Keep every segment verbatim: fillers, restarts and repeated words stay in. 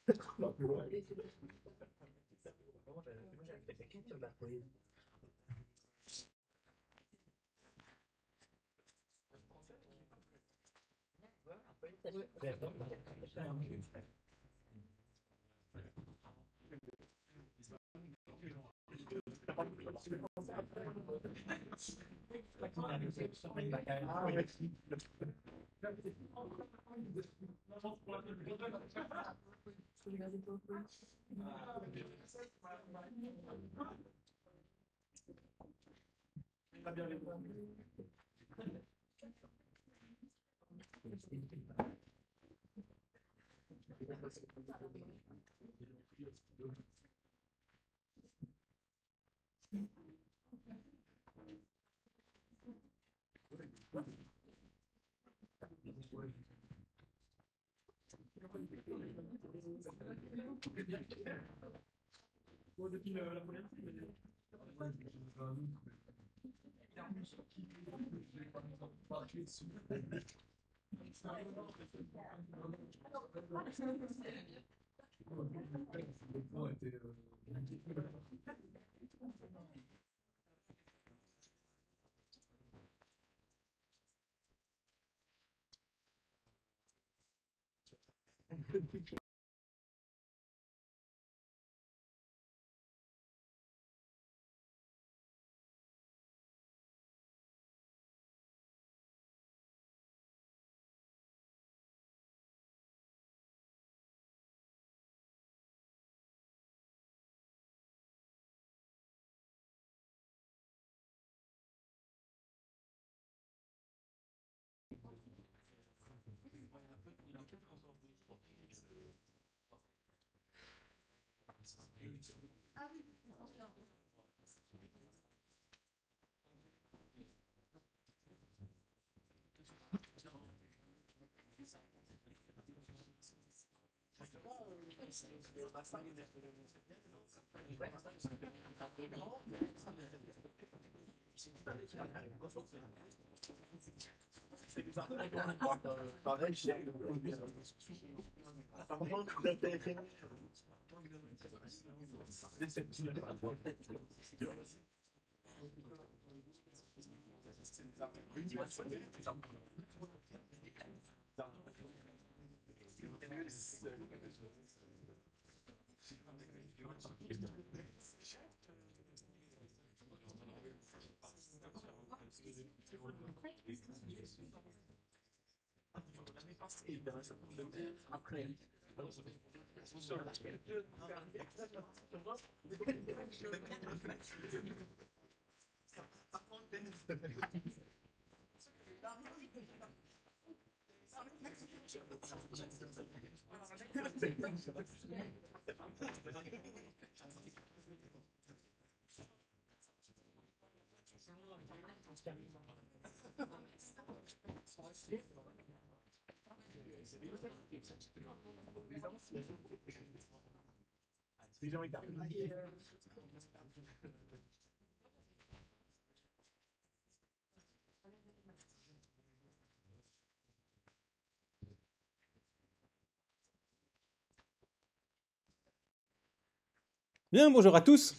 Bien, bonjour à tous.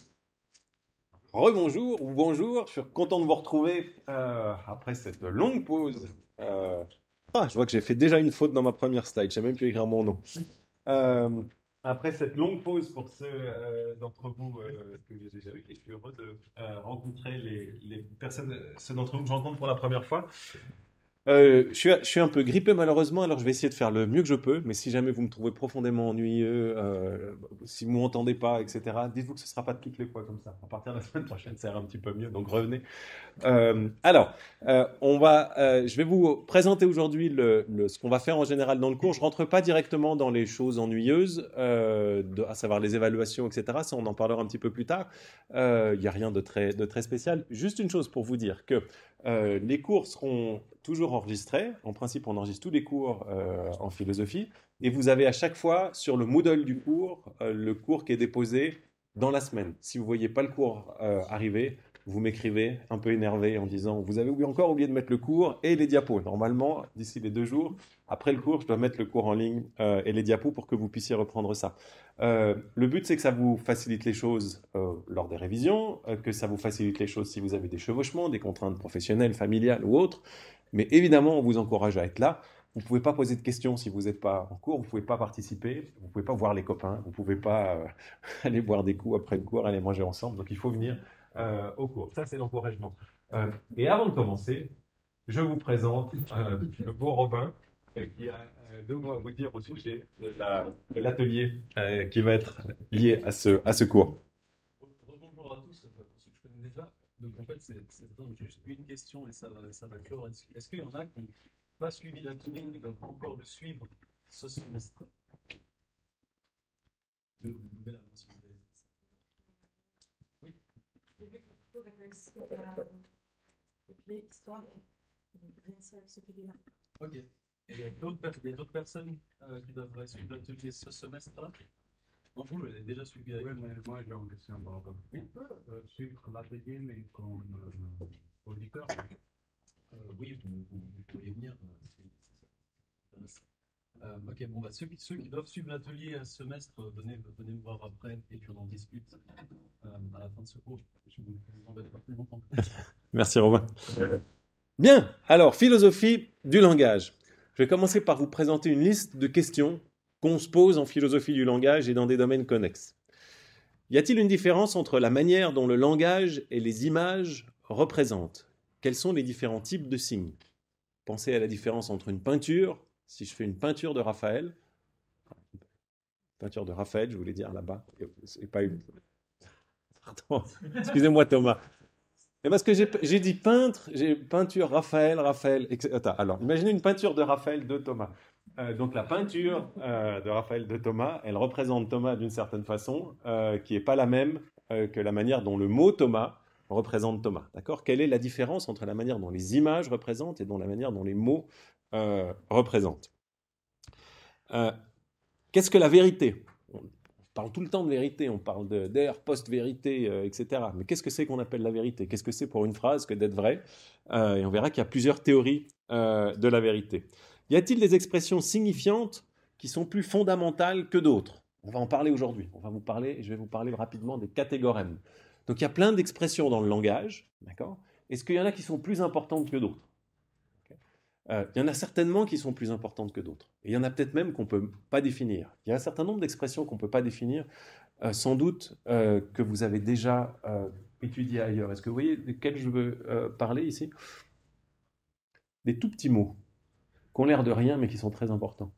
Rebonjour ou bonjour. Je suis content de vous retrouver euh, après cette longue pause. Euh, Ah, je vois que j'ai fait déjà une faute dans ma première slide. Je sais même plus écrire mon nom. Euh, Après cette longue pause pour ceux euh, d'entre vous euh, que j'ai déjà eu, et je suis heureux de euh, rencontrer les, les personnes, ceux d'entre vous que je rencontre pour la première fois. Euh, je suis, je suis un peu grippé malheureusement, alors je vais essayer de faire le mieux que je peux. Mais si jamais vous me trouvez profondément ennuyeux, euh, si vous m'entendez pas, et cetera, dites-vous que ce sera pas toutes les fois comme ça. À partir de la semaine prochaine, ça ira un petit peu mieux, donc revenez. Euh, alors, euh, on va, euh, je vais vous présenter aujourd'hui le, le- ce qu'on va faire en général dans le cours. Je rentre pas directement dans les choses ennuyeuses, euh, de- à savoir les évaluations, et cetera. Ça, on en parlera un petit peu plus tard. Il n'y a rien de très, de très spécial. Juste une chose pour vous dire que euh, les cours seront toujours enregistrés. En principe, on enregistre tous les cours euh, en philosophie. Et vous avez à chaque fois sur le Moodle du cours, euh, le cours qui est déposé dans la semaine. Si vous ne voyez pas le cours euh, arriver, vous m'écrivez un peu énervé en disant « Vous avez encore oublié de mettre le cours et les diapos. » Normalement, d'ici les deux jours, après le cours, je dois mettre le cours en ligne euh, et les diapos pour que vous puissiez reprendre ça. Euh, le but, c'est que ça vous facilite les choses euh, lors des révisions, euh, que ça vous facilite les choses si vous avez des chevauchements, des contraintes professionnelles, familiales ou autres. Mais évidemment, on vous encourage à être là. Vous ne pouvez pas poser de questions si vous n'êtes pas en cours, vous ne pouvez pas participer, vous ne pouvez pas voir les copains, vous ne pouvez pas euh, aller boire des coups après le cours, aller manger ensemble. Donc il faut venir euh, au cours. Ça, c'est l'encouragement. Euh, et avant de commencer, je vous présente euh, le beau Robin euh, qui a euh, deux mots à vous dire au sujet de la- de l'atelier euh, qui va être lié à ce, à ce cours. Bonjour à tous, pour ceux que je connais déjà. Donc en fait, c'est c'est juste une question et ça va, ça va clore. Est-ce est-ce qu'il y en a qui n'ont pas suivi l'atelier, qui doivent encore le suivre ce semestre? De- de- de- de- si vous avez- Oui. Ok. Et il y a d'autres per- il y a d'autres personnes euh, qui devraient suivre l'atelier ce semestre-là? Bonjour, vous l'avez déjà suivi avec Oui, moi. mais moi j'ai une question par rapport. Oui. On peut euh, suivre l'atelier, mais comme euh, auditeur. Euh, oui, vous, vous, vous pourriez venir. euh, si- si ça vous intéresse. Euh, ok, bon, bah, ceux, qui, ceux qui doivent suivre l'atelier à ce semestre, euh, venez, venez me voir après et puis on en discute euh, à la fin de ce cours. Je vous vous embête pas plus longtemps. Merci Robin. Bien, alors philosophie du langage. Je vais commencer par vous présenter une liste de questions qu'on se pose en philosophie du langage et dans des domaines connexes. Y a-t-il une différence entre la manière dont le langage et les images représentent? Quels sont les différents types de signes? Pensez à la différence entre une peinture, si je fais une peinture de Raphaël, peinture de Raphaël, je voulais dire là-bas, c'est pas une... Pardon, excusez-moi Thomas. Et parce que j'ai j'ai dit peintre, j'ai peinture Raphaël, Raphaël, et cetera. Attends, alors, imaginez une peinture de Raphaël de Thomas. Euh, donc la peinture euh, de Raphaël de Thomas, elle représente Thomas d'une certaine façon, euh, qui n'est pas la même euh, que la manière dont le mot Thomas représente Thomas. D'accord? Quelle est la différence entre la manière dont les images représentent et dont la manière dont les mots euh, représentent? Euh, Qu'est-ce que la vérité? On parle tout le temps de vérité, on parle de- d'air, post-vérité, euh, et cetera. Mais qu'est-ce que c'est qu'on appelle la vérité? Qu'est-ce que c'est pour une phrase que d'être vrai? Euh, Et on verra qu'il y a plusieurs théories euh, de la vérité. Y a-t-il des expressions signifiantes qui sont plus fondamentales que d'autres? On va en parler aujourd'hui. On va vous parler, je vais vous parler rapidement des catégorèmes. Donc il y a plein d'expressions dans le langage, d'accord? Est-ce qu'il y en a qui sont plus importantes que d'autres? Euh, il y en a certainement qui sont plus importantes que d'autres. Et il y en a peut-être même qu'on ne peut pas définir. Il y a un certain nombre d'expressions qu'on ne peut pas définir, euh, sans doute euh, que vous avez déjà euh, étudiées ailleurs. Est-ce que vous voyez de quels je veux euh, parler ici? Des tout petits mots, qui ont l'air de rien, mais qui sont très importants.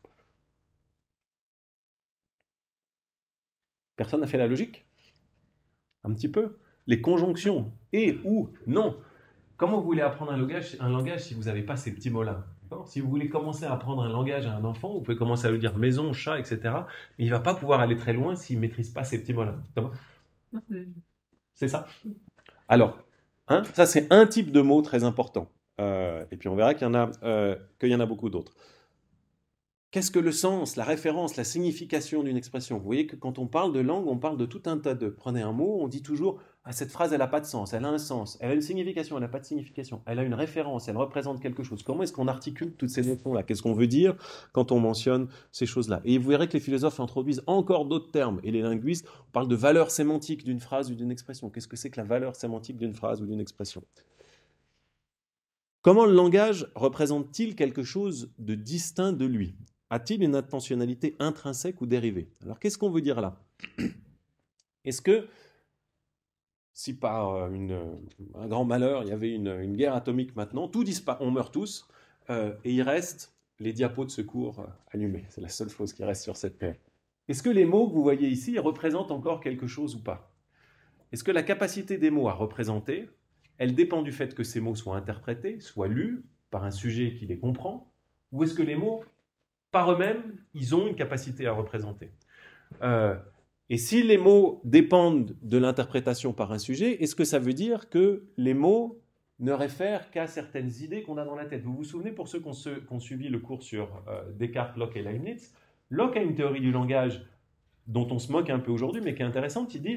Personne n'a fait la logique? Un petit peu. Les conjonctions, et, ou, non. Comment vous voulez apprendre un langage, un langage si vous n'avez pas ces petits mots-là? Si vous voulez commencer à apprendre un langage à un enfant, vous pouvez commencer à lui dire maison, chat, et cetera. Mais il ne va pas pouvoir aller très loin s'il ne maîtrise pas ces petits mots-là. C'est ça. Alors, hein, ça c'est un type de mot très important. Euh, et puis on verra qu'il y en a, euh, qu'il y en a beaucoup d'autres. Qu'est-ce que le sens, la référence, la signification d'une expression? Vous voyez que quand on parle de langue, on parle de tout un tas de... Prenez un mot, on dit toujours ah, cette phrase, elle n'a pas de sens, elle a un sens, elle a une signification, elle n'a pas de signification, elle a une référence, elle représente quelque chose. Comment est-ce qu'on articule toutes ces notions-là? Qu'est-ce qu'on veut dire quand on mentionne ces choses-là? Et vous verrez que les philosophes introduisent encore d'autres termes. Et les linguistes, on parle de valeur sémantique d'une phrase ou d'une expression. Qu'est-ce que c'est que la valeur sémantique d'une phrase ou d'une expression? Comment le langage représente-t-il quelque chose de distinct de lui? A-t-il une intentionnalité intrinsèque ou dérivée? Alors, qu'est-ce qu'on veut dire là? Est-ce que, si par une, un grand malheur, il y avait une, une guerre atomique maintenant, tout disparaît, on meurt tous, euh, et il reste les diapos de secours euh, allumés. C'est la seule chose qui reste sur cette terre. Est-ce que les mots que vous voyez ici représentent encore quelque chose ou pas? Est-ce que la capacité des mots à représenter, elle dépend du fait que ces mots soient interprétés, soient lus par un sujet qui les comprend, ou est-ce que les mots, par eux-mêmes, ils ont une capacité à représenter? euh, Et si les mots dépendent de l'interprétation par un sujet, est-ce que ça veut dire que les mots ne réfèrent qu'à certaines idées qu'on a dans la tête? Vous vous souvenez, pour ceux qui ont, se, qui ont suivi le cours sur euh, Descartes, Locke et Leibniz, Locke a une théorie du langage dont on se moque un peu aujourd'hui, mais qui est intéressante. Il dit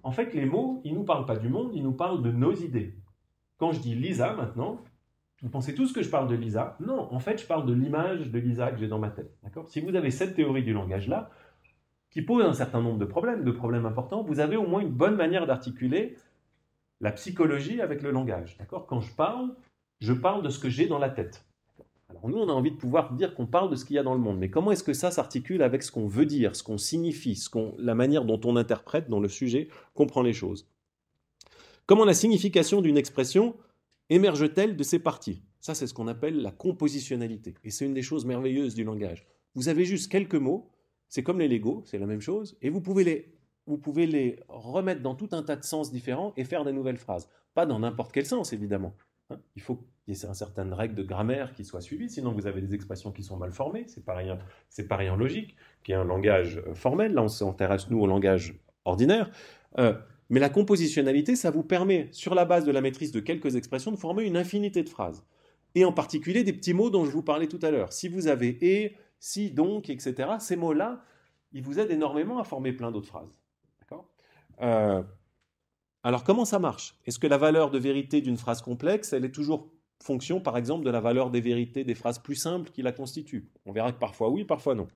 En fait, les mots, ils ne nous parlent pas du monde, ils nous parlent de nos idées. Quand je dis Lisa maintenant, vous pensez tous que je parle de Lisa? Non, en fait, je parle de l'image de Lisa que j'ai dans ma tête. D'accord? Si vous avez cette théorie du langage-là, qui pose un certain nombre de problèmes, de problèmes importants, vous avez au moins une bonne manière d'articuler la psychologie avec le langage. D'accord? Quand je parle, je parle de ce que j'ai dans la tête. Alors nous, on a envie de pouvoir dire qu'on parle de ce qu'il y a dans le monde, mais comment est-ce que ça s'articule avec ce qu'on veut dire, ce qu'on signifie, ce qu'on, la manière dont on interprète, dont le sujet comprend les choses? Comment la signification d'une expression émerge-t-elle de ses parties? Ça, c'est ce qu'on appelle la compositionnalité, et c'est une des choses merveilleuses du langage. Vous avez juste quelques mots, c'est comme les Lego, c'est la même chose, et vous pouvez les, vous pouvez les remettre dans tout un tas de sens différents et faire des nouvelles phrases. Pas dans n'importe quel sens, évidemment. Il faut qu'il y ait une certaine règle de grammaire qui soit suivie, sinon vous avez des expressions qui sont mal formées, c'est pareil, c'est pareil en logique, qui est un langage formel, là on s'intéresse nous au langage ordinaire, euh, mais la compositionnalité, ça vous permet, sur la base de la maîtrise de quelques expressions, de former une infinité de phrases, et en particulier des petits mots dont je vous parlais tout à l'heure. Si vous avez « et »,« si »,« donc », et cetera, ces mots-là, ils vous aident énormément à former plein d'autres phrases. D'accord ? euh, Alors, comment ça marche? Est-ce que la valeur de vérité d'une phrase complexe, elle est toujours fonction, par exemple, de la valeur des vérités des phrases plus simples qui la constituent? On verra que parfois oui, parfois non.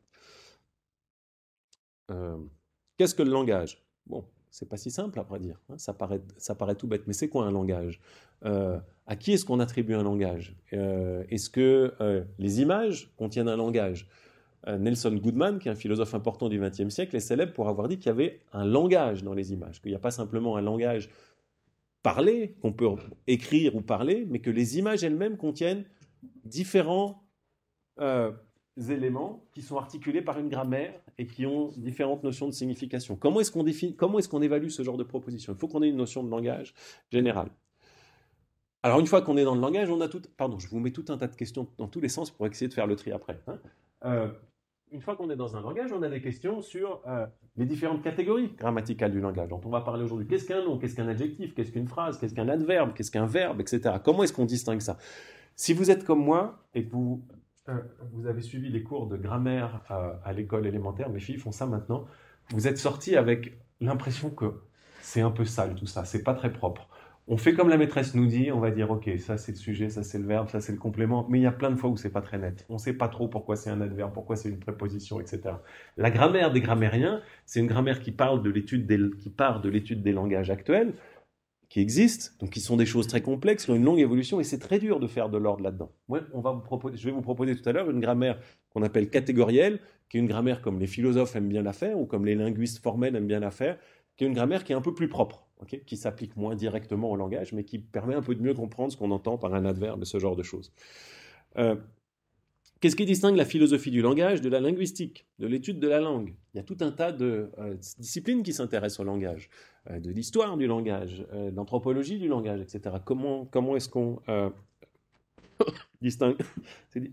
Euh, Qu'est-ce que le langage? Bon, c'est pas si simple à vrai dire, hein, ça, paraît, ça paraît tout bête, mais c'est quoi un langage? euh, À qui est-ce qu'on attribue un langage? euh, Est-ce que euh, les images contiennent un langage? Nelson Goodman, qui est un philosophe important du vingtième siècle, est célèbre pour avoir dit qu'il y avait un langage dans les images, qu'il n'y a pas simplement un langage parlé, qu'on peut écrire ou parler, mais que les images elles-mêmes contiennent différents euh, éléments qui sont articulés par une grammaire et qui ont différentes notions de signification. Comment est-ce qu'on définit, comment est-ce qu'on évalue ce genre de proposition? Il faut qu'on ait une notion de langage générale. Alors une fois qu'on est dans le langage, on a tout... Pardon, je vous mets tout un tas de questions dans tous les sens pour essayer de faire le tri après. Hein. Euh, Une fois qu'on est dans un langage, on a des questions sur euh, les différentes catégories grammaticales du langage dont on va parler aujourd'hui. Qu'est-ce qu'un nom? Qu'est-ce qu'un adjectif? Qu'est-ce qu'une phrase? Qu'est-ce qu'un adverbe? Qu'est-ce qu'un verbe? Etc. Comment est-ce qu'on distingue ça? Si vous êtes comme moi et que vous, euh, vous avez suivi les cours de grammaire euh, à l'école élémentaire, mes filles font ça maintenant, vous êtes sortis avec l'impression que c'est un peu sale tout ça, c'est pas très propre. On fait comme la maîtresse nous dit, on va dire ok, ça c'est le sujet, ça c'est le verbe, ça c'est le complément, mais il y a plein de fois où c'est pas très net. On sait pas trop pourquoi c'est un adverbe, pourquoi c'est une préposition, et cetera. La grammaire des grammairiens, c'est une grammaire qui parle de l'étude des, qui part de l'étude des langages actuels, qui existent, donc qui sont des choses très complexes, qui ont une longue évolution, et c'est très dur de faire de l'ordre là-dedans. Moi, on va vous proposer, je vais vous proposer tout à l'heure une grammaire qu'on appelle catégorielle, qui est une grammaire comme les philosophes aiment bien la faire, ou comme les linguistes formels aiment bien la faire, qui est une grammaire qui est un peu plus propre, okay, qui s'applique moins directement au langage, mais qui permet un peu de mieux comprendre ce qu'on entend par un adverbe et ce genre de choses. Euh, Qu'est-ce qui distingue la philosophie du langage de la linguistique, de l'étude de la langue? Il y a tout un tas de euh, disciplines qui s'intéressent au langage, euh, de l'histoire du langage, euh, de l'anthropologie du langage, et cetera. Comment, comment est-ce qu'on euh, distingue ces,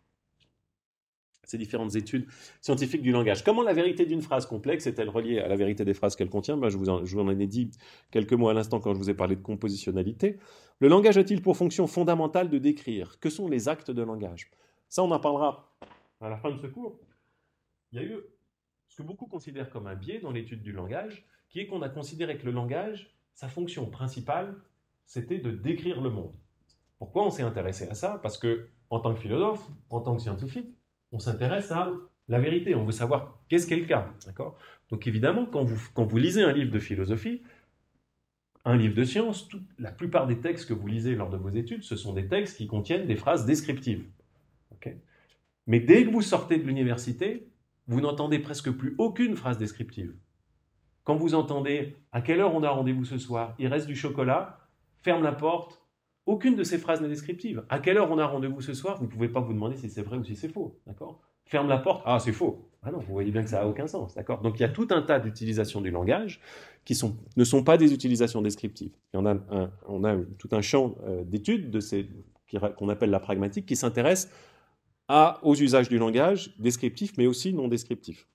ces différentes études scientifiques du langage? Comment la vérité d'une phrase complexe est-elle reliée à la vérité des phrases qu'elle contient? Ben, je, vous en, je vous en ai dit quelques mots à l'instant quand je vous ai parlé de compositionnalité. Le langage a-t-il pour fonction fondamentale de décrire? Que sont les actes de langage? Ça, on en parlera à la fin de ce cours. Il y a eu ce que beaucoup considèrent comme un biais dans l'étude du langage, qui est qu'on a considéré que le langage, sa fonction principale, c'était de décrire le monde. Pourquoi on s'est intéressé à ça? Parce que, en tant que philosophe, en tant que scientifique, on s'intéresse à la vérité. On veut savoir qu'est-ce qu'est le cas. D'accord? Donc évidemment, quand vous, quand vous lisez un livre de philosophie, un livre de science, tout, la plupart des textes que vous lisez lors de vos études, ce sont des textes qui contiennent des phrases descriptives. Okay. Mais dès que vous sortez de l'université, vous n'entendez presque plus aucune phrase descriptive. Quand vous entendez « à quelle heure on a rendez-vous ce soir? Il reste du chocolat, ferme la porte », aucune de ces phrases n'est descriptive. « À quelle heure on a rendez-vous ce soir ?» Vous ne pouvez pas vous demander si c'est vrai ou si c'est faux. D'accord ? Ferme la porte, ah c'est faux. Ah non, vous voyez bien que ça n'a aucun sens. D'accord ? Donc il y a tout un tas d'utilisations du langage qui sont, ne sont pas des utilisations descriptives. Et on a, un, on a tout un champ euh, d'études de ces, qu'on appelle la pragmatique qui s'intéresse à, aux usages du langage, descriptif, mais aussi non descriptif.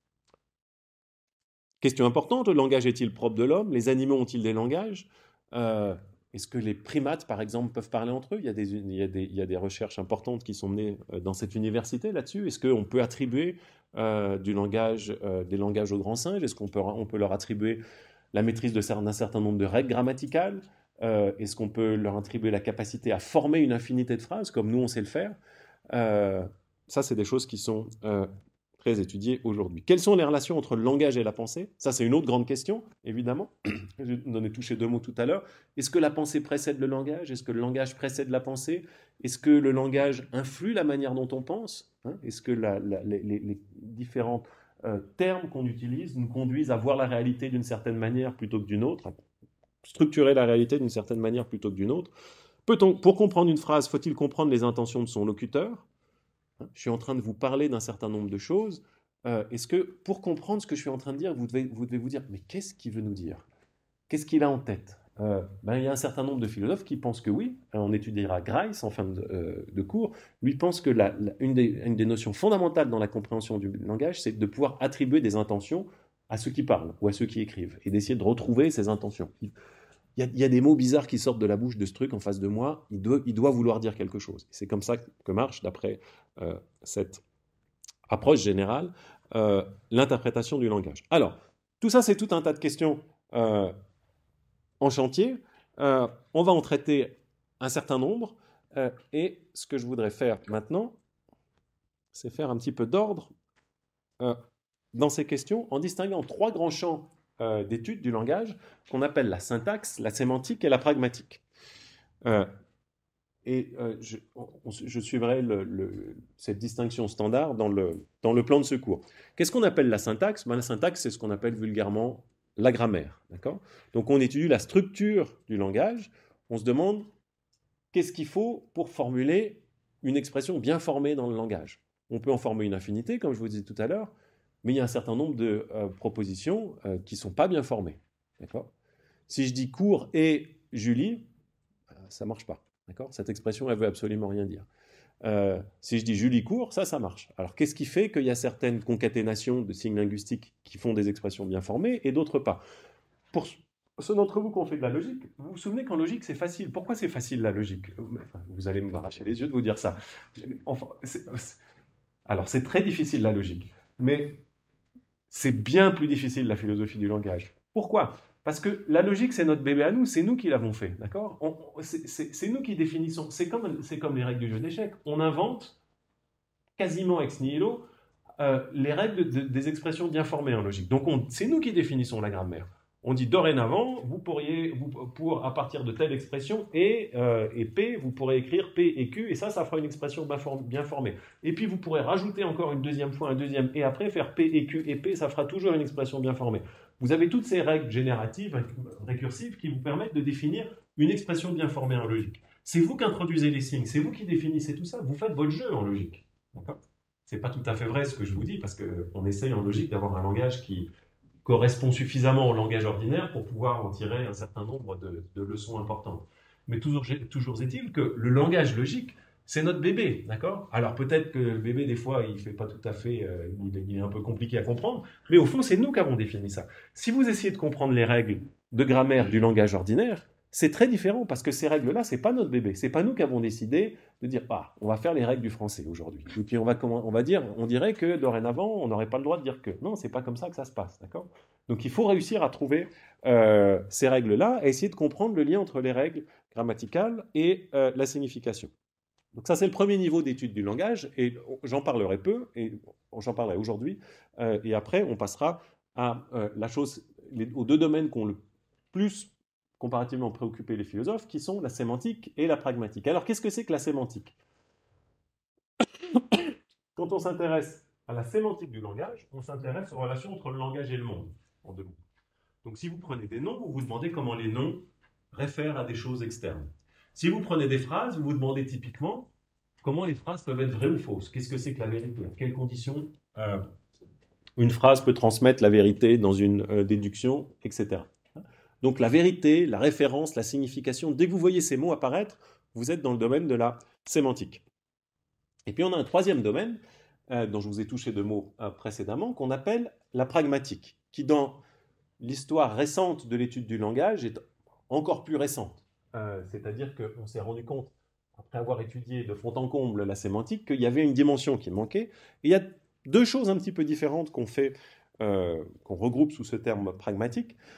Question importante, le langage est-il propre de l'homme? Les animaux ont-ils des langages? euh, Est-ce que les primates, par exemple, peuvent parler entre eux? il y, a des, il, y a des, il y a des recherches importantes qui sont menées dans cette université là-dessus. Est-ce qu'on peut attribuer euh, du langage, euh, des langages aux grands singes? Est-ce qu'on peut, on peut leur attribuer la maîtrise de cer- d'un certain nombre de règles grammaticales? Euh, est-ce qu'on peut leur attribuer la capacité à former une infinité de phrases, comme nous on sait le faire? Euh, ça, c'est des choses qui sont euh, très étudiées aujourd'hui. Quelles sont les relations entre le langage et la pensée? Ça, c'est une autre grande question, évidemment. J'en ai touché deux mots tout à l'heure. Est-ce que la pensée précède le langage? Est-ce que le langage précède la pensée? Est-ce que le langage influe la manière dont on pense? Hein? Est-ce que la, la, les, les différents euh, termes qu'on utilise nous conduisent à voir la réalité d'une certaine manière plutôt que d'une autre, à structurer la réalité d'une certaine manière plutôt que d'une autre? Peut-on, pour comprendre une phrase, faut-il comprendre les intentions de son locuteur? Je suis en train de vous parler d'un certain nombre de choses. Euh, est-ce que, pour comprendre ce que je suis en train de dire, vous devez vous, devez vous dire, mais qu'est-ce qu'il veut nous dire? Qu'est-ce qu'il a en tête? euh, ben, il y a un certain nombre de philosophes qui pensent que oui. On étudiera Grice en fin de, euh, de cours. Lui pense que la, la, une, des, une des notions fondamentales dans la compréhension du langage, c'est de pouvoir attribuer des intentions à ceux qui parlent ou à ceux qui écrivent et d'essayer de retrouver ces intentions. Il y, a, il y a des mots bizarres qui sortent de la bouche de ce truc en face de moi. Il doit, il doit vouloir dire quelque chose. C'est comme ça que marche, d'après euh, cette approche générale, euh, l'interprétation du langage. Alors, tout ça, c'est tout un tas de questions euh, en chantier. Euh, on va en traiter un certain nombre. Euh, et ce que je voudrais faire maintenant, c'est faire un petit peu d'ordre euh, dans ces questions en distinguant trois grands champs euh, d'études du langage qu'on appelle la syntaxe, la sémantique et la pragmatique. Euh, et euh, je, on, je suivrai le, le, cette distinction standard dans le, dans le plan de secours. Qu'est-ce qu'on appelle la syntaxe? Ben, la syntaxe, c'est ce qu'on appelle vulgairement la grammaire. D'accord? Donc on étudie la structure du langage, on se demande qu'est-ce qu'il faut pour formuler une expression bien formée dans le langage. On peut en former une infinité, comme je vous disais tout à l'heure, mais il y a un certain nombre de euh, propositions euh, qui ne sont pas bien formées. D'accord? Si je dis cours et Julie, euh, ça ne marche pas. D'accord? Cette expression, elle ne veut absolument rien dire. Euh, si je dis Julie court, ça, ça marche. Alors, qu'est-ce qui fait qu'il y a certaines concaténations de signes linguistiques qui font des expressions bien formées et d'autres pas? Pour ceux d'entre vous qui ont fait de la logique, vous vous souvenez qu'en logique, c'est facile. Pourquoi c'est facile, la logique? Enfin, vous allez me arracher les yeux de vous dire ça. Enfin, c'est, c'est... Alors, c'est très difficile, la logique. Mais c'est bien plus difficile, la philosophie du langage. Pourquoi? Parce que la logique, c'est notre bébé à nous, c'est nous qui l'avons fait, d'accord? On, c'est, c'est, c'est nous qui définissons, c'est comme, c'est comme les règles du jeu d'échecs. On invente, quasiment ex nihilo, euh, les règles de, de, des expressions bien formées en logique. Donc, on, c'est nous qui définissons la grammaire. On dit dorénavant, vous pourriez, vous, pour, à partir de telle expression, et, euh, et P, vous pourrez écrire P et Q, et ça, ça fera une expression bien, form, bien formée. Et puis, vous pourrez rajouter encore une deuxième fois un deuxième, et après, faire P et Q et P, ça fera toujours une expression bien formée. Vous avez toutes ces règles génératives, récursives, qui vous permettent de définir une expression bien formée en logique. C'est vous qui introduisez les signes, c'est vous qui définissez tout ça, vous faites votre jeu en logique. D'accord ? C'est pas tout à fait vrai ce que je vous dis, parce qu'on essaye en logique d'avoir un langage qui correspond suffisamment au langage ordinaire pour pouvoir en tirer un certain nombre de, de leçons importantes. Mais toujours, toujours est-il que le langage logique, c'est notre bébé, d'accord? Alors peut-être que le bébé, des fois, il fait pas tout à fait, euh, il, il est un peu compliqué à comprendre, mais au fond, c'est nous qui avons défini ça. Si vous essayez de comprendre les règles de grammaire du langage ordinaire, c'est très différent, parce que ces règles-là, c'est pas notre bébé. C'est pas nous qui avons décidé de dire, ah, on va faire les règles du français aujourd'hui. Et puis on va, on va dire, on dirait que dorénavant, on n'aurait pas le droit de dire que. Non, c'est pas comme ça que ça se passe, d'accord? Donc il faut réussir à trouver euh, ces règles-là et essayer de comprendre le lien entre les règles grammaticales et euh, la signification. Donc ça, c'est le premier niveau d'étude du langage, et j'en parlerai peu, et j'en parlerai aujourd'hui, euh, et après, on passera à euh, la chose, les, aux deux domaines qui ont le plus comparativement préoccupé les philosophes, qui sont la sémantique et la pragmatique. Alors, qu'est-ce que c'est que la sémantique? Quand on s'intéresse à la sémantique du langage, on s'intéresse aux relations entre le langage et le monde, en deux mots. Donc, si vous prenez des noms, vous vous demandez comment les noms réfèrent à des choses externes. Si vous prenez des phrases, vous vous demandez typiquement comment les phrases peuvent être vraies ou fausses. Qu'est-ce que c'est que la vérité? À quelles conditions euh, une phrase peut transmettre la vérité dans une euh, déduction, et cetera. Donc la vérité, la référence, la signification, dès que vous voyez ces mots apparaître, vous êtes dans le domaine de la sémantique. Et puis on a un troisième domaine, euh, dont je vous ai touché deux mots euh, précédemment, qu'on appelle la pragmatique, qui dans l'histoire récente de l'étude du langage est encore plus récente. Euh, c'est-à-dire qu'on s'est rendu compte, après avoir étudié de fond en comble la sémantique, qu'il y avait une dimension qui manquait. Et il y a deux choses un petit peu différentes qu'on fait, euh, qu'on regroupe sous ce terme pragmatique.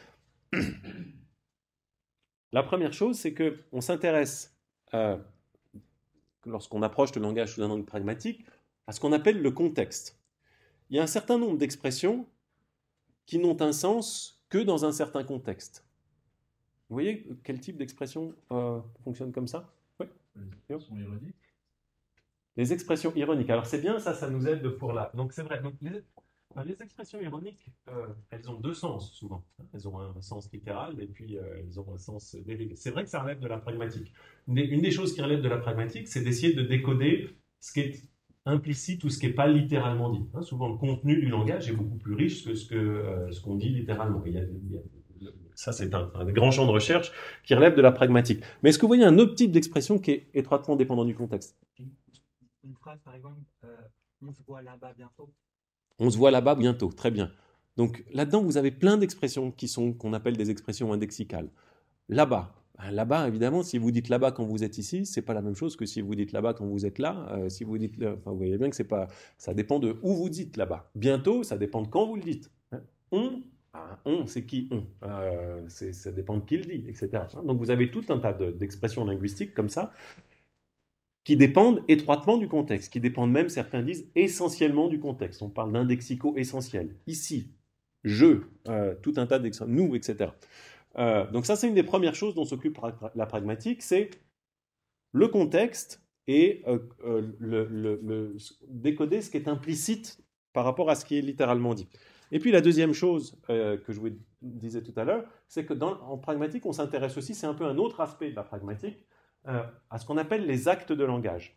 La première chose, c'est qu'on s'intéresse, euh, lorsqu'on approche le langage sous un angle pragmatique, à ce qu'on appelle le contexte. Il y a un certain nombre d'expressions qui n'ont un sens que dans un certain contexte. Vous voyez quel type d'expression euh, fonctionne comme ça? Oui. Les expressions ironiques. Les expressions ironiques. Alors c'est bien, ça, ça nous aide pour là. Donc c'est vrai. Donc, les, enfin, les expressions ironiques, euh, elles ont deux sens souvent. Elles ont un sens littéral et puis euh, elles ont un sens dérivé. C'est vrai que ça relève de la pragmatique. Une des, une des choses qui relève de la pragmatique, c'est d'essayer de décoder ce qui est implicite ou ce qui n'est pas littéralement dit. Hein, souvent, le contenu du langage est beaucoup plus riche que ce que euh, ce qu'on dit littéralement. Il y a, il y a, ça, c'est un, un des grands champs de recherche qui relève de la pragmatique. Mais est-ce que vous voyez un autre type d'expression qui est étroitement dépendant du contexte? Une phrase, par exemple, euh, on se voit là-bas bientôt. On se voit là-bas bientôt, très bien. Donc là-dedans, vous avez plein d'expressions qui sont, qu'on appelle des expressions indexicales. Là-bas. Là-bas, évidemment, si vous dites là-bas quand vous êtes ici, c'est pas la même chose que si vous dites là-bas quand vous êtes là. Euh, si vous dites, enfin, vous voyez bien que c'est pas, ça dépend de où vous dites là-bas. Bientôt, ça dépend de quand vous le dites. On, ah, on, c'est qui on euh, c'est, ça dépend de qui le dit, et cetera. Donc vous avez tout un tas de, d'expressions linguistiques comme ça qui dépendent étroitement du contexte, qui dépendent même, certains disent, essentiellement du contexte. On parle d'indexico essentiel. Ici, je, euh, tout un tas d'exemples, nous, et cetera. Euh, donc ça, c'est une des premières choses dont s'occupe la pragmatique, c'est le contexte et euh, euh, le, le, le, décoder ce qui est implicite par rapport à ce qui est littéralement dit. Et puis la deuxième chose euh, que je vous disais tout à l'heure, c'est que dans, en pragmatique, on s'intéresse aussi, c'est un peu un autre aspect de la pragmatique, euh, à ce qu'on appelle les actes de langage.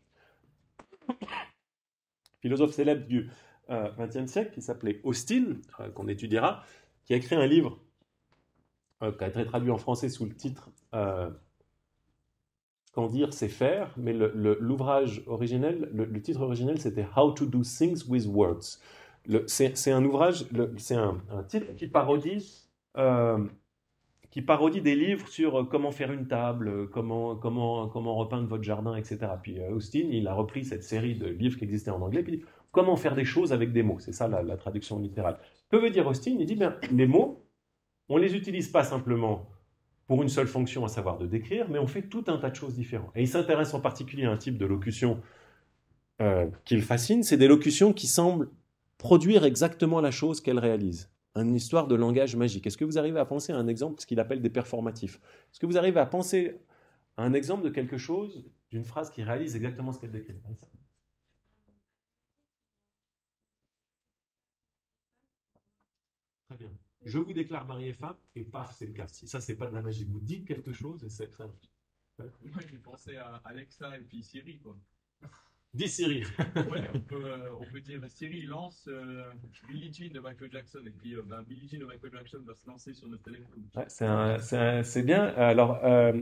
Philosophe célèbre du vingtième siècle qui s'appelait Austin, euh, qu'on étudiera, qui a écrit un livre euh, qui a été traduit en français sous le titre euh, Qu'en dire, c'est faire, mais le, le, l'ouvrage originel, le, le titre originel, c'était How to do things with words. Le, c'est, c'est un ouvrage, le, c'est un, un titre qui parodie, euh, qui parodie des livres sur comment faire une table, comment, comment, comment repeindre votre jardin, et cetera. Puis euh, Austin, il a repris cette série de livres qui existaient en anglais, puis il dit comment faire des choses avec des mots. C'est ça la, la traduction littérale. Que veut dire Austin? Il dit bien, les mots, on ne les utilise pas simplement pour une seule fonction, à savoir de décrire, mais on fait tout un tas de choses différentes. Et il s'intéresse en particulier à un type de locution euh, qui le fascine, c'est des locutions qui semblent produire exactement la chose qu'elles réalisent. Une histoire de langage magique. Est-ce que vous arrivez à penser à un exemple, ce qu'il appelle des performatifs? Est-ce que vous arrivez à penser à un exemple de quelque chose, d'une phrase qui réalise exactement ce qu'elle décrit? Très bien. Je vous déclare mari et femme, et paf, c'est le cas. Ça, c'est pas de la magie. Vous dites quelque chose, et c'est ça. Moi, j'ai pensé à Alexa et puis Siri, quoi. Dis Siri. Ouais, on peut, euh, on peut dire Siri lance euh, Billie Jean de Michael Jackson, et puis euh, ben, Billie Jean de Michael Jackson va se lancer sur notre téléphone. Ouais, c'est, un, c'est, un, c'est bien. Alors, euh...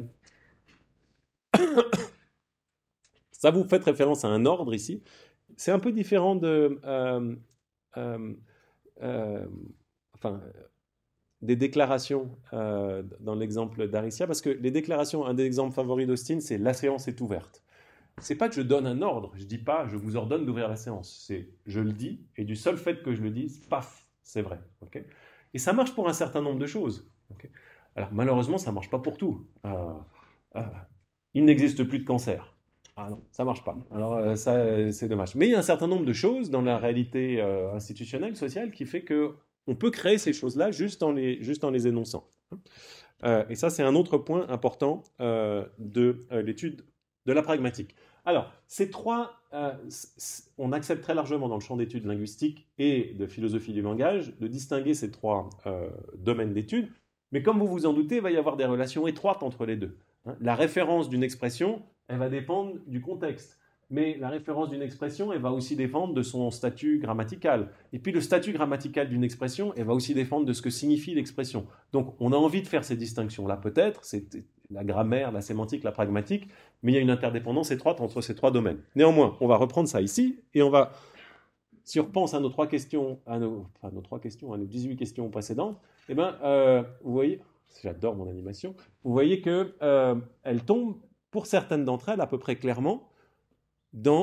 ça vous fait référence à un ordre ici. C'est un peu différent de... Euh, euh, euh, enfin... des déclarations euh, dans l'exemple d'Aricia, parce que les déclarations, un des exemples favoris d'Austin, c'est la séance est ouverte. C'est pas que je donne un ordre, je dis pas je vous ordonne d'ouvrir la séance, c'est je le dis, et du seul fait que je le dise, paf, c'est vrai. Okay, et ça marche pour un certain nombre de choses. Okay, alors malheureusement, ça marche pas pour tout. Euh, euh, il n'existe plus de cancer. Ah non, ça marche pas. Alors euh, ça, c'est dommage. Mais il y a un certain nombre de choses dans la réalité euh, institutionnelle, sociale, qui fait que on peut créer ces choses-là juste en les, juste en les énonçant. Euh, et ça, c'est un autre point important euh, de euh, l'étude de la pragmatique. Alors, ces trois, euh, on accepte très largement dans le champ d'études linguistiques et de philosophie du langage de distinguer ces trois euh, domaines d'études, mais comme vous vous en doutez, il va y avoir des relations étroites entre les deux. Hein. La référence d'une expression, elle va dépendre du contexte. Mais la référence d'une expression, elle va aussi dépendre de son statut grammatical. Et puis le statut grammatical d'une expression, elle va aussi dépendre de ce que signifie l'expression. Donc on a envie de faire ces distinctions-là peut-être, c'est la grammaire, la sémantique, la pragmatique, mais il y a une interdépendance étroite entre ces trois domaines. Néanmoins, on va reprendre ça ici, et on va, si on repense à nos trois questions, à nos, enfin, nos trois questions, à nos dix-huit questions précédentes, eh ben, euh, vous voyez, j'adore mon animation, vous voyez qu'elle euh, tombe, pour certaines d'entre elles, à peu près clairement, dans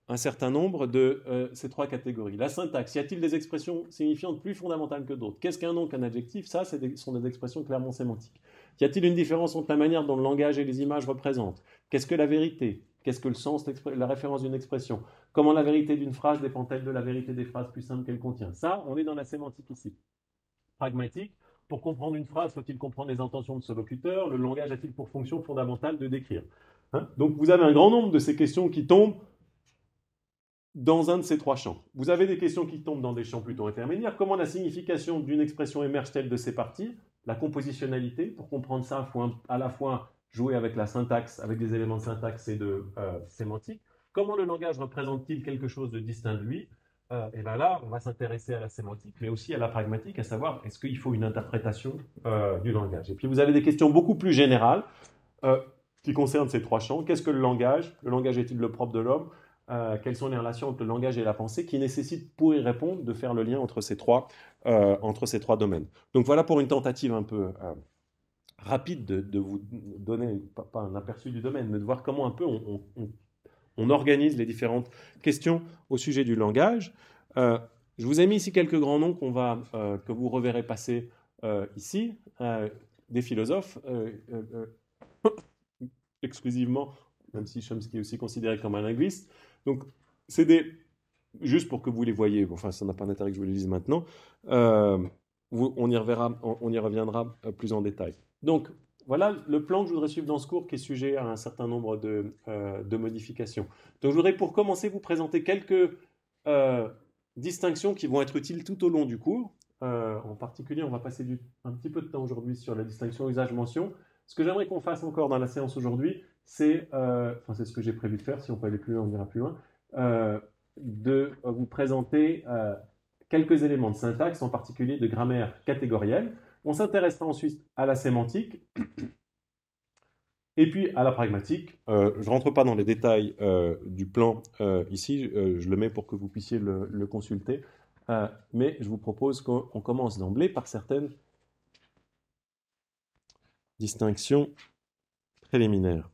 un certain nombre de euh, ces trois catégories. La syntaxe, y a-t-il des expressions signifiantes plus fondamentales que d'autres? Qu'est-ce qu'un nom, qu'un adjectif? Ça, ce sont des expressions clairement sémantiques. Y a-t-il une différence entre la manière dont le langage et les images représentent? Qu'est-ce que la vérité? Qu'est-ce que le sens, la référence d'une expression? Comment la vérité d'une phrase dépend-elle de la vérité des phrases plus simples qu'elle contient? Ça, on est dans la sémantique ici. Pragmatique, pour comprendre une phrase, faut-il comprendre les intentions de ce locuteur? Le langage a-t-il pour fonction fondamentale de décrire? Hein? Donc vous avez un grand nombre de ces questions qui tombent dans un de ces trois champs. Vous avez des questions qui tombent dans des champs plutôt intermédiaires. Comment la signification d'une expression émerge-t-elle de ses parties? La compositionnalité, pour comprendre ça, il faut à la fois jouer avec la syntaxe, avec des éléments de syntaxe et de euh, sémantique. Comment le langage représente-t-il quelque chose de distinct de lui? euh, Et bien là, on va s'intéresser à la sémantique, mais aussi à la pragmatique, à savoir, est-ce qu'il faut une interprétation euh, du langage? Et puis vous avez des questions beaucoup plus générales euh, qui concernent ces trois champs. Qu'est-ce que le langage? Le langage est-il le propre de l'homme? Euh, quelles sont les relations entre le langage et la pensée, qui nécessitent, pour y répondre, de faire le lien entre ces trois, euh, entre ces trois domaines. Donc voilà pour une tentative un peu euh, rapide de, de vous donner, pas, pas un aperçu du domaine, mais de voir comment un peu on, on, on organise les différentes questions au sujet du langage. Euh, je vous ai mis ici quelques grands noms qu'on va, euh, que vous reverrez passer euh, ici, euh, des philosophes, euh, euh, euh, exclusivement, même si Chomsky est aussi considéré comme un linguiste. Donc, c'est des... Juste pour que vous les voyez, enfin, ça n'a pas d'intérêt que je vous les lise maintenant, euh, vous, on, y reverra, on, on y reviendra plus en détail. Donc, voilà le plan que je voudrais suivre dans ce cours qui est sujet à un certain nombre de, euh, de modifications. Donc, je voudrais pour commencer vous présenter quelques euh, distinctions qui vont être utiles tout au long du cours. Euh, en particulier, on va passer du, un petit peu de temps aujourd'hui sur la distinction usage-mention. Ce que j'aimerais qu'on fasse encore dans la séance aujourd'hui, c'est, euh, enfin c'est ce que j'ai prévu de faire, si on peut aller plus loin, on ira plus loin, euh, de vous présenter euh, quelques éléments de syntaxe, en particulier de grammaire catégorielle. On s'intéressera ensuite à la sémantique, et puis à la pragmatique. Euh, je ne rentre pas dans les détails euh, du plan euh, ici, euh, je le mets pour que vous puissiez le, le consulter, euh, mais je vous propose qu'on commence d'emblée par certaines distinctions préliminaires.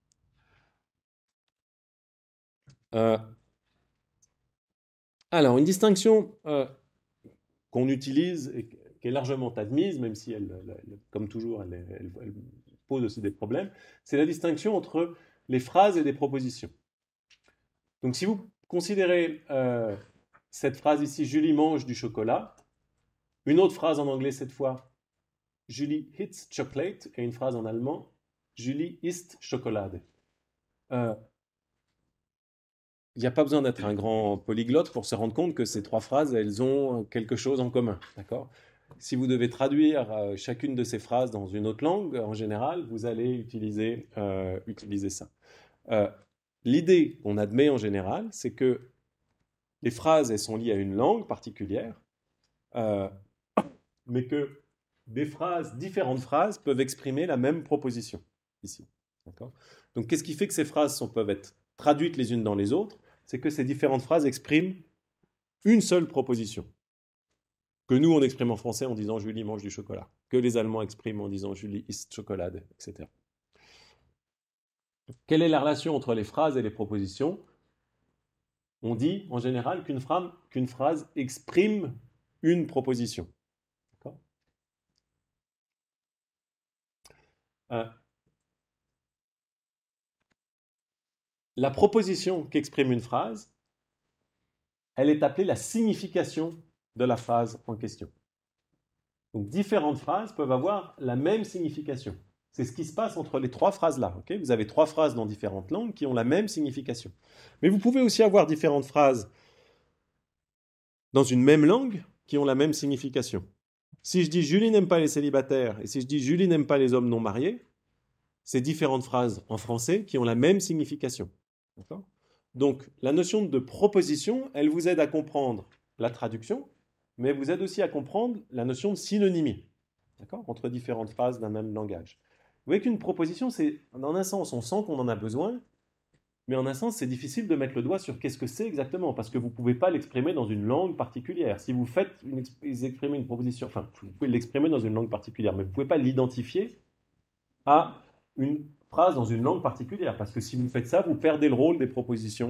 Euh, alors, une distinction euh, qu'on utilise et qui est largement admise, même si, elle, elle, elle, comme toujours, elle, elle, elle pose aussi des problèmes, c'est la distinction entre les phrases et des propositions. Donc, si vous considérez euh, cette phrase ici, « Julie mange du chocolat », une autre phrase en anglais cette fois, « Julie eats chocolate », et une phrase en allemand, « Julie isst Schokolade ». Euh, Il n'y a pas besoin d'être un grand polyglotte pour se rendre compte que ces trois phrases, elles ont quelque chose en commun, d'accord? Si vous devez traduire euh, chacune de ces phrases dans une autre langue, en général, vous allez utiliser, euh, utiliser ça. Euh, L'idée qu'on admet en général, c'est que les phrases, elles sont liées à une langue particulière, euh, mais que des phrases, différentes phrases, peuvent exprimer la même proposition, ici, d'accord? Donc, qu'est-ce qui fait que ces phrases sont, peuvent être traduites les unes dans les autres? C'est que ces différentes phrases expriment une seule proposition. Que nous, on exprime en français en disant « Julie mange du chocolat », que les Allemands expriment en disant « Julie isst Schokolade », et cetera. Quelle est la relation entre les phrases et les propositions? On dit en général qu'une phrase, qu'une phrase exprime une proposition. D'accord? Euh, La proposition qu'exprime une phrase, elle est appelée la signification de la phrase en question. Donc, différentes phrases peuvent avoir la même signification. C'est ce qui se passe entre les trois phrases-là. Okay? Vous avez trois phrases dans différentes langues qui ont la même signification. Mais vous pouvez aussi avoir différentes phrases dans une même langue qui ont la même signification. Si je dis « Julie n'aime pas les célibataires » et si je dis « Julie n'aime pas les hommes non mariés », c'est différentes phrases en français qui ont la même signification. D'accord ? Donc, la notion de proposition, elle vous aide à comprendre la traduction, mais elle vous aide aussi à comprendre la notion de synonymie, d'accord, entre différentes phrases d'un même langage. Vous voyez qu'une proposition, c'est, en un sens, on sent qu'on en a besoin, mais en un sens, c'est difficile de mettre le doigt sur qu'est-ce que c'est exactement, parce que vous ne pouvez pas l'exprimer dans une langue particulière. Si vous faites une, exprimer une proposition, enfin, vous pouvez l'exprimer dans une langue particulière, mais vous ne pouvez pas l'identifier à une phrase dans une langue particulière, parce que si vous faites ça, vous perdez le rôle des propositions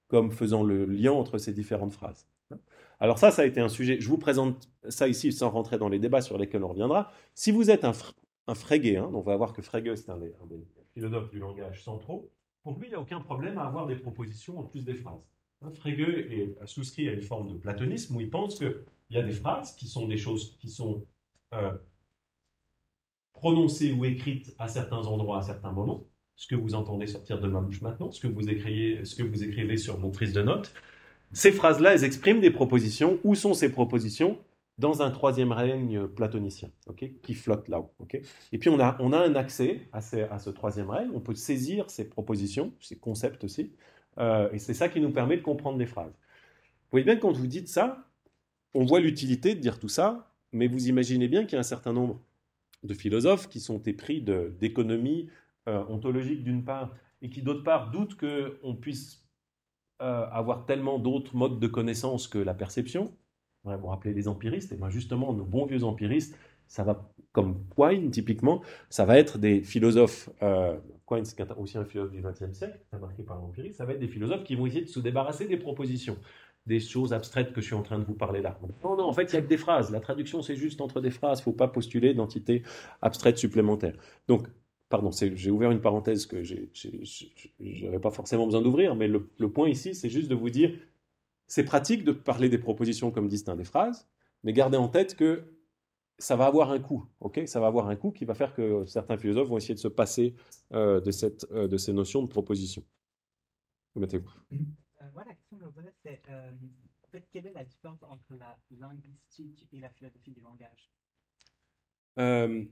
comme faisant le lien entre ces différentes phrases. Alors ça, ça a été un sujet, je vous présente ça ici sans rentrer dans les débats sur lesquels on reviendra. Si vous êt un, un Frege, hein, on va voir que Frege, c'est un des, un des philosophes du langage centraux, pour lui, il n'y a aucun problème à avoir des propositions en plus des phrases. Hein, Frege est souscrit à une forme de platonisme où il pense qu'il y a des phrases qui sont des choses qui sont euh, prononcées ou écrites à certains endroits, à certains moments, ce que vous entendez sortir de ma bouche maintenant, ce que vous écrivez, ce que vous écrivez sur vos prises de notes. Ces phrases-là, elles expriment des propositions. Où sont ces propositions? Dans un troisième règne platonicien, okay, qui flotte là-haut. Okay. Et puis, on a, on a un accès à, ces, à ce troisième règne. On peut saisir ces propositions, ces concepts aussi. Euh, et c'est ça qui nous permet de comprendre les phrases. Vous voyez bien que quand vous dites ça, on voit l'utilité de dire tout ça, mais vous imaginez bien qu'il y a un certain nombre de philosophes qui sont épris de, d'économie euh, ontologique d'une part, et qui d'autre part doutent qu'on puisse euh, avoir tellement d'autres modes de connaissance que la perception. Ouais, vous rappelez les empiristes, et bien justement, nos bons vieux empiristes, ça va, comme Quine typiquement, ça va être des philosophes, euh, Quine c'est aussi un philosophe du vingtième siècle, marqué par l'empirisme, ça va être des philosophes qui vont essayer de se débarrasser des propositions, des choses abstraites que je suis en train de vous parler là. Non, non, en fait, il n'y a que des phrases. La traduction, c'est juste entre des phrases. Il ne faut pas postuler d'entités abstraites supplémentaires. Donc, pardon, j'ai ouvert une parenthèse que je n'avais pas forcément besoin d'ouvrir, mais le, le point ici, c'est juste de vous dire, c'est pratique de parler des propositions comme distinctes des phrases, mais gardez en tête que ça va avoir un coût. Okay, ça va avoir un coût qui va faire que certains philosophes vont essayer de se passer euh, de, cette, euh, de ces notions de proposition. Mettez-vous. Euh, moi, la question que je me posais, c'est euh, en fait, quelle est la différence entre la linguistique et la philosophie du langage? euh,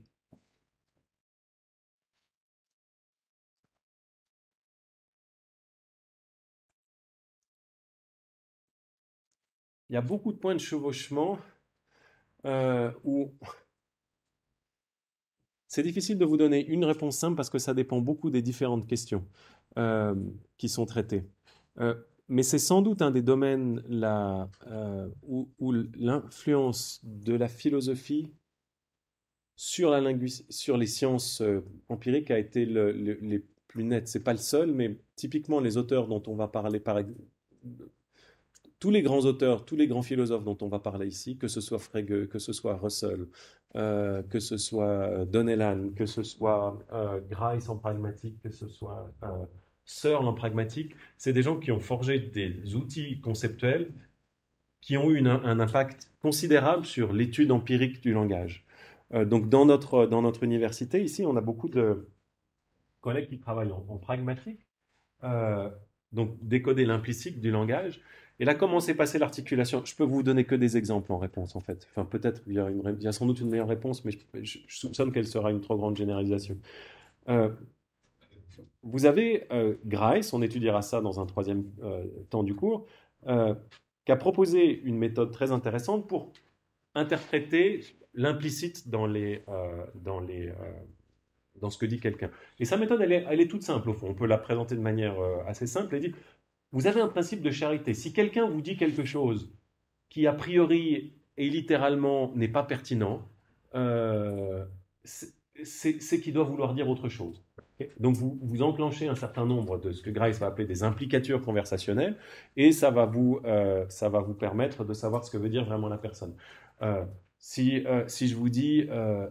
Il y a beaucoup de points de chevauchement euh, où c'est difficile de vous donner une réponse simple parce que ça dépend beaucoup des différentes questions euh, qui sont traitées. Euh, mais c'est sans doute un des domaines là, euh, où, où l'influence de la philosophie sur, la linguistique, sur les sciences euh, empiriques a été le, le, les plus nettes. Ce n'est pas le seul, mais typiquement les auteurs dont on va parler, par exemple, tous les grands auteurs, tous les grands philosophes dont on va parler ici, que ce soit Frege, que ce soit Russell, euh, que ce soit Donnellan, que ce soit euh, Grice en pragmatique, que ce soit euh, Searle en pragmatique, c'est des gens qui ont forgé des outils conceptuels qui ont eu une, un impact considérable sur l'étude empirique du langage. Euh, donc dans notre, dans notre université, ici, on a beaucoup de collègues qui travaillent en, en pragmatique, euh, donc décoder l'implicite du langage. Et là, comment s'est passée l'articulation? Je peux vous donner que des exemples en réponse, en fait. Enfin, peut-être il y a, une, il y a sans doute une meilleure réponse, mais je, je, je soupçonne qu'elle sera une trop grande généralisation. Euh, vous avez euh, Grice, on étudiera ça dans un troisième euh, temps du cours, euh, qui a proposé une méthode très intéressante pour interpréter l'implicite dans, les, euh, dans, les, euh, dans ce que dit quelqu'un. Et sa méthode, elle est, elle est toute simple, au fond. On peut la présenter de manière euh, assez simple. Elle dit, vous avez un principe de charité. Si quelqu'un vous dit quelque chose qui, a priori et littéralement, n'est pas pertinent, euh, c'est qu'il doit vouloir dire autre chose. Okay. Donc, vous, vous enclenchez un certain nombre de ce que Grice va appeler des implicatures conversationnelles, et ça va vous, euh, ça va vous permettre de savoir ce que veut dire vraiment la personne. Euh, si, euh, si je vous dis... Euh,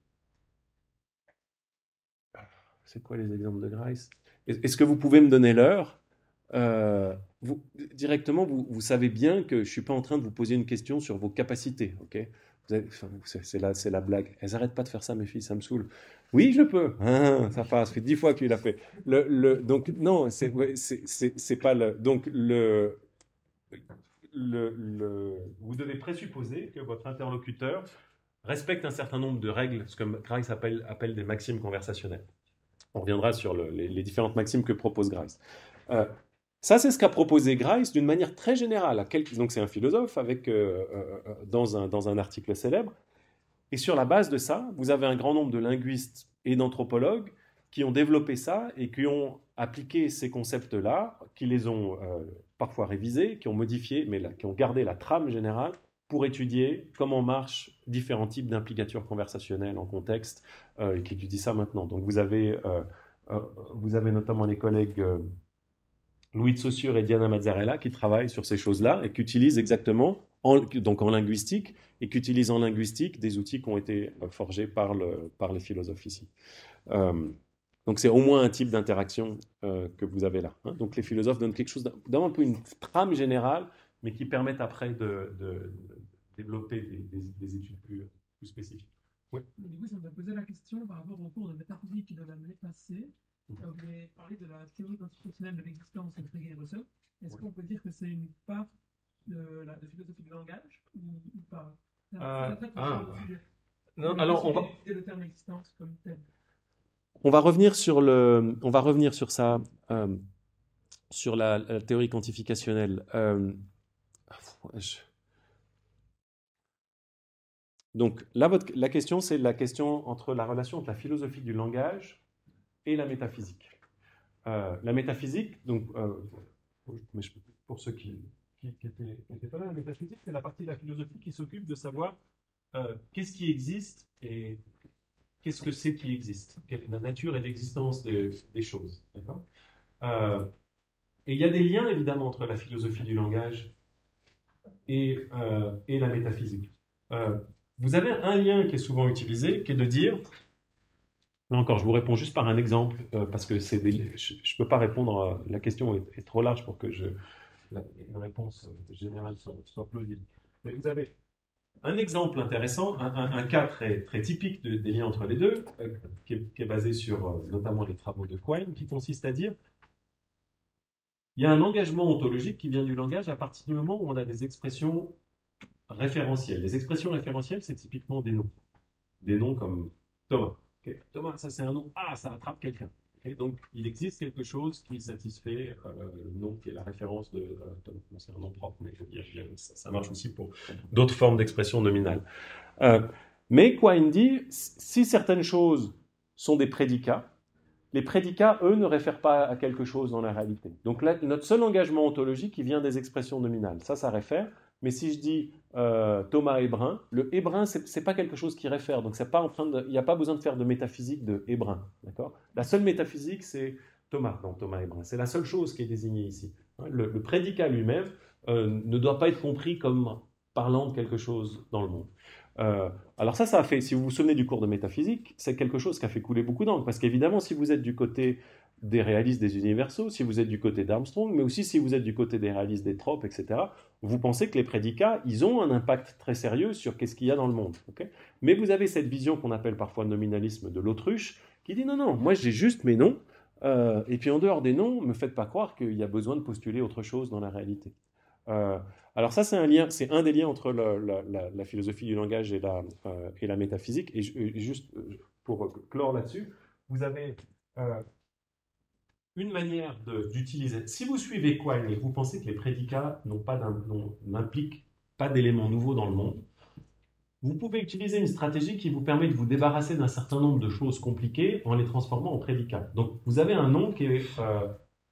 c'est quoi les exemples de Grice? Est-ce que vous pouvez me donner l'heure? Euh, vous, directement, vous, vous savez bien que je ne suis pas en train de vous poser une question sur vos capacités, ok? Enfin, c'est la, la blague. Elles n'arrêtent pas de faire ça, mes filles, ça me saoule. Oui, je peux. Ah, ça passe. Ça fait dix fois qu'il l'a fait. Le, le, donc, non, c'est c'est pas le... Donc, le, le, le... Vous devez présupposer que votre interlocuteur respecte un certain nombre de règles, ce que Grice appelle, appelle des maximes conversationnelles. On reviendra sur le, les, les différentes maximes que propose Grice. Euh, Ça, c'est ce qu'a proposé Grice d'une manière très générale. À quelques... Donc, c'est un philosophe avec, euh, euh, dans, un, dans un article célèbre. Et sur la base de ça, vous avez un grand nombre de linguistes et d'anthropologues qui ont développé ça et qui ont appliqué ces concepts-là, qui les ont euh, parfois révisés, qui ont modifié, mais là, qui ont gardé la trame générale pour étudier comment marchent différents types d'implicatures conversationnelles en contexte, euh, et qui étudient ça maintenant. Donc, vous avez, euh, euh, vous avez notamment les collègues... Euh, Louis de Saussure et Diana Mazzarella qui travaillent sur ces choses-là et qui utilisent exactement, en, donc en linguistique, et qui utilisent en linguistique des outils qui ont été forgés par, le, par les philosophes ici. Euh, donc c'est au moins un type d'interaction euh, que vous avez là. Hein. Donc les philosophes donnent quelque chose d'un un peu une trame générale, mais qui permettent après de, de, de développer des, des, des études plus, plus spécifiques. Oui. Du coup, ça me posait la question par rapport au cours de métaphysique de l'année passée. Vous avez parlé de la théorie constitutionnelle de l'existence de Frege et Russell. Est-ce Oui. qu'on peut dire que c'est une part de la de philosophie du langage ou, ou pas? Ça, Euh, ça traite ah. le sujet. Non, Mais alors on va, utiliser le terme existence comme tel. on va revenir sur le, on va revenir sur ça, euh, sur la, la théorie quantificationnelle. Euh, je- Donc là, votre, la question, c'est la question entre la relation entre la philosophie du langage et la métaphysique. Euh, la métaphysique, donc, euh, mais je- pour ceux qui qui qui étaient qui étaient pas là, la métaphysique, c'est la partie de la philosophie qui s'occupe de savoir euh, qu'est-ce qui existe et qu'est-ce que c'est qui existe, quelle est la nature et l'existence de- des choses. D'accord. Euh, et il y a des liens, évidemment, entre la philosophie du langage et, euh, et la métaphysique. Euh, vous avez un lien qui est souvent utilisé, qui est de dire, là encore, je vous réponds juste par un exemple, euh, parce que c'est des- je ne peux pas répondre, à- la question est, est trop large pour que je, la, la réponse euh, générale soit, soit plausible. Mais vous avez un exemple intéressant, un, un- un cas très, très typique de- des liens entre les deux, euh, qui, est, qui est basé sur euh, notamment les travaux de Quine, qui consiste à dire il y a un engagement ontologique qui vient du langage à partir du moment où on a des expressions référentielles. Les expressions référentielles, c'est typiquement des noms. Des noms comme Thomas. Ok, Thomas, ça c'est un nom. Ah, ça attrape quelqu'un. Ok, donc, il existe quelque chose qui satisfait euh, le nom qui est la référence de euh, Thomas. Bon, c'est un nom propre, mais je veux dire, ça, ça marche aussi pour d'autres formes d'expression nominale. Euh, mais Quine dit, si certaines choses sont des prédicats, les prédicats, eux, ne réfèrent pas à quelque chose dans la réalité. Donc là, notre seul engagement ontologique, il vient des expressions nominales. Ça, ça réfère. Mais si je dis euh, Thomas Hébrun, le Hébrun, c'est c'est pas quelque chose qui réfère. Donc c'est pas en train de, il n'y a pas besoin de faire de métaphysique de Hébrun. D'accord. La seule métaphysique, c'est Thomas, non, Thomas Hébrun. C'est la seule chose qui est désignée ici. Le, le prédicat lui-même euh, ne doit pas être compris comme parlant de quelque chose dans le monde. Euh, alors ça, ça a fait, si vous vous souvenez du cours de métaphysique, c'est quelque chose qui a fait couler beaucoup d'encre, parce qu'évidemment, si vous êtes du côté des réalistes des universaux, si vous êtes du côté d'Armstrong, mais aussi si vous êtes du côté des réalistes des tropes, et cetera, vous pensez que les prédicats, ils ont un impact très sérieux sur qu'est-ce qu'il y a dans le monde. Okay, mais vous avez cette vision qu'on appelle parfois nominalisme de l'autruche, qui dit non, non, moi j'ai juste mes noms, euh, et puis en dehors des noms, ne me faites pas croire qu'il y a besoin de postuler autre chose dans la réalité. Euh, alors ça, c'est un lien, c'est un des liens entre le, la, la, la philosophie du langage et la, euh, et la métaphysique. Et, et juste pour clore là-dessus, vous avez euh, une manière d'utiliser. Si vous suivez Quine et vous pensez que les prédicats n'ont pas n'impliquent pas d'éléments nouveaux dans le monde, vous pouvez utiliser une stratégie qui vous permet de vous débarrasser d'un certain nombre de choses compliquées en les transformant en prédicats. Donc vous avez un nom qui est euh,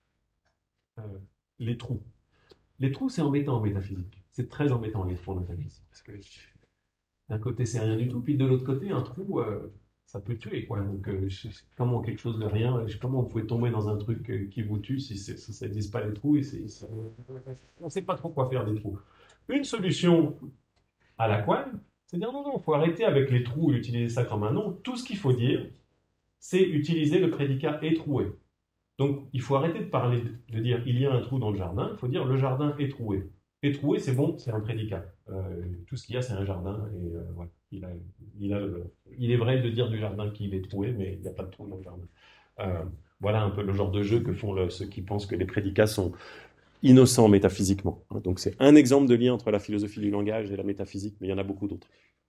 euh, les trous. Les trous, c'est embêtant en métaphysique. C'est très embêtant, les trous en métaphysique. Parce que d'un côté, c'est rien du tout, puis de l'autre côté, un trou, euh, ça peut tuer, quoi. Donc, euh, je, comment quelque chose de rien, comment vous pouvez tomber dans un truc euh, qui vous tue si, si ça n'existe pas les trous, et c'est, ça, on ne sait pas trop quoi faire des trous. Une solution à la Quine, c'est dire non, non, il faut arrêter avec les trous et utiliser ça comme un nom. Tout ce qu'il faut dire, c'est utiliser le prédicat étroué. Donc, il faut arrêter de parler, de dire il y a un trou dans le jardin, il faut dire le jardin est troué. Étroué, c'est bon, c'est un prédicat. Euh, tout ce qu'il y a, c'est un jardin, et euh, voilà. Il, a, il, a, euh, il est vrai de dire du jardin qu'il est troué, mais il n'y a pas de trou dans le jardin. Euh, voilà un peu le genre de jeu que font le, ceux qui pensent que les prédicats sont innocents métaphysiquement. Donc, c'est un exemple de lien entre la philosophie du langage et la métaphysique, mais il y en a beaucoup d'autres.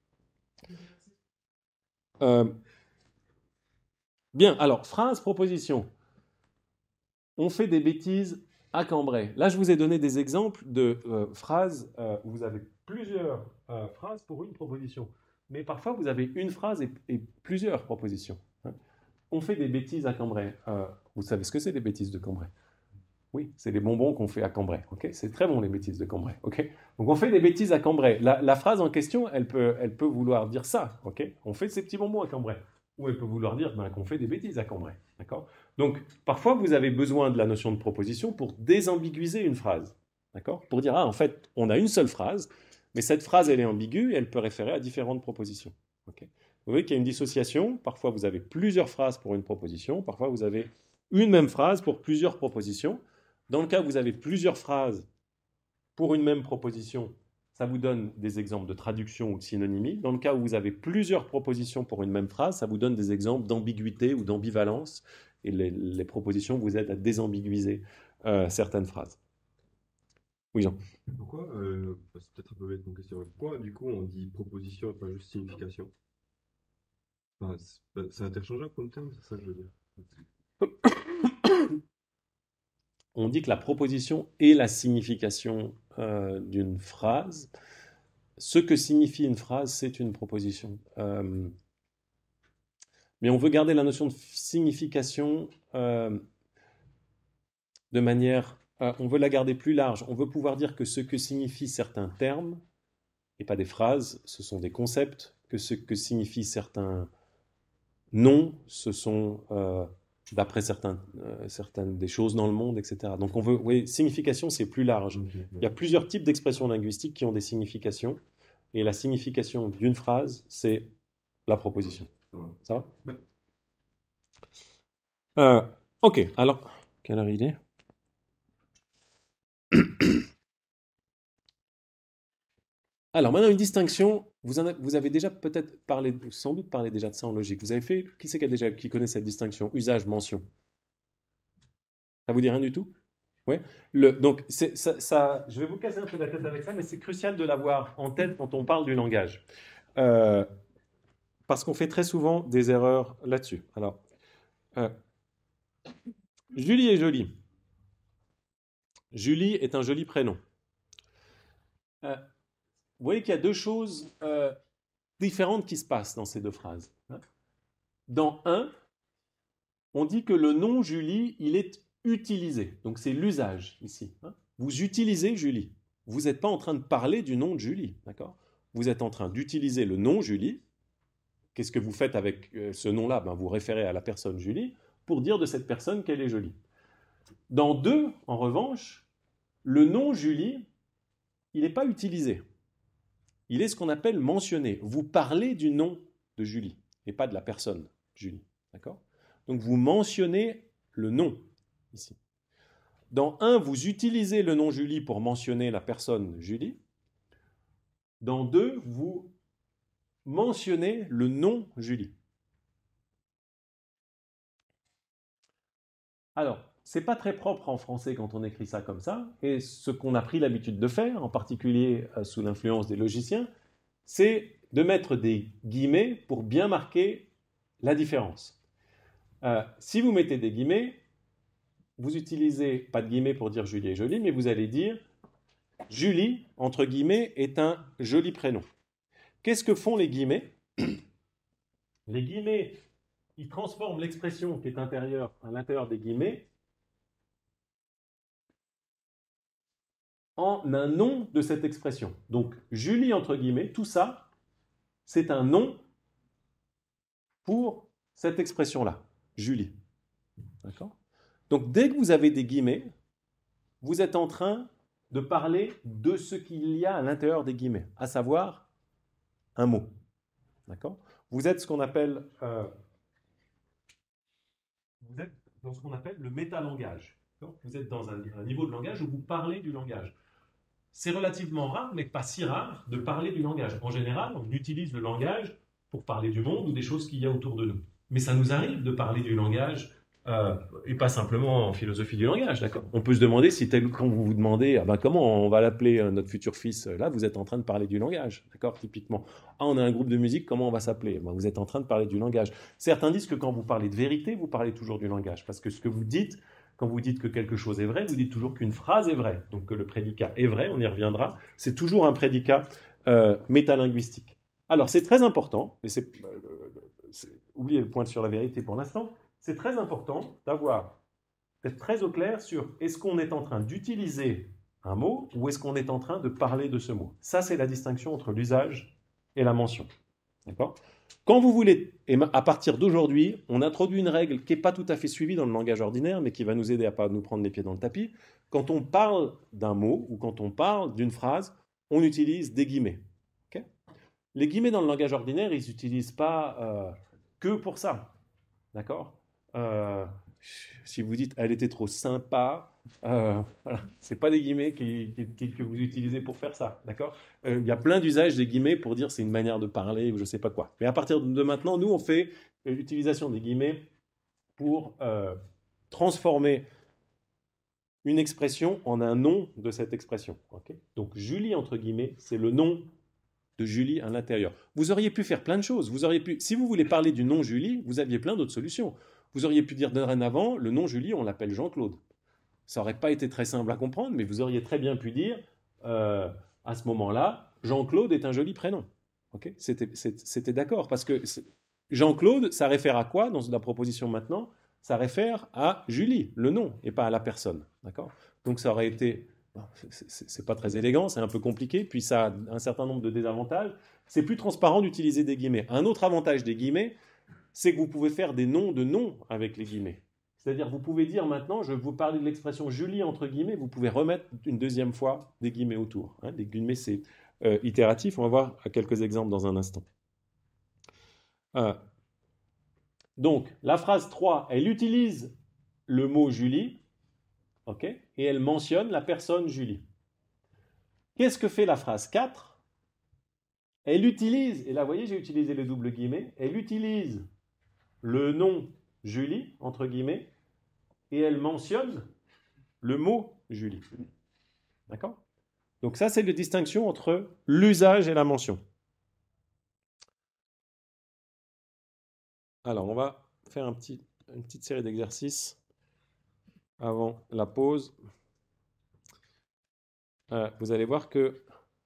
Euh, bien, alors, phrase, proposition. On fait des bêtises à Cambrai. Là, je vous ai donné des exemples de euh, phrases euh, où vous avez plusieurs euh, phrases pour une proposition. Mais parfois, vous avez une phrase et, et plusieurs propositions. Hein. On fait des bêtises à Cambrai. Euh, vous savez ce que c'est, les bêtises de Cambrai? Oui, c'est les bonbons qu'on fait à Cambrai. Okay, c'est très bon, les bêtises de Cambrai. Okay, donc, on fait des bêtises à Cambrai. La, la phrase en question, elle peut, elle peut vouloir dire ça. Okay, on fait ces petits bonbons à Cambrai. ou elle peut vouloir dire ben, qu'on fait des bêtises à Cambrai. D'accord ? Donc, parfois, vous avez besoin de la notion de proposition pour désambiguiser une phrase. D'accord ? Pour dire, ah, en fait, on a une seule phrase, mais cette phrase, elle est ambiguë et elle peut référer à différentes propositions. Okay ? Vous voyez qu'il y a une dissociation. Parfois, vous avez plusieurs phrases pour une proposition. Parfois, vous avez une même phrase pour plusieurs propositions. Dans le cas où vous avez plusieurs phrases pour une même proposition, ça vous donne des exemples de traduction ou de synonymie. Dans le cas où vous avez plusieurs propositions pour une même phrase, ça vous donne des exemples d'ambiguïté ou d'ambivalence. Et les, les propositions vous aident à désambiguiser euh, certaines phrases. Oui, Jean. Pourquoi, euh, c'est peut-être un peu bête mon question, mais pourquoi du coup on dit proposition et pas juste signification? Enfin, c'est c'est interchangeable comme terme, c'est ça que je veux dire. On dit que la proposition est la signification euh, d'une phrase. Ce que signifie une phrase, c'est une proposition. Euh, mais on veut garder la notion de signification euh, de manière... Euh, on veut la garder plus large. On veut pouvoir dire que ce que signifient certains termes, et pas des phrases, ce sont des concepts, que ce que signifient certains noms, ce sont... Euh, d'après certains, euh, certaines des choses dans le monde, et cetera. Donc on veut, oui, signification, c'est plus large. Il y a plusieurs types d'expressions linguistiques qui ont des significations, et la signification d'une phrase, c'est la proposition. Ça va? euh, Ok, alors, quelle heure il est? Alors maintenant, une distinction, vous, en avez, vous avez déjà peut-être parlé, sans doute parlé déjà de ça en logique. Vous avez fait, qui c'est qui, a déjà, qui connaît cette distinction? Usage, mention. Ça vous dit rien du tout? Oui. Le, donc, c'est, ça, ça, je vais vous casser un peu la tête avec ça, mais c'est crucial de l'avoir en tête quand on parle du langage. Euh, parce qu'on fait très souvent des erreurs là-dessus. Alors, euh, Julie est jolie. Julie est un joli prénom. Euh, Vous voyez qu'il y a deux choses euh, différentes qui se passent dans ces deux phrases. Dans un, on dit que le nom Julie, il est utilisé. Donc c'est l'usage ici. Vous utilisez Julie. Vous n'êtes pas en train de parler du nom de Julie. D'accord ? Vous êtes en train d'utiliser le nom Julie. Qu'est-ce que vous faites avec euh, ce nom-là ? Ben, vous référez à la personne Julie pour dire de cette personne qu'elle est jolie. Dans deux, en revanche, le nom Julie, il n'est pas utilisé. Il est ce qu'on appelle mentionné. Vous parlez du nom de Julie et pas de la personne Julie. D'accord ? Donc vous mentionnez le nom ici. Dans un, vous utilisez le nom Julie pour mentionner la personne Julie. Dans deux, vous mentionnez le nom Julie. Alors, c'est pas très propre en français quand on écrit ça comme ça, et ce qu'on a pris l'habitude de faire, en particulier euh, sous l'influence des logiciens, c'est de mettre des guillemets pour bien marquer la différence. Euh, si vous mettez des guillemets, vous utilisez pas de guillemets pour dire Julie est jolie, mais vous allez dire Julie, entre guillemets, est un joli prénom. Qu'est-ce que font les guillemets? Les guillemets, ils transforment l'expression qui est intérieure à l'intérieur des guillemets en un nom de cette expression. Donc, Julie, entre guillemets, tout ça, c'est un nom pour cette expression-là, Julie. D'accord ? Donc, dès que vous avez des guillemets, vous êtes en train de parler de ce qu'il y a à l'intérieur des guillemets, à savoir un mot. D'accord ? Vous êtes ce qu'on appelle, euh, vous êtes dans ce qu'on appelle le métalangage. Vous êtes dans un, un niveau de langage où vous parlez du langage. C'est relativement rare, mais pas si rare, de parler du langage. En général, on utilise le langage pour parler du monde ou des choses qu'il y a autour de nous. Mais ça nous arrive de parler du langage, euh, et pas simplement en philosophie du langage, d'accord ? On peut se demander si, tel, quand vous vous demandez ah ben, comment on va l'appeler euh, notre futur fils, là, vous êtes en train de parler du langage, d'accord ? Typiquement. Ah, on a un groupe de musique, comment on va s'appeler ? Ben, vous êtes en train de parler du langage. Certains disent que quand vous parlez de vérité, vous parlez toujours du langage, parce que ce que vous dites, quand vous dites que quelque chose est vrai, vous dites toujours qu'une phrase est vraie. Donc que le prédicat est vrai, on y reviendra. C'est toujours un prédicat euh, métalinguistique. Alors c'est très important, mais c'est, euh, c'est, oubliez le point sur la vérité pour l'instant, c'est très important d'avoir, d'être très au clair sur est-ce qu'on est en train d'utiliser un mot ou est-ce qu'on est en train de parler de ce mot. Ça c'est la distinction entre l'usage et la mention. D'accord? Quand vous voulez, et à partir d'aujourd'hui, on introduit une règle qui n'est pas tout à fait suivie dans le langage ordinaire, mais qui va nous aider à ne pas nous prendre les pieds dans le tapis. Quand on parle d'un mot ou quand on parle d'une phrase, on utilise des guillemets. Okay? Les guillemets dans le langage ordinaire, ils n'utilisent pas euh, que pour ça. D'accord? euh, Si vous dites « elle était trop sympa euh, », voilà. Ce n'est pas des guillemets qui, qui, que vous utilisez pour faire ça. D'accord? Il y a plein d'usages des guillemets pour dire c'est une manière de parler ou je ne sais pas quoi. Mais à partir de maintenant, nous, on fait l'utilisation des guillemets pour euh, transformer une expression en un nom de cette expression. Okay? Donc, Julie, entre guillemets, c'est le nom de Julie à l'intérieur. Vous auriez pu faire plein de choses. Vous auriez pu, si vous voulez parler du nom Julie, vous aviez plein d'autres solutions. Vous auriez pu dire dorénavant, le nom Julie, on l'appelle Jean-Claude. Ça n'aurait pas été très simple à comprendre, mais vous auriez très bien pu dire, euh, à ce moment-là, Jean-Claude est un joli prénom. Okay? C'était, c'était d'accord, parce que Jean-Claude, ça réfère à quoi dans la proposition maintenant? Ça réfère à Julie, le nom, et pas à la personne. D'accord? Donc ça aurait été... C'est pas très élégant, c'est un peu compliqué, puis ça a un certain nombre de désavantages. C'est plus transparent d'utiliser des guillemets. Un autre avantage des guillemets, c'est que vous pouvez faire des noms de noms avec les guillemets. C'est-à-dire, vous pouvez dire maintenant, je vais vous parler de l'expression Julie entre guillemets, vous pouvez remettre une deuxième fois des guillemets autour. Hein, les guillemets, c'est euh, itératif. On va voir quelques exemples dans un instant. Euh, donc, la phrase trois, elle utilise le mot Julie. Okay, et elle mentionne la personne Julie. Qu'est-ce que fait la phrase quatre? Elle utilise, et là vous voyez j'ai utilisé le double guillemets, elle utilise le nom Julie, entre guillemets, et elle mentionne le mot Julie. D'accord? Donc ça c'est la distinction entre l'usage et la mention. Alors on va faire un petit, une petite série d'exercices avant la pause. Euh, vous allez voir que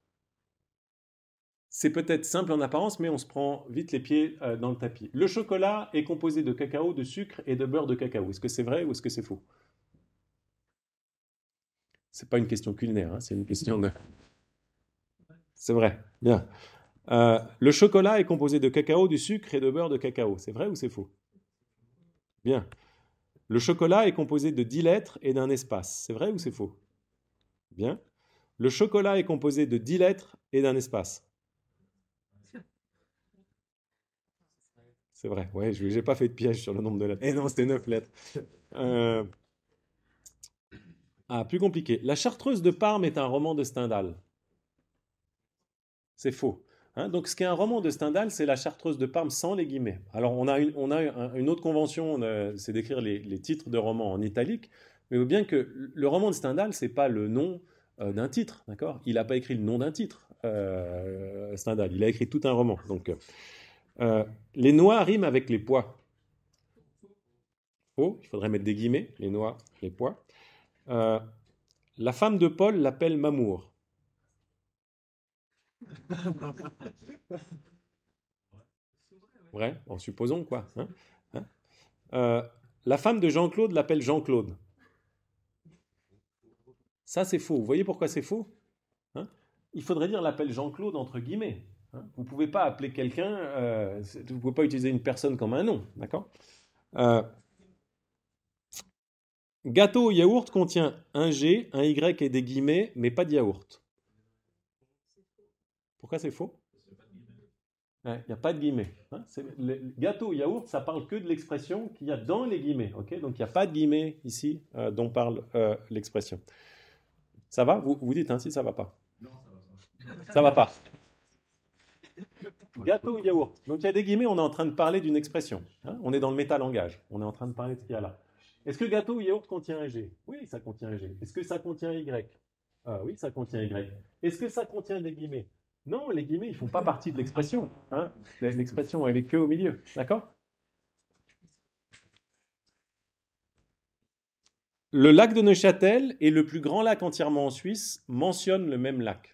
c'est peut-être simple en apparence, mais on se prend vite les pieds euh, dans le tapis. Le chocolat est composé de cacao, de sucre et de beurre de cacao. Est-ce que c'est vrai ou est-ce que c'est faux? C'est pas une question culinaire, hein, c'est une question de... C'est vrai, bien. Euh, le chocolat est composé de cacao, du sucre et de beurre de cacao. C'est vrai ou c'est faux? Bien. Le chocolat est composé de dix lettres et d'un espace. C'est vrai ou c'est faux? Bien. Le chocolat est composé de dix lettres et d'un espace. C'est vrai. Ouais, je n'ai pas fait de piège sur le nombre de lettres. Eh non, c'était neuf lettres. Euh... Ah, plus compliqué. La Chartreuse de Parme est un roman de Stendhal. C'est faux. Hein, donc, ce qui est un roman de Stendhal, c'est La Chartreuse de Parme sans les guillemets. Alors, on a une, on a une autre convention, c'est d'écrire les, les titres de romans en italique. Mais il faut bien que le roman de Stendhal, c'est pas le nom euh, d'un titre, d'accord? Il n'a pas écrit le nom d'un titre, euh, Stendhal. Il a écrit tout un roman. Donc, euh, les noix riment avec les pois. Faux. Il faudrait mettre des guillemets. Les noix, les pois. Euh, la femme de Paul l'appelle Mamour. Vrai, en supposons quoi. Hein, hein euh, la femme de Jean-Claude l'appelle Jean-Claude. Ça, c'est faux. Vous voyez pourquoi c'est faux? Hein? Il faudrait dire l'appelle Jean-Claude entre guillemets. Hein? Vous ne pouvez pas appeler quelqu'un, euh, vous ne pouvez pas utiliser une personne comme un nom. D'accord? euh, Gâteau au yaourt contient un G, un Y et des guillemets, mais pas de yaourt. Pourquoi c'est faux? Il n'y a pas de guillemets. Hein, le gâteau au yaourt, ça parle que de l'expression qu'il y a dans les guillemets. Okay, donc il n'y a pas de guillemets ici euh, dont parle euh, l'expression. Ça va? Vous, vous dites hein, si ça va pas. Non, ça va pas. Ça va pas. Gâteau au yaourt. Donc il y a des guillemets, on est en train de parler d'une expression. Hein, on est dans le métalangage. On est en train de parler de ce qu'il y a là. Est-ce que gâteau au yaourt contient un G? Oui, ça contient un G. Est-ce que ça contient un Y? Ah, oui, ça contient un Y. Est-ce que ça contient des guillemets? Non, les guillemets, ils ne font pas partie de l'expression. Hein. L'expression, elle est que au milieu. D'accord? Le lac de Neuchâtel est le plus grand lac entièrement en Suisse, mentionne le même lac.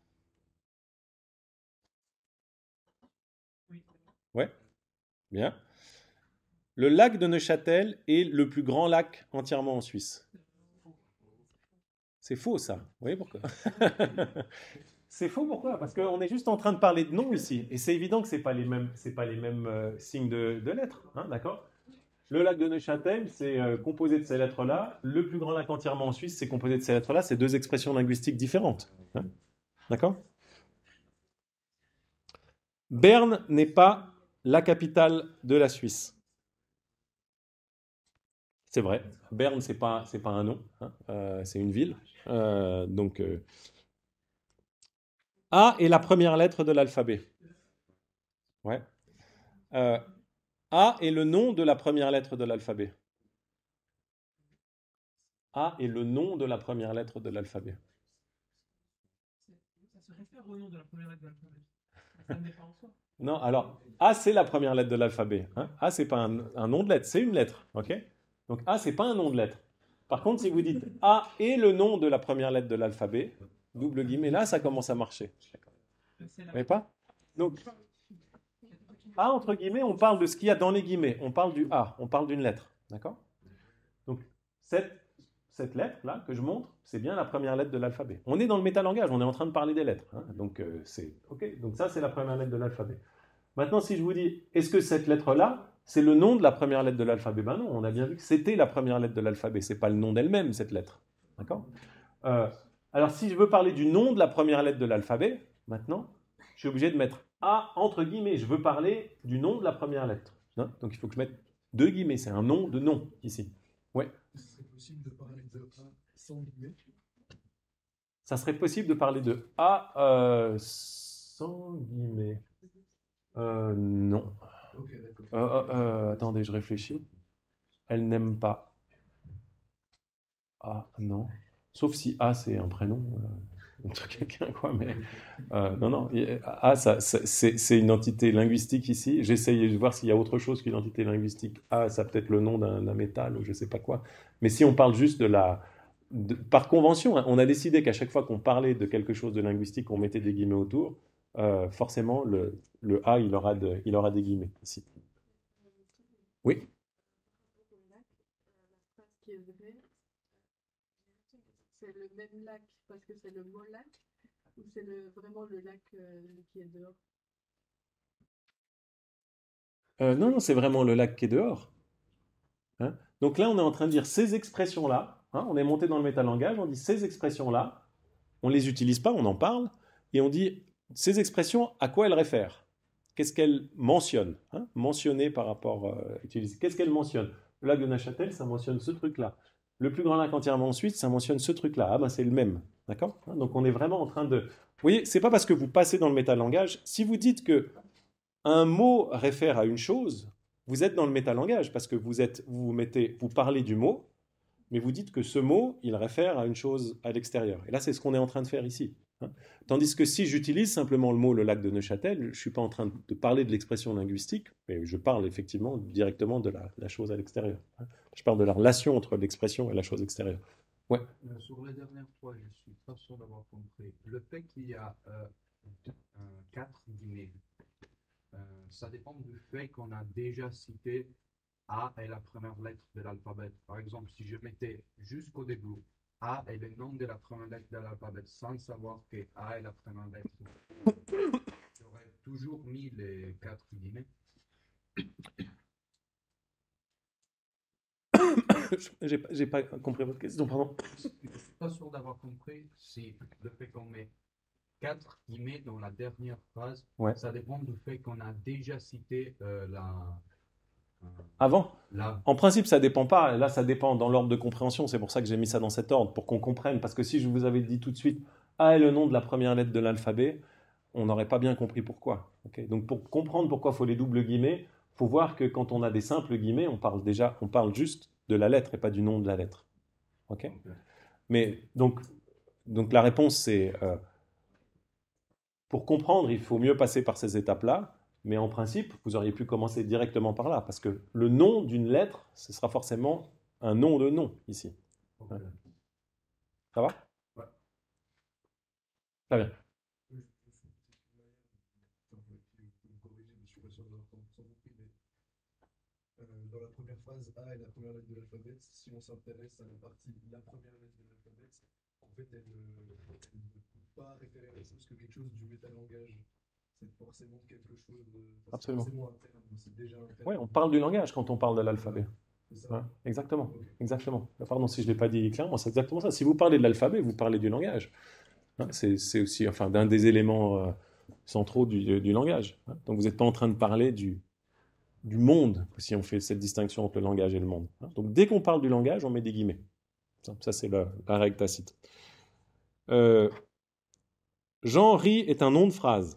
Ouais, bien. Le lac de Neuchâtel est le plus grand lac entièrement en Suisse. C'est faux, ça. Vous voyez pourquoi? C'est faux, pourquoi? Parce qu'on est juste en train de parler de noms ici. Et c'est évident que ce n'est pas les mêmes, c'est pas les mêmes euh, signes de, de lettres. Hein, d'accord? Le lac de Neuchâtel, c'est euh, composé de ces lettres-là. Le plus grand lac entièrement en Suisse, c'est composé de ces lettres-là. C'est deux expressions linguistiques différentes. Hein, d'accord? Berne n'est pas la capitale de la Suisse. C'est vrai. Berne, ce n'est pas, c'est pas un nom. Hein, euh, c'est une ville. Euh, donc... Euh, A est la première lettre de l'alphabet. Ouais. Euh, A est le nom de la première lettre de l'alphabet. A est le nom de la première lettre de l'alphabet. Ça se réfère au nom de la première lettre de l'alphabet. Ça n'est pas en soi. Non, alors, A, c'est la première lettre de l'alphabet. Hein. A, c'est pas un, un nom de lettre, c'est une lettre. Ok? Donc, A, c'est pas un nom de lettre. Par contre, si vous dites A est le nom de la première lettre de l'alphabet, double guillemets, là, ça commence à marcher. Vous voyez pas? Donc, A, entre guillemets, on parle de ce qu'il y a dans les guillemets. On parle du A, on parle d'une lettre. D'accord? Donc, cette, cette lettre-là que je montre, c'est bien la première lettre de l'alphabet. On est dans le métalangage, on est en train de parler des lettres. Hein. Donc, euh, c'est OK. Donc, ça, c'est la première lettre de l'alphabet. Maintenant, si je vous dis, est-ce que cette lettre-là, c'est le nom de la première lettre de l'alphabet? Ben non, on a bien vu que c'était la première lettre de l'alphabet. Ce n'est pas le nom d'elle-même, cette lettre. D'accord? euh, Alors, si je veux parler du nom de la première lettre de l'alphabet, maintenant, je suis obligé de mettre A entre guillemets. Je veux parler du nom de la première lettre. Hein. Donc, il faut que je mette deux guillemets. C'est un nom de nom, ici. Ouais. C'est possible de parler de A sans guillemets? Ça serait possible de parler de A euh, sans guillemets. Euh, non. Ok, d'accord. Euh, euh, euh, attendez, je réfléchis. Elle n'aime pas. A, non. Sauf si A, c'est un prénom. Euh, entre quelqu'un, quoi. Mais euh, non, non. A, ça, ça, c'est, c'est une entité linguistique ici. J'essaye de voir s'il y a autre chose qu'une entité linguistique. A, ça peut être le nom d'un, d'un métal ou je sais pas quoi. Mais si on parle juste de la... De, par convention, hein, on a décidé qu'à chaque fois qu'on parlait de quelque chose de linguistique, on mettait des guillemets autour. Euh, forcément, le, le A, il aura, de, il aura des guillemets ici. Oui. C'est le même lac parce que c'est le mot lac ou c'est le, vraiment le lac euh, qui est dehors? Euh, non, non, c'est vraiment le lac qui est dehors. Hein. Donc là, on est en train de dire ces expressions-là. Hein, on est monté dans le métalangage, on dit ces expressions-là. On ne les utilise pas, on en parle. Et on dit ces expressions, à quoi elles réfèrent? Qu'est-ce qu'elles mentionnent? Hein, mentionner par rapport... Euh, utiliser. Qu'est-ce qu'elles mentionnent? Le lac de Neuchâtel, ça mentionne ce truc-là. Le plus grand lac entièrement en Suisse, ça mentionne ce truc-là. Ah ben c'est le même. D'accord? Hein, donc on est vraiment en train de... Vous voyez, c'est pas parce que vous passez dans le métalangage. Si vous dites que un mot réfère à une chose, vous êtes dans le métalangage parce que vous, êtes, vous, vous, mettez, vous parlez du mot, mais vous dites que ce mot, il réfère à une chose à l'extérieur. Et là, c'est ce qu'on est en train de faire ici. Hein. Tandis que si j'utilise simplement le mot le lac de Neuchâtel, je ne suis pas en train de parler de l'expression linguistique, mais je parle effectivement directement de la, la chose à l'extérieur. Hein. Je parle de la relation entre l'expression et la chose extérieure. Ouais. Euh, sur la dernière fois, je suis pas sûr d'avoir compris. Le fait qu'il y a euh, euh, quatre guillemets, euh, ça dépend du fait qu'on a déjà cité A est la première lettre de l'alphabet. Par exemple, si je mettais jusqu'au début A est le nom de la première lettre de l'alphabet sans savoir que A est la première lettre, j'aurais toujours mis les quatre guillemets. j'ai, pas, j'ai pas compris votre question, pardon. Je ne suis pas sûr d'avoir compris si le fait qu'on met quatre guillemets dans la dernière phrase, ouais. Ça dépend du fait qu'on a déjà cité euh, la... Avant Là. En principe, ça ne dépend pas. Là, ça dépend dans l'ordre de compréhension. C'est pour ça que j'ai mis ça dans cet ordre, pour qu'on comprenne. Parce que si je vous avais dit tout de suite A est le nom de la première lettre de l'alphabet, on n'aurait pas bien compris pourquoi. Okay. Donc, pour comprendre pourquoi il faut les doubles guillemets, il faut voir que quand on a des simples guillemets, on parle déjà, on parle juste de la lettre et pas du nom de la lettre. Okay. Okay. Mais donc, donc, la réponse, c'est euh, pour comprendre, il faut mieux passer par ces étapes-là. Mais en principe, vous auriez pu commencer directement par là, parce que le nom d'une lettre, ce sera forcément un nom de nom, ici. Okay. Ça va? Ouais. Très bien. Dans la première phrase, A est la première lettre de l'alphabet. Si on s'intéresse à la partie la première lettre de l'alphabet, en fait, elle ne elle ne peut pas référer à la chose que quelque chose du métalangage. C'est forcément quelque chose de. Enfin, c'est Absolument. forcément un terme, c'est déjà un terme. Oui, on parle du langage quand on parle de l'alphabet. C'est ça. Ouais, exactement, Ok. exactement. Pardon si je ne l'ai pas dit clairement, c'est exactement ça. Si vous parlez de l'alphabet, vous parlez du langage. Hein, c'est c'est aussi enfin, d'un des éléments euh, centraux du, du langage. Hein. Donc vous n'êtes pas en train de parler du, du monde, si on fait cette distinction entre le langage et le monde. Hein. Donc dès qu'on parle du langage, on met des guillemets. Ça, ça, c'est la, la règle tacite. Euh, Jean-Ri est un nom de phrase.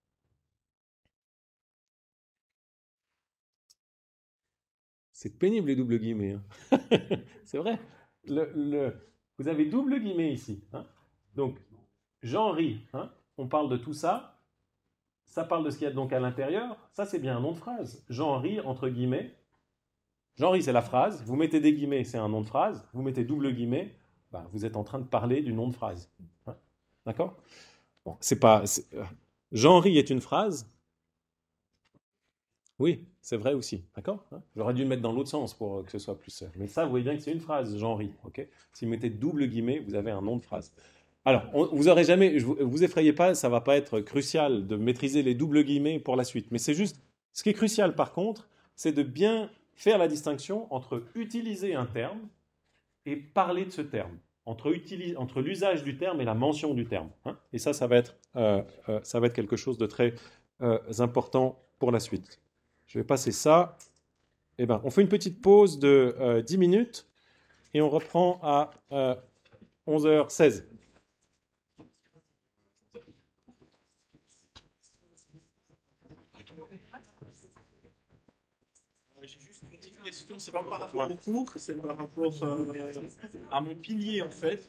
C'est pénible les doubles guillemets. Hein. C'est vrai. Le, le, vous avez double guillemets ici. Hein. Donc, Jean-Ri, hein, on parle de tout ça. Ça parle de ce qu'il y a donc à l'intérieur. Ça, c'est bien un nom de phrase. Jean-Ri, entre guillemets. Jean-Ri, c'est la phrase. Vous mettez des guillemets, c'est un nom de phrase. Vous mettez double guillemets, bah, vous êtes en train de parler du nom de phrase. Hein. D'accord? Bon, c'est pas. c'est- euh, Jean-Ri est une phrase. Oui, c'est vrai aussi, d'accord? Hein. J'aurais dû le mettre dans l'autre sens pour euh, que ce soit plus... euh, Mais ça, vous voyez bien que c'est une phrase, Jean-Ri, ok? Si vous mettez double guillemets, vous avez un nom de phrase. Alors, on- vous aurez jamais... Je vous, vous effrayez pas, ça va pas être crucial de maîtriser les doubles guillemets pour la suite. Mais c'est juste... Ce qui est crucial, par contre, c'est de bien faire la distinction entre utiliser un terme et parler de ce terme. Entre, utili- entre l'usage du terme et la mention du terme. Hein. Et ça, ça va être, euh, euh, ça va être quelque chose de très euh, important pour la suite. Je vais passer ça. Eh ben, on fait une petite pause de euh, dix minutes et on reprend à euh, onze heures seize. J'ai juste une petite question, c'est pas par rapport au cours, c'est par rapport euh, à mon pilier en fait.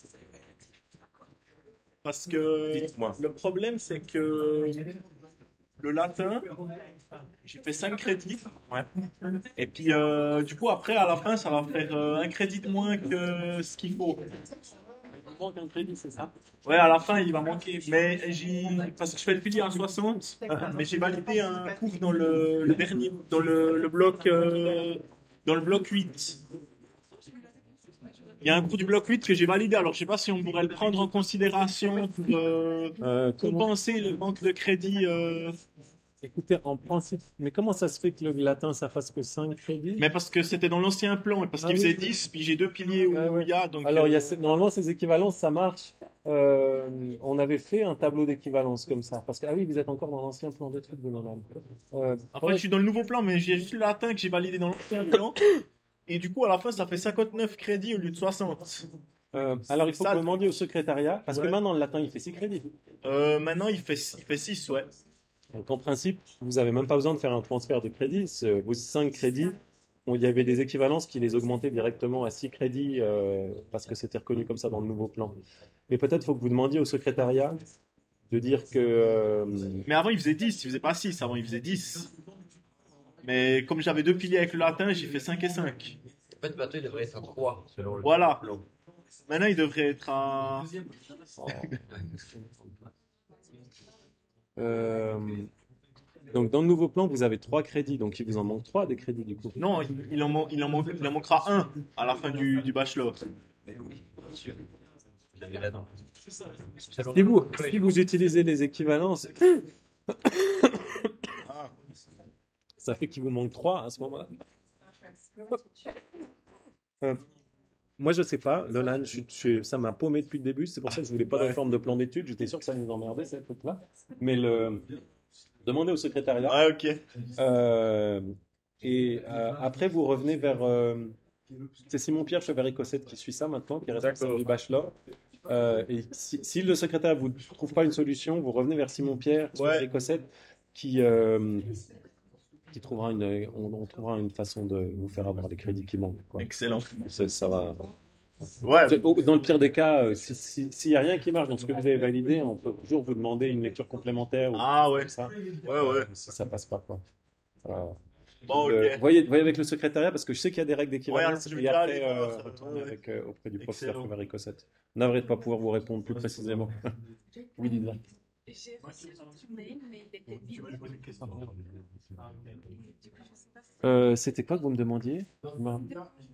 Parce que Dites-moi. le problème c'est que le latin, j'ai fait cinq crédits. Ouais. Et puis euh, du coup après à la fin ça va faire euh, un crédit de moins que ce qu'il faut. Il manque un crédit, c'est ça? Ouais, à la fin il va manquer. Mais j'ai parce que je fais le pilier à soixante, mais j'ai validé un cours dans le, le dernier, dans le, le bloc, euh, dans le bloc huit. Il y a un cours du bloc huit que j'ai validé, alors je sais pas si on pourrait le prendre en considération pour euh, Euh, comment- compenser le manque de crédit. euh. Écoutez, en principe, mais comment ça se fait que le latin, ça fasse que cinq crédits? Mais parce que c'était dans l'ancien plan, et parce Ah qu'il oui. faisait dix, puis j'ai deux piliers où Ouais, ouais. il y a. Donc, Alors, il y a, euh, ces- normalement, ces équivalences, ça marche. Euh, on avait fait un tableau d'équivalence comme ça. Parce que, ah oui, vous êtes encore dans l'ancien plan de trucs de Nolan. Euh, Après, je suis dans le nouveau plan, mais j'ai juste le latin que j'ai validé dans l'ancien plan. Et du coup, à la fin, ça fait cinquante-neuf crédits au lieu de soixante. euh, alors, il faut Ça- que vous demandiez au secrétariat, parce que Ouais. maintenant, le latin, il fait six crédits. Euh, maintenant, il fait, il fait six, ouais. Donc, en principe, vous n'avez même pas besoin de faire un transfert de crédits. Ce- Vos cinq crédits, on- il y avait des équivalences qui les augmentaient directement à six crédits, euh, parce que c'était reconnu comme ça dans le nouveau plan. Mais peut-être faut que vous demandiez au secrétariat de dire que... euh, Mais avant, il faisait dix, il faisait pas six, avant, il faisait dix. Mais comme j'avais deux piliers avec le latin, j'ai fait cinq et cinq. En fait, bateau, il devrait être à trois, selon le Voilà. plan. Maintenant, il devrait être à... euh, donc, dans le nouveau plan, vous avez trois crédits, donc il vous en manque trois des crédits du coup. Non, il, il en, man- il, en manque- il en manquera un à la fin du, du bachelor. Mais oui, bien sûr. Je l'avais là-dedans. Selon- Si vous, si vous utilisez les équivalences, ça fait qu'il vous manque trois à ce moment-là. Euh, moi, je sais pas, Lolan, je, je- ça m'a paumé depuis le début, c'est pour ça que je voulais pas de Ouais. forme de plan d'études, j'étais sûr que ça nous emmerdait, cette truc-là. Mais le... demandez au secrétariat. Ouais, ok. Euh, et euh, après, vous revenez vers... euh, c'est Simon-Pierre Chevalier-Cossette qui suit ça maintenant, qui est responsable du bachelor. Euh, et si, si le secrétaire ne vous trouve pas une solution, vous revenez vers Simon-Pierre Chevalier-Cossette qui, euh, qui trouvera une, on, on trouvera une façon de vous faire avoir les crédits qui manquent. Quoi. Excellent. Ça, ça va. Ouais. Dans le pire des cas, euh, si- si- s'il n'y a rien qui marche dans ce que vous avez validé, on peut toujours vous demander une lecture complémentaire. Ou Ah quelque ouais. chose comme ça. Ouais, ouais. Si ça passe pas, quoi. Voilà. Bon, ok. Euh, voyez, voyez avec le secrétariat parce que je sais qu'il y a des règles d'équivalence. Ouais, je vais et déjà après, aller voir euh, ça. retournez Ouais. avec, euh, auprès du professeur Excellent. Chevalier Cossette. Navré de ne pas pouvoir vous répondre plus précisément. Oui, Lisa. J'ai reçu votre mail, mais il était vide. Du coup, je sais pas si Euh, C'était quoi que vous me demandiez? Euh,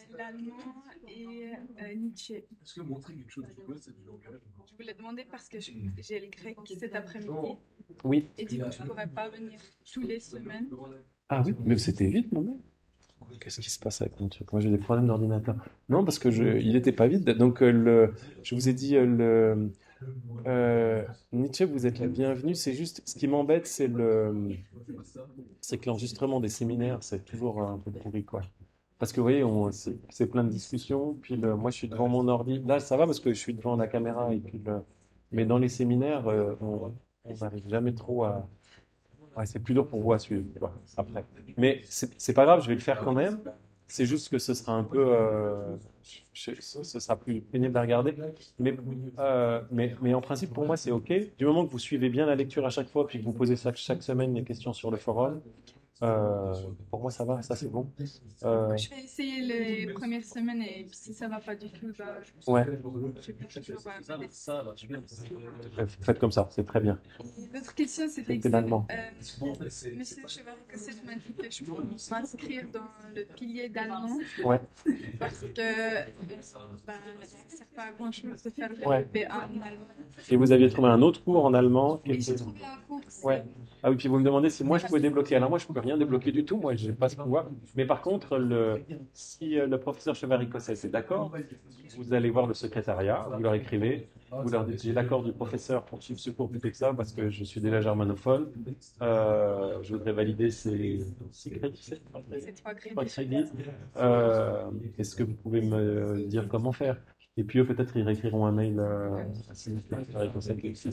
l'allemand et euh, Nietzsche. Est-ce que montrer quelque chose du code, c'est du langage? Je voulais demander parce que je- j'ai le grec cet après-midi. Oui. Et du coup, je pourrais pas venir tous les semaines. Ah oui, mais c'était vite, mon mec. Qu'est-ce qui se passe avec mon truc? Moi, j'ai des problèmes d'ordinateur. Non, parce que je, il était pas vide. Donc, euh, le, je vous ai dit, euh, le, euh, Nietzsche, vous êtes la bienvenue. C'est juste, ce qui m'embête, c'est le, c'est que l'enregistrement des séminaires, c'est toujours un peu pourri, quoi. Parce que, vous voyez, on, c'est, c'est plein de discussions. Puis, le, moi, je suis devant mon ordi. Là, ça va parce que je suis devant la caméra. Et puis, le, mais dans les séminaires, euh, on, on n'arrive jamais trop à. Ouais, c'est plus dur pour vous à suivre, quoi, après. Mais c'est c'est pas grave, je vais le faire quand même. C'est juste que ce sera un peu, euh, je- ce ce sera plus pénible à regarder. Mais, euh, mais, mais en principe, pour moi, c'est OK. Du moment que vous suivez bien la lecture à chaque fois, puis que vous posez chaque, chaque semaine des questions sur le forum, euh, pour moi, ça va, ça c'est bon. Euh, Je vais essayer les premières semaines et si ça va pas du tout, bah, je Ouais. je peux toujours euh, me laisser. euh, Faites comme ça, c'est très bien. Et l'autre question, c'était C'est que l'allemand. euh, Monsieur Chevalier-Cosset m'a dit que je pouvais m'inscrire dans le pilier d'allemand Ouais. parce que bah, ça ne sert pas à grand chose de faire le Ouais. B un en allemand. Et vous aviez trouvé un autre cours en allemand qui Et j'ai était- trouvé un cours. Ouais. Ah oui, puis vous me demandez si moi je pouvais débloquer. Alors moi je peux rien débloquer du tout, moi je n'ai pas ce pouvoir. Mais par contre, le, si euh, le professeur Chevalier-Cosset est d'accord, vous allez voir le secrétariat, vous leur écrivez, vous leur dites j'ai l'accord du professeur pour suivre ce cours plutôt que ça parce que je suis déjà germanophone. Euh, je voudrais valider ces six crédits. c'est ça C'est trois crédits. Trois crédits. Euh, Est-ce que vous pouvez me dire comment faire? Et puis eux, peut-être, ils réécriront un mail euh, à Chevalier-Cosset.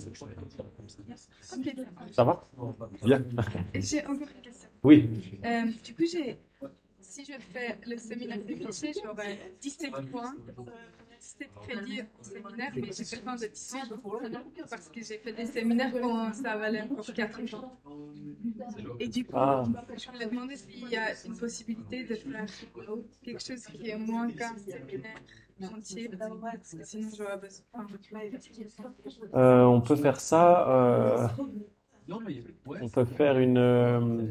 Ok. Ça va? Bien. Et j'ai encore une question. Oui. Euh, du coup, j'ai, si je fais le séminaire du lycée, j'aurai dix-sept points, dix-sept crédits au séminaire, mais j'ai besoin de dix-huit parce que j'ai fait des séminaires quand ça valait encore quatre ans. Et du coup, Ah. je voulais demander s'il y a une possibilité de faire quelque chose qui est moins qu'un séminaire entier, parce que sinon j'aurais besoin. Euh, on peut faire ça. euh, on peut faire une, euh,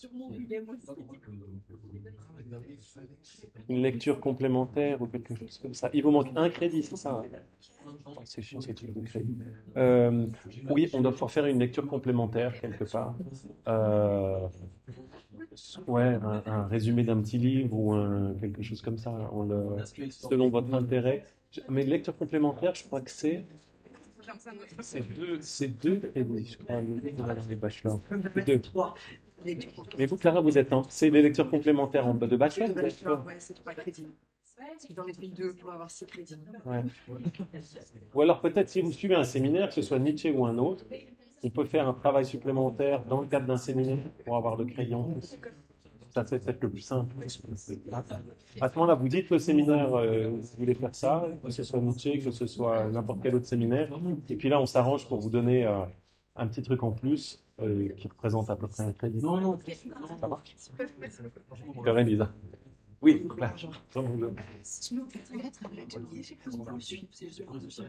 une lecture complémentaire ou quelque chose comme ça. Il vous manque un crédit, c'est ça? hein Oh, c'est chiant ces trucs de crédit. Euh, oui, on doit pouvoir faire une lecture complémentaire quelque part. Euh, ouais, un, un résumé d'un petit livre ou un, quelque chose comme ça, on le, selon votre intérêt. Je- Mais lecture complémentaire, je crois que c'est c'est deux, c'est deux crédits, je crois, dans les bachelors. Deux. Mais vous, Clara, vous êtes en... C'est les lectures complémentaires en de bachelor? vous êtes pas Ouais, c'est trois crédits. Parce que j'en ai pris deux pour avoir six crédits. Ouais. Ou alors peut-être si vous suivez un séminaire, que ce soit Nietzsche ou un autre, on peut faire un travail supplémentaire dans le cadre d'un séminaire pour avoir le crédit en plus. Ça c'est peut-être le plus simple. À ce moment-là, vous dites le séminaire, euh, vous voulez faire ça, que ce soit Nietzsche, que ce soit n'importe quel autre séminaire. Et puis là, on s'arrange pour vous donner euh, un petit truc en plus euh, qui représente à peu près un crédit. Non, non, ça marche. Corinne, Lisa. Oui, là. Sinon, on fait un atelier, j'ai pas besoin de le suivre, c'est juste pour le suivre.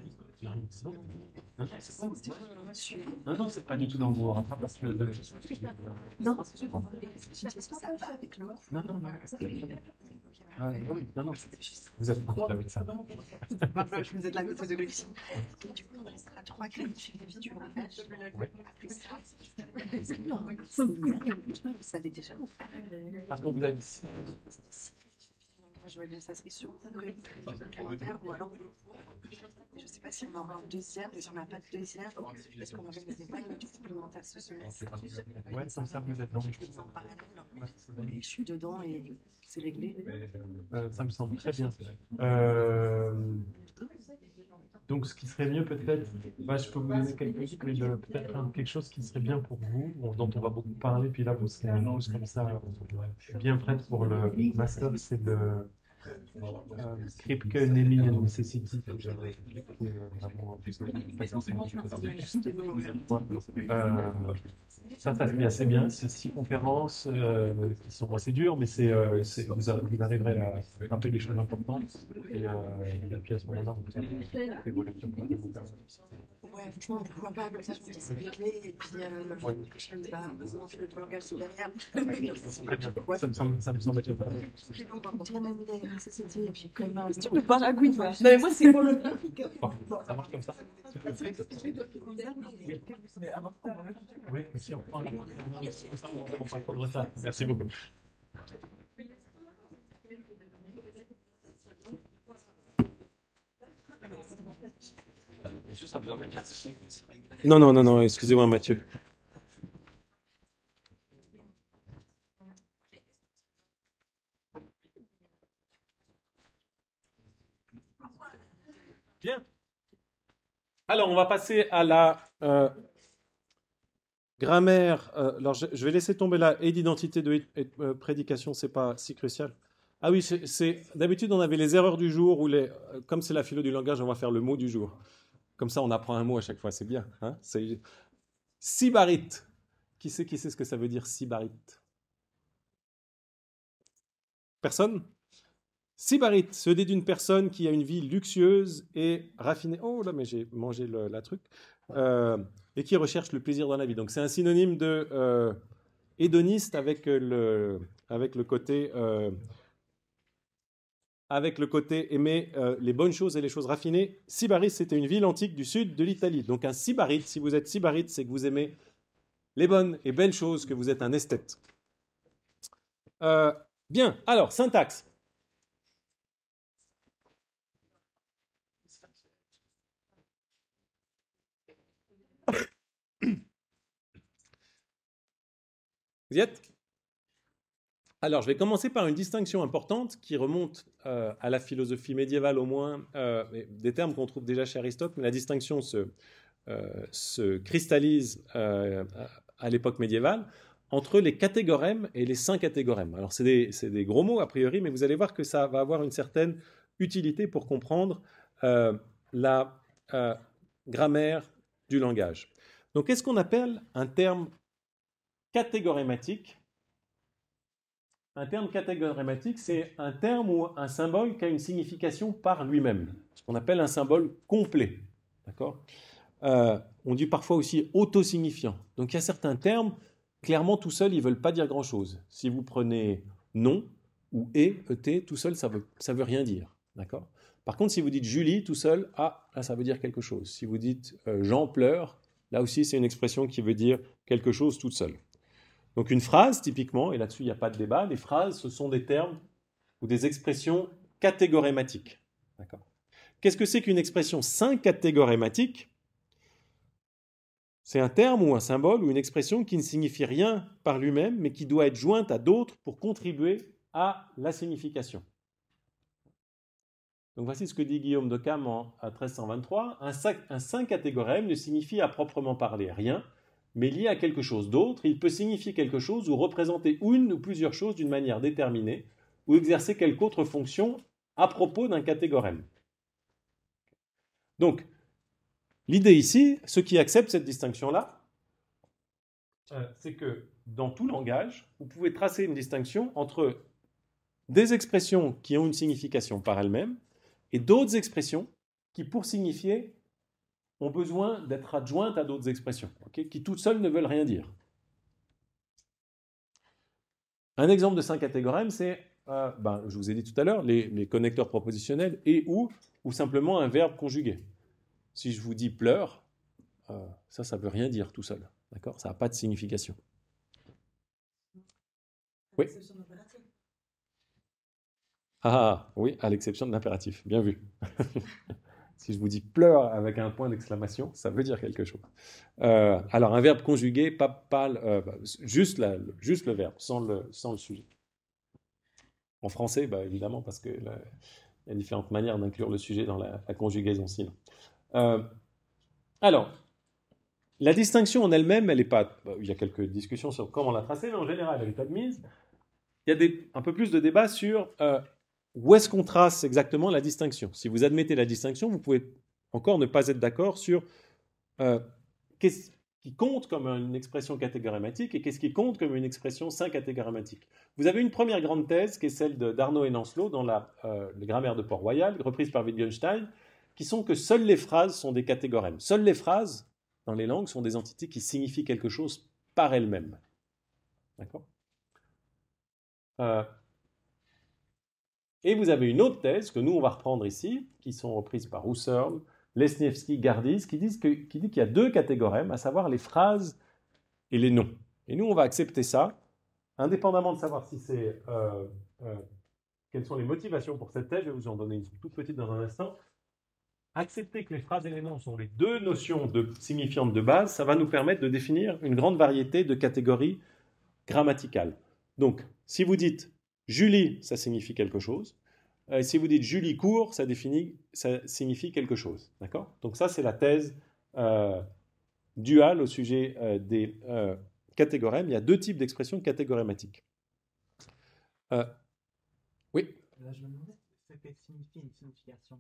Non, non, c'est pas du tout dans vos rapports parce que. Non, c'est juste pour ça va avec l'autre. Non, non, non. Ah, oui, non, non, vous êtes pas avec ça. Je vous ai de la méthodologie. Du coup, on restera trois crédits chez les vidéos. Après ça, vous savez déjà. Parce que vous avez. Je vais laisser ça sur commentaire ou alors je ne sais pas si on aura un deuxième, mais si on n'a pas de deuxième, est-ce qu'on n'organisait pas une étude supplémentaire ce semestre? Ouais, ça, ça vous êtes dans Et je suis dedans et c'est réglé. Euh, ça me semble très bien. Euh, donc, ce qui serait mieux peut-être, bah, je peux vous donner quelque chose, mais le- peut-être un- quelque chose qui serait bien pour vous, bon, dont on va beaucoup parler, puis là, vous serez un ange comme ça, euh, bien prête pour le master, c'est le euh, Kripke, Naming and Necessity. qui est vraiment un peu- Euh, ça, ça fait assez bien. C'est six conférences euh, qui sont assez dures, mais c'est, euh, c'est- vous, a- vous arriverez à rappeler les choses importantes. Et, euh, et puis à ce moment-là, vous avez vos lectures. Ouais, franchement, pourquoi pas, comme ça je me dis c'est réglé et puis euh, Ouais. je ne sais pas, on fait le langage c'est derrière. Très bien. Ça me semble, ça me semble être pas mal. Puis donc, on continue à mener la société et puis comme un style de baragouine. Non, mais moi, c'est pour le. Ça marche comme ça. Oui, mais si on prend le on prend pas le retard. Merci beaucoup. Non, non, non, non, excusez-moi, Mathieu. Bien. Alors, on va passer à la euh, grammaire. Euh, alors, je, je vais laisser tomber là. Et d'identité de et, euh, prédication, c'est pas si crucial. Ah oui, c'est, c'est, d'habitude, on avait les erreurs du jour, ou les, euh, comme c'est la philo du langage, on va faire le mot du jour. Comme ça, on apprend un mot à chaque fois, c'est bien. Hein, c'est sybarite. Qui sait, qui sait ce que ça veut dire, sybarite? Personne? Sybarite se dit d'une personne qui a une vie luxueuse et raffinée. Oh là, mais j'ai mangé le, la truc. Euh, et qui recherche le plaisir dans la vie. Donc c'est un synonyme de euh, hédoniste avec le, avec le côté, euh, avec le côté aimer euh, les bonnes choses et les choses raffinées. Sybarite, c'était une ville antique du sud de l'Italie. Donc un sybarite, si vous êtes sybarite, c'est que vous aimez les bonnes et belles choses, que vous êtes un esthète. Euh, bien, alors, syntaxe. Vous y êtes? Alors, je vais commencer par une distinction importante qui remonte euh, à la philosophie médiévale au moins, euh, des termes qu'on trouve déjà chez Aristote, mais la distinction se, euh, se cristallise euh, à l'époque médiévale entre les catégorèmes et les syncatégorèmes. Alors, c'est des, c'est des gros mots a priori, mais vous allez voir que ça va avoir une certaine utilité pour comprendre euh, la euh, grammaire du langage. Donc, qu'est-ce qu'on appelle un terme catégorématique? Un terme catégorématique, c'est un terme ou un symbole qui a une signification par lui-même, ce qu'on appelle un symbole complet. D'accord ? Euh, on dit parfois aussi auto-signifiant. Donc il y a certains termes, clairement tout seul, ils ne veulent pas dire grand-chose. Si vous prenez non ou et, et, tout seul, ça ne veut, ça veut rien dire. D'accord ? Par contre, si vous dites Julie tout seul, ah, là ça veut dire quelque chose. Si vous dites euh, Jean pleure, là aussi c'est une expression qui veut dire quelque chose toute seule. Donc une phrase, typiquement, et là-dessus il n'y a pas de débat, les phrases, ce sont des termes ou des expressions catégorématiques. D'accord ? Qu'est-ce que c'est qu'une expression syncatégorématique ? C'est un terme ou un symbole ou une expression qui ne signifie rien par lui-même, mais qui doit être jointe à d'autres pour contribuer à la signification. Donc voici ce que dit Guillaume d'Occam en treize cent vingt-trois. Un, un syncatégorème ne signifie à proprement parler rien, mais lié à quelque chose d'autre. Il peut signifier quelque chose ou représenter une ou plusieurs choses d'une manière déterminée, ou exercer quelque autre fonction à propos d'un catégorème. Donc, l'idée ici, ceux qui acceptent cette distinction-là, euh, c'est que dans tout langage, vous pouvez tracer une distinction entre des expressions qui ont une signification par elles-mêmes et d'autres expressions qui, pour signifier, ont besoin d'être adjointes à d'autres expressions, okay, qui toutes seules ne veulent rien dire. Un exemple de syncatégorème, c'est, euh, ben, je vous ai dit tout à l'heure, les, les connecteurs propositionnels et ou, ou simplement un verbe conjugué. Si je vous dis pleure, euh, ça, ça ne veut rien dire tout seul. D'accord ? Ça n'a pas de signification. Oui. Ah, oui, à l'exception de l'impératif. Bien vu. Si je vous dis pleure avec un point d'exclamation, ça veut dire quelque chose. Euh, alors, un verbe conjugué, pas, pas euh, juste, la, juste le verbe, sans le, sans le sujet. En français, bah, évidemment, parce qu'il y a différentes manières d'inclure le sujet dans la, la conjugaison sinon. Euh, alors, la distinction en elle-même, elle n'est pas... Bah, il y a quelques discussions sur comment la tracer, mais en général, elle est admise. Il y a des, un peu plus de débat sur euh, où est-ce qu'on trace exactement la distinction. Si vous admettez la distinction, vous pouvez encore ne pas être d'accord sur euh, qu'est-ce qui compte comme une expression catégorématique et qu'est-ce qui compte comme une expression syncatégoramatique. Vous avez une première grande thèse qui est celle de, d'Arnaud et Lancelot dans la, euh, la grammaire de Port-Royal, reprise par Wittgenstein, qui sont que seules les phrases sont des catégorèmes. Seules les phrases, dans les langues, sont des entités qui signifient quelque chose par elles-mêmes. D'accord ? euh, Et vous avez une autre thèse que nous, on va reprendre ici, qui sont reprises par Husserl, Lesniewski, Gardiz, qui, disent que, qui dit qu'il y a deux catégorèmes, à savoir les phrases et les noms. Et nous, on va accepter ça, indépendamment de savoir si c'est... Euh, euh, quelles sont les motivations pour cette thèse. Je vais vous en donner une toute petite dans un instant. Accepter que les phrases et les noms sont les deux notions de, signifiantes de base, ça va nous permettre de définir une grande variété de catégories grammaticales. Donc, si vous dites Julie, ça signifie quelque chose. Euh, si vous dites Julie court, ça, définit, ça signifie quelque chose. D'accord ? Donc ça, c'est la thèse euh, duale au sujet euh, des euh, catégorèmes. Il y a deux types d'expressions catégorématiques. Euh, oui ? Là, je me demandais ce que signifie une signification.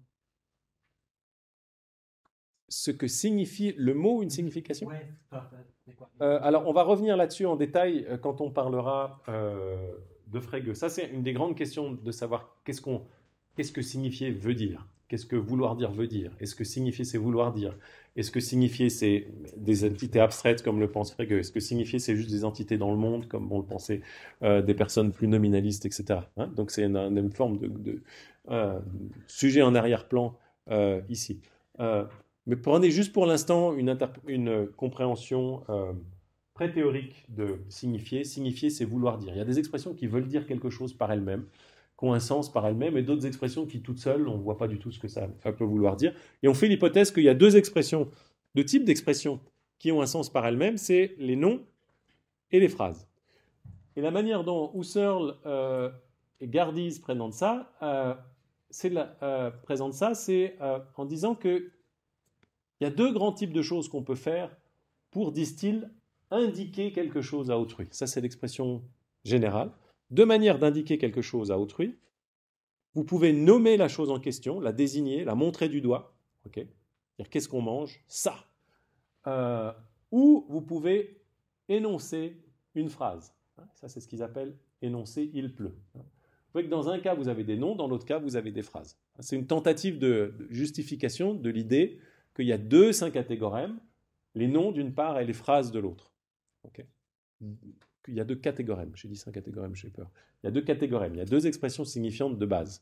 Ce que signifie le mot, une signification ? Ouais, c'est quoi ? Euh, alors, on va revenir là-dessus en détail euh, quand on parlera euh, de Frege. Ça, c'est une des grandes questions de savoir qu'est-ce, qu'on, qu'est-ce que signifier veut dire. Qu'est-ce que vouloir dire veut dire. Est-ce que signifier, c'est vouloir dire ? Est-ce que signifier, c'est des entités abstraites, comme le pense Frege ? Est-ce que signifier, c'est juste des entités dans le monde, comme vont le penser euh, des personnes plus nominalistes, et cetera. Hein ? Donc, c'est une, une forme de, de euh, sujet en arrière-plan euh, ici. Euh, Mais prenez juste pour l'instant une, interp- une compréhension euh, pré-théorique de signifier. Signifier, c'est vouloir dire. Il y a des expressions qui veulent dire quelque chose par elles-mêmes, qui ont un sens par elles-mêmes, et d'autres expressions qui, toutes seules, on ne voit pas du tout ce que ça, ça peut vouloir dire. Et on fait l'hypothèse qu'il y a deux expressions, deux types d'expressions qui ont un sens par elles-mêmes, c'est les noms et les phrases. Et la manière dont Husserl euh, et Gardiz présentent ça, euh, c'est, la, euh, présentent ça, c'est euh, en disant que il y a deux grands types de choses qu'on peut faire pour, disent-ils, indiquer quelque chose à autrui. Ça, c'est l'expression générale. Deux manières d'indiquer quelque chose à autrui. Vous pouvez nommer la chose en question, la désigner, la montrer du doigt. Okay ? C'est-à-dire, qu'est-ce qu'on mange ? Ça. Euh, ou vous pouvez énoncer une phrase. Ça, c'est ce qu'ils appellent énoncer « il pleut ». Vous voyez que dans un cas, vous avez des noms, dans l'autre cas, vous avez des phrases. C'est une tentative de justification de l'idée qu'il y a deux syncatégorèmes, les noms d'une part et les phrases de l'autre. Okay. Il y a deux catégorèmes, j'ai dit syncatégorèmes, j'ai peur. Il y a deux catégorèmes, il y a deux expressions signifiantes de base.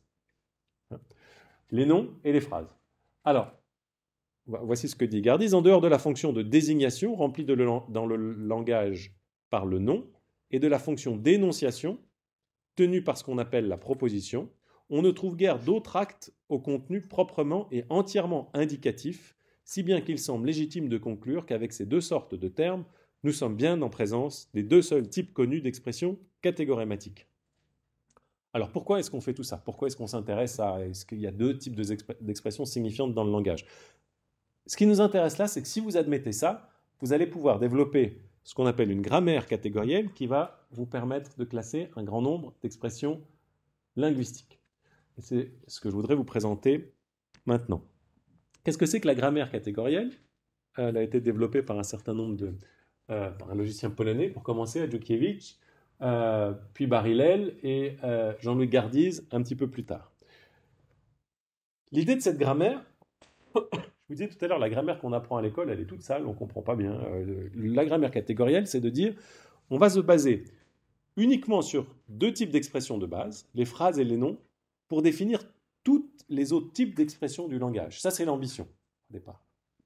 Les noms et les phrases. Alors, voici ce que dit Gardiz. En dehors de la fonction de désignation remplie de le, dans le langage par le nom et de la fonction d'énonciation tenue par ce qu'on appelle la proposition, on ne trouve guère d'autres actes au contenu proprement et entièrement indicatif, si bien qu'il semble légitime de conclure qu'avec ces deux sortes de termes, nous sommes bien en présence des deux seuls types connus d'expressions catégorématiques. Alors pourquoi est-ce qu'on fait tout ça ? Pourquoi est-ce qu'on s'intéresse à... Est-ce qu'il y a deux types d'expressions signifiantes dans le langage ? Ce qui nous intéresse là, c'est que si vous admettez ça, vous allez pouvoir développer ce qu'on appelle une grammaire catégorielle qui va vous permettre de classer un grand nombre d'expressions linguistiques. Et c'est ce que je voudrais vous présenter maintenant. Qu'est-ce que c'est que la grammaire catégorielle ? Elle a été développée par un certain nombre de... Euh, par un logicien polonais, pour commencer, Adjukiewicz, euh, puis Bar-Hillel et euh, Jean-Louis Gardiz un petit peu plus tard. L'idée de cette grammaire, je vous disais tout à l'heure, la grammaire qu'on apprend à l'école, elle est toute sale, on ne comprend pas bien. Euh, la grammaire catégorielle, c'est de dire, on va se baser uniquement sur deux types d'expressions de base, les phrases et les noms, pour définir tous les autres types d'expressions du langage. Ça, c'est l'ambition, au départ.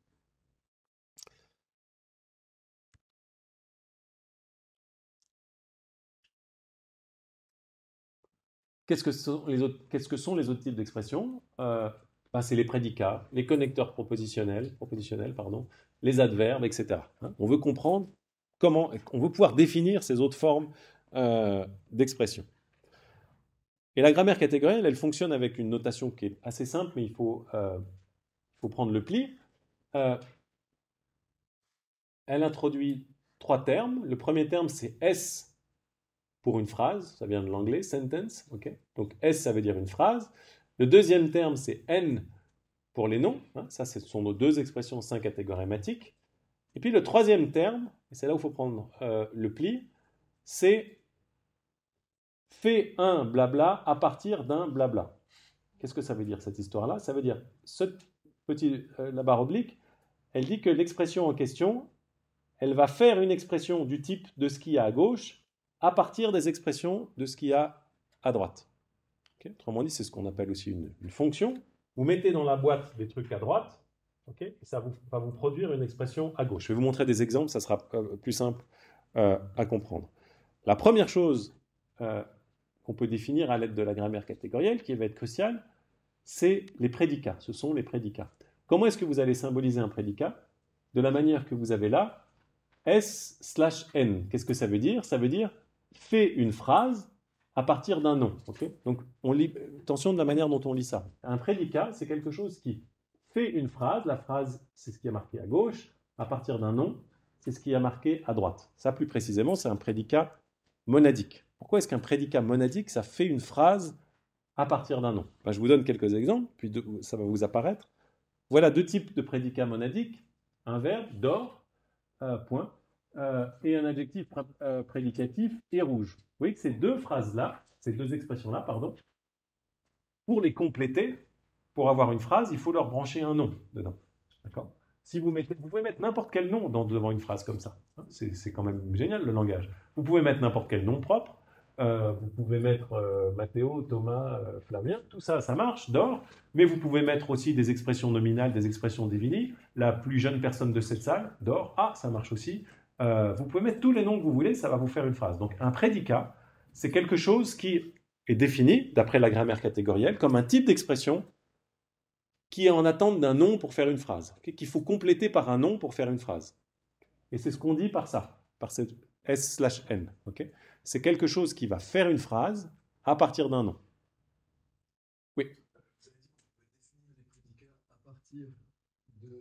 Qu'est-ce que sont les autres, qu'est-ce que sont les autres types d'expressions ? euh, ben C'est les prédicats, les connecteurs propositionnels, propositionnels pardon, les adverbes, et cetera. Hein, on veut comprendre comment, on veut pouvoir définir ces autres formes euh, d'expression. Et la grammaire catégorielle, elle fonctionne avec une notation qui est assez simple, mais il faut, euh, il faut prendre le pli. Euh, elle introduit trois termes. Le premier terme, c'est S pour une phrase, ça vient de l'anglais, sentence. Okay. Donc S, ça veut dire une phrase. Le deuxième terme, c'est N pour les noms. Hein, ça, ce sont nos deux expressions syncatégorématiques. Et puis le troisième terme, et c'est là où il faut prendre euh, le pli, c'est fait un blabla à partir d'un blabla. Qu'est-ce que ça veut dire, cette histoire-là ? Ça veut dire, ce petit, euh, la barre oblique, elle dit que l'expression en question, elle va faire une expression du type de ce qu'il y a à gauche à partir des expressions de ce qu'il y a à droite. Okay, autrement dit, c'est ce qu'on appelle aussi une, une fonction. Vous mettez dans la boîte des trucs à droite, okay, et ça vous, va vous produire une expression à gauche. Je vais vous montrer des exemples, ça sera euh, plus simple euh, à comprendre. La première chose euh, qu'on peut définir à l'aide de la grammaire catégorielle, qui va être cruciale, c'est les prédicats. Ce sont les prédicats. Comment est-ce que vous allez symboliser un prédicat? De la manière que vous avez là, S slash N. Qu'est-ce que ça veut dire? Ça veut dire fais une phrase à partir d'un nom. Okay, donc, on lit, attention de la manière dont on lit ça. Un prédicat, c'est quelque chose qui fait une phrase. La phrase, c'est ce qui est marqué à gauche. À partir d'un nom, c'est ce qui est marqué à droite. Ça, plus précisément, c'est un prédicat monadique. Pourquoi est-ce qu'un prédicat monadique, ça fait une phrase à partir d'un nom? Ben, je vous donne quelques exemples, puis de, ça va vous apparaître. Voilà deux types de prédicats monadiques. Un verbe, dort, euh, point, euh, et un adjectif pr euh, prédicatif, et rouge. Vous voyez que ces deux phrases-là, ces deux expressions-là, pardon, pour les compléter, pour avoir une phrase, il faut leur brancher un nom dedans. D'accord? Si vous, mettez, vous pouvez mettre n'importe quel nom dans, devant une phrase comme ça. C'est quand même génial, le langage. Vous pouvez mettre n'importe quel nom propre. Euh, vous pouvez mettre euh, Mathéo, Thomas, euh, Flavien, tout ça, ça marche, d'or. Mais vous pouvez mettre aussi des expressions nominales, des expressions définies. La plus jeune personne de cette salle, d'or, ah, ça marche aussi. Euh, vous pouvez mettre tous les noms que vous voulez, ça va vous faire une phrase. Donc un prédicat, c'est quelque chose qui est défini, d'après la grammaire catégorielle, comme un type d'expression qui est en attente d'un nom pour faire une phrase, okay, qu'il faut compléter par un nom pour faire une phrase. Et c'est ce qu'on dit par ça, par cette S slash N. Okay, c'est quelque chose qui va faire une phrase à partir d'un nom. Oui. Vous avez dit qu'on pouvait définir les prédicats à partir de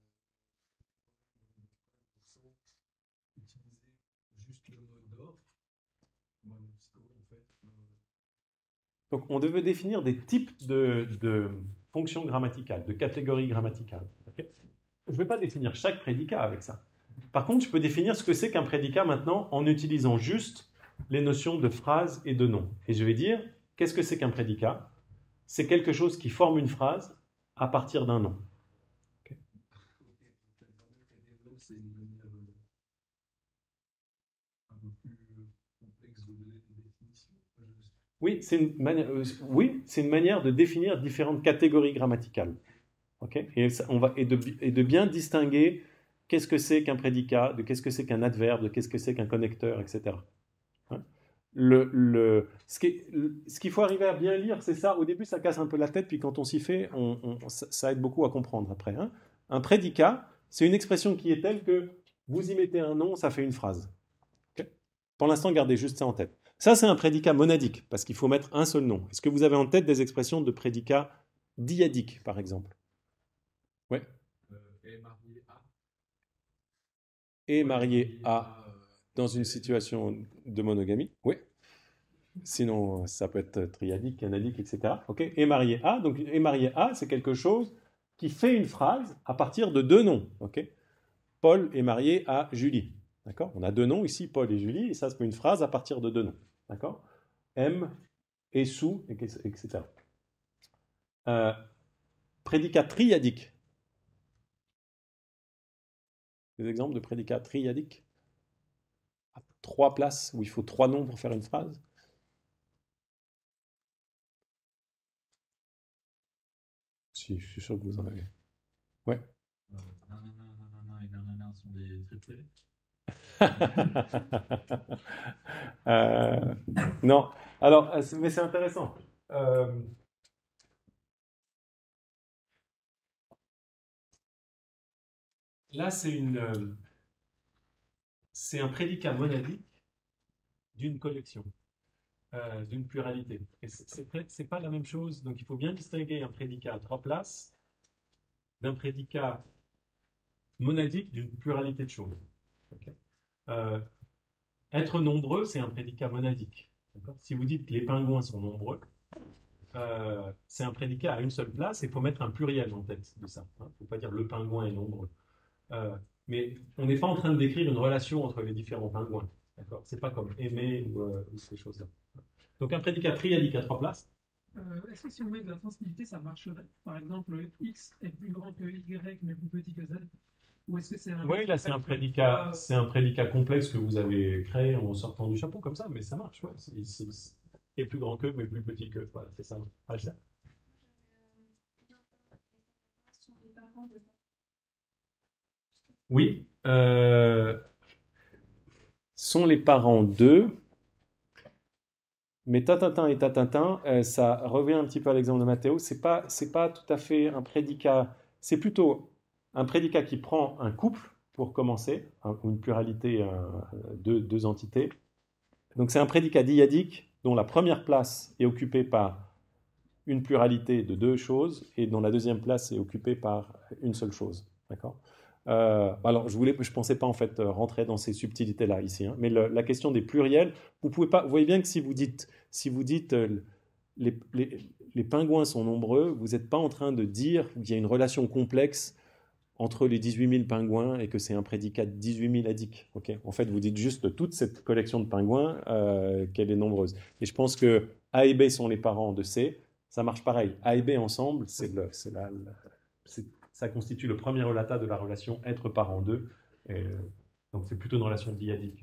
sans utiliser juste le mot d'or. C'est comment on fait? Donc on devait définir des types de, de fonctions grammaticales, de catégories grammaticales. Okay, je ne vais pas définir chaque prédicat avec ça. Par contre, je peux définir ce que c'est qu'un prédicat maintenant en utilisant juste les notions de phrase et de nom. Et je vais dire, qu'est-ce que c'est qu'un prédicat? C'est quelque chose qui forme une phrase à partir d'un nom. Okay. C'est une manière un peu plus complexe de définition. Oui, c'est une, mani euh, oui, une manière de définir différentes catégories grammaticales. Okay, et, ça, on va, et, de, et de bien distinguer qu'est-ce que c'est qu'un prédicat, de qu'est-ce que c'est qu'un adverbe, de qu'est-ce que c'est qu'un connecteur, et cetera. Hein, le, le, ce qu'il faut arriver à bien lire, c'est ça. Au début, ça casse un peu la tête, puis quand on s'y fait, on, on, ça, ça aide beaucoup à comprendre après. Hein. Un prédicat, c'est une expression qui est telle que vous y mettez un nom, ça fait une phrase. Okay, pour l'instant, gardez juste ça en tête. Ça, c'est un prédicat monadique, parce qu'il faut mettre un seul nom. Est-ce que vous avez en tête des expressions de prédicats dyadiques, par exemple? Oui. Et marié à. Et marié à, dans une situation de monogamie. Oui. Sinon, ça peut être triadique, canadique, et cetera. Okay. Et marié à, donc et marié à, c'est quelque chose qui fait une phrase à partir de deux noms. Okay. Paul est marié à Julie. D'accord? On a deux noms ici, Paul et Julie, et ça, c'est une phrase à partir de deux noms. D'accord? M et sous, et cetera. Euh, prédicat triadique. Des exemples de prédicats triadiques? À trois places, où il faut trois noms pour faire une phrase. Si, je suis sûr que vous en avez. Ouais. Euh, nanana, nanana et nanana sont des triplés. euh, non, alors, mais c'est intéressant. Euh, là, c'est une, euh, c'est un prédicat monadique d'une collection, euh, d'une pluralité. Et c'est pas la même chose, donc il faut bien distinguer un prédicat à trois places d'un prédicat monadique d'une pluralité de choses. Okay. Euh, être nombreux, c'est un prédicat monadique. Si vous dites que les pingouins sont nombreux, euh, c'est un prédicat à une seule place, et il faut mettre un pluriel en tête de ça. Il hein. ne faut pas dire le pingouin est nombreux. Euh, mais on n'est pas en train de décrire une relation entre les différents pingouins. C'est pas comme aimer ou, euh, ou ces choses-là. Donc un prédicat triadique à trois places. Euh, Est-ce que si on met de la transitivité, ça marcherait? Par exemple, X est plus grand que Y, mais plus petit que Z? Ou est-ce que c'est un... Oui, là c'est un prédicat, c'est un prédicat complexe que vous avez créé en sortant du chapeau comme ça, mais ça marche. Ouais. est plus grand que, mais plus petit que. Voilà, c'est ça. Ah, ça. Oui. Euh, sont les parents d'eux. Mais tatatin et tatatin, euh, ça revient un petit peu à l'exemple de Mathéo. C'est pas, c'est pas tout à fait un prédicat. C'est plutôt un prédicat qui prend un couple pour commencer, un, une pluralité, un, deux, deux entités. Donc c'est un prédicat dyadique dont la première place est occupée par une pluralité de deux choses et dont la deuxième place est occupée par une seule chose. D'accord ? Euh, alors, je voulais, je pensais pas en fait rentrer dans ces subtilités-là ici, hein, mais le, la question des pluriels, vous pouvez pas. Vous voyez bien que si vous dites, si vous dites euh, les, les, les pingouins sont nombreux, vous n'êtes pas en train de dire qu'il y a une relation complexe entre les dix-huit mille pingouins et que c'est un prédicat de dix-huit mille adiques. Okay, en fait, vous dites juste toute cette collection de pingouins euh, qu'elle est nombreuse. Et je pense que A et B sont les parents de C. Ça marche pareil. A et B ensemble, c'est le, c'est la, la c'est, ça constitue le premier relata de la relation être parent d'eux. Et, donc c'est plutôt une relation dyadique,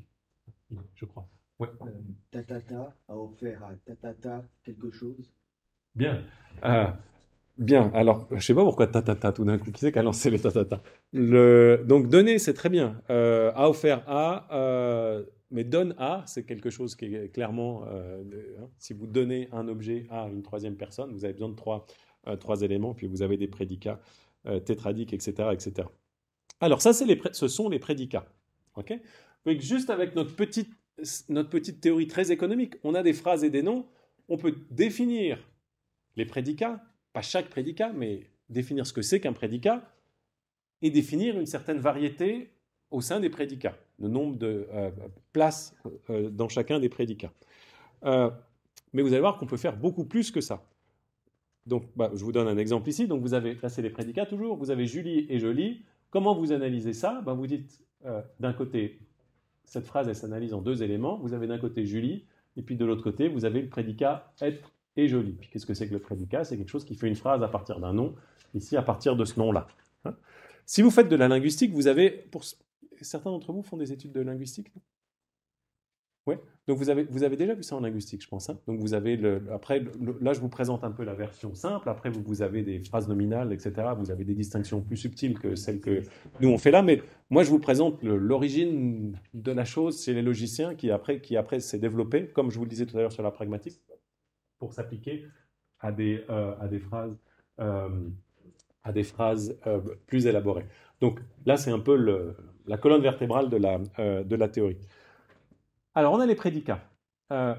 je crois. Ouais. Euh, tatata a offert à tatata quelque chose. Bien. Euh, bien. Alors, je ne sais pas pourquoi tatata tout d'un coup. Qui c'est qui a lancé les tatata? Le... Donc donner, c'est très bien. Euh, a offert à, euh, mais donne à, c'est quelque chose qui est clairement. Euh, hein, si vous donnez un objet à une troisième personne, vous avez besoin de trois, euh, trois éléments, puis vous avez des prédicats. Euh, tétradique, et cetera, et cetera. Alors ça, c'est les pré- ce sont les prédicats. Okay, donc juste avec notre petite, notre petite théorie très économique, on a des phrases et des noms, on peut définir les prédicats, pas chaque prédicat, mais définir ce que c'est qu'un prédicat, et définir une certaine variété au sein des prédicats, le nombre de euh, places euh, dans chacun des prédicats. Euh, mais vous allez voir qu'on peut faire beaucoup plus que ça. Donc, bah, je vous donne un exemple ici. Donc, vous avez, là, c'est les prédicats toujours. Vous avez Julie et je lis. Comment vous analysez ça? bah, Vous dites, euh, d'un côté, cette phrase, elle s'analyse en deux éléments. Vous avez d'un côté Julie, et puis de l'autre côté, vous avez le prédicat être et je lis. Puis, qu'est-ce que c'est que le prédicat? C'est quelque chose qui fait une phrase à partir d'un nom, ici, à partir de ce nom-là. Hein, si vous faites de la linguistique, vous avez, pour certains d'entre vous font des études de linguistique, non? Ouais. Donc vous avez, vous avez déjà vu ça en linguistique, je pense. Hein. Donc vous avez le, après, le, là je vous présente un peu la version simple. Après vous, vous avez des phrases nominales, et cetera. Vous avez des distinctions plus subtiles que celles que nous on fait là. Mais moi je vous présente le, l'origine de la chose chez les logiciens qui après, qui après s'est développé, comme je vous le disais tout à l'heure sur la pragmatique, pour s'appliquer à des, euh, à des phrases, euh, à des phrases euh, plus élaborées. Donc là c'est un peu le, la colonne vertébrale de la, euh, de la théorie. Alors, on a les prédicats. Euh,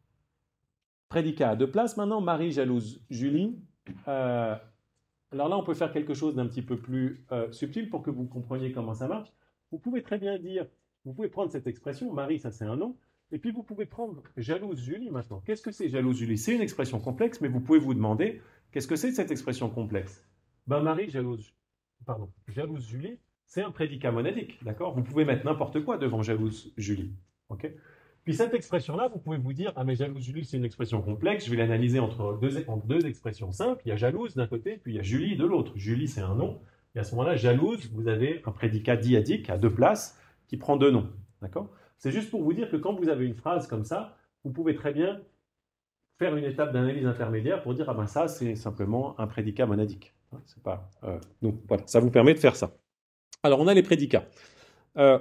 prédicat à deux places. Maintenant, Marie jalouse Julie. Euh, alors là, on peut faire quelque chose d'un petit peu plus euh, subtil pour que vous compreniez comment ça marche. Vous pouvez très bien dire, vous pouvez prendre cette expression, Marie, ça c'est un nom, et puis vous pouvez prendre jalouse Julie maintenant. Qu'est-ce que c'est jalouse Julie? C'est une expression complexe, mais vous pouvez vous demander, qu'est-ce que c'est cette expression complexe? Ben Marie jalouse, pardon, jalouse Julie, c'est un prédicat monadique, d'accord? Vous pouvez mettre n'importe quoi devant jalouse Julie. Okay. Puis cette expression-là, vous pouvez vous dire, ah mais jalouse Julie, c'est une expression complexe, je vais l'analyser entre deux, entre deux expressions simples. Il y a jalouse d'un côté, puis il y a Julie de l'autre. Julie, c'est un nom. Et à ce moment-là, jalouse, vous avez un prédicat dyadique à deux places qui prend deux noms. D'accord? C'est juste pour vous dire que quand vous avez une phrase comme ça, vous pouvez très bien faire une étape d'analyse intermédiaire pour dire, ah ben ça, c'est simplement un prédicat monadique. C'est pas, euh, donc voilà, ça vous permet de faire ça. Alors, on a les prédicats. Euh,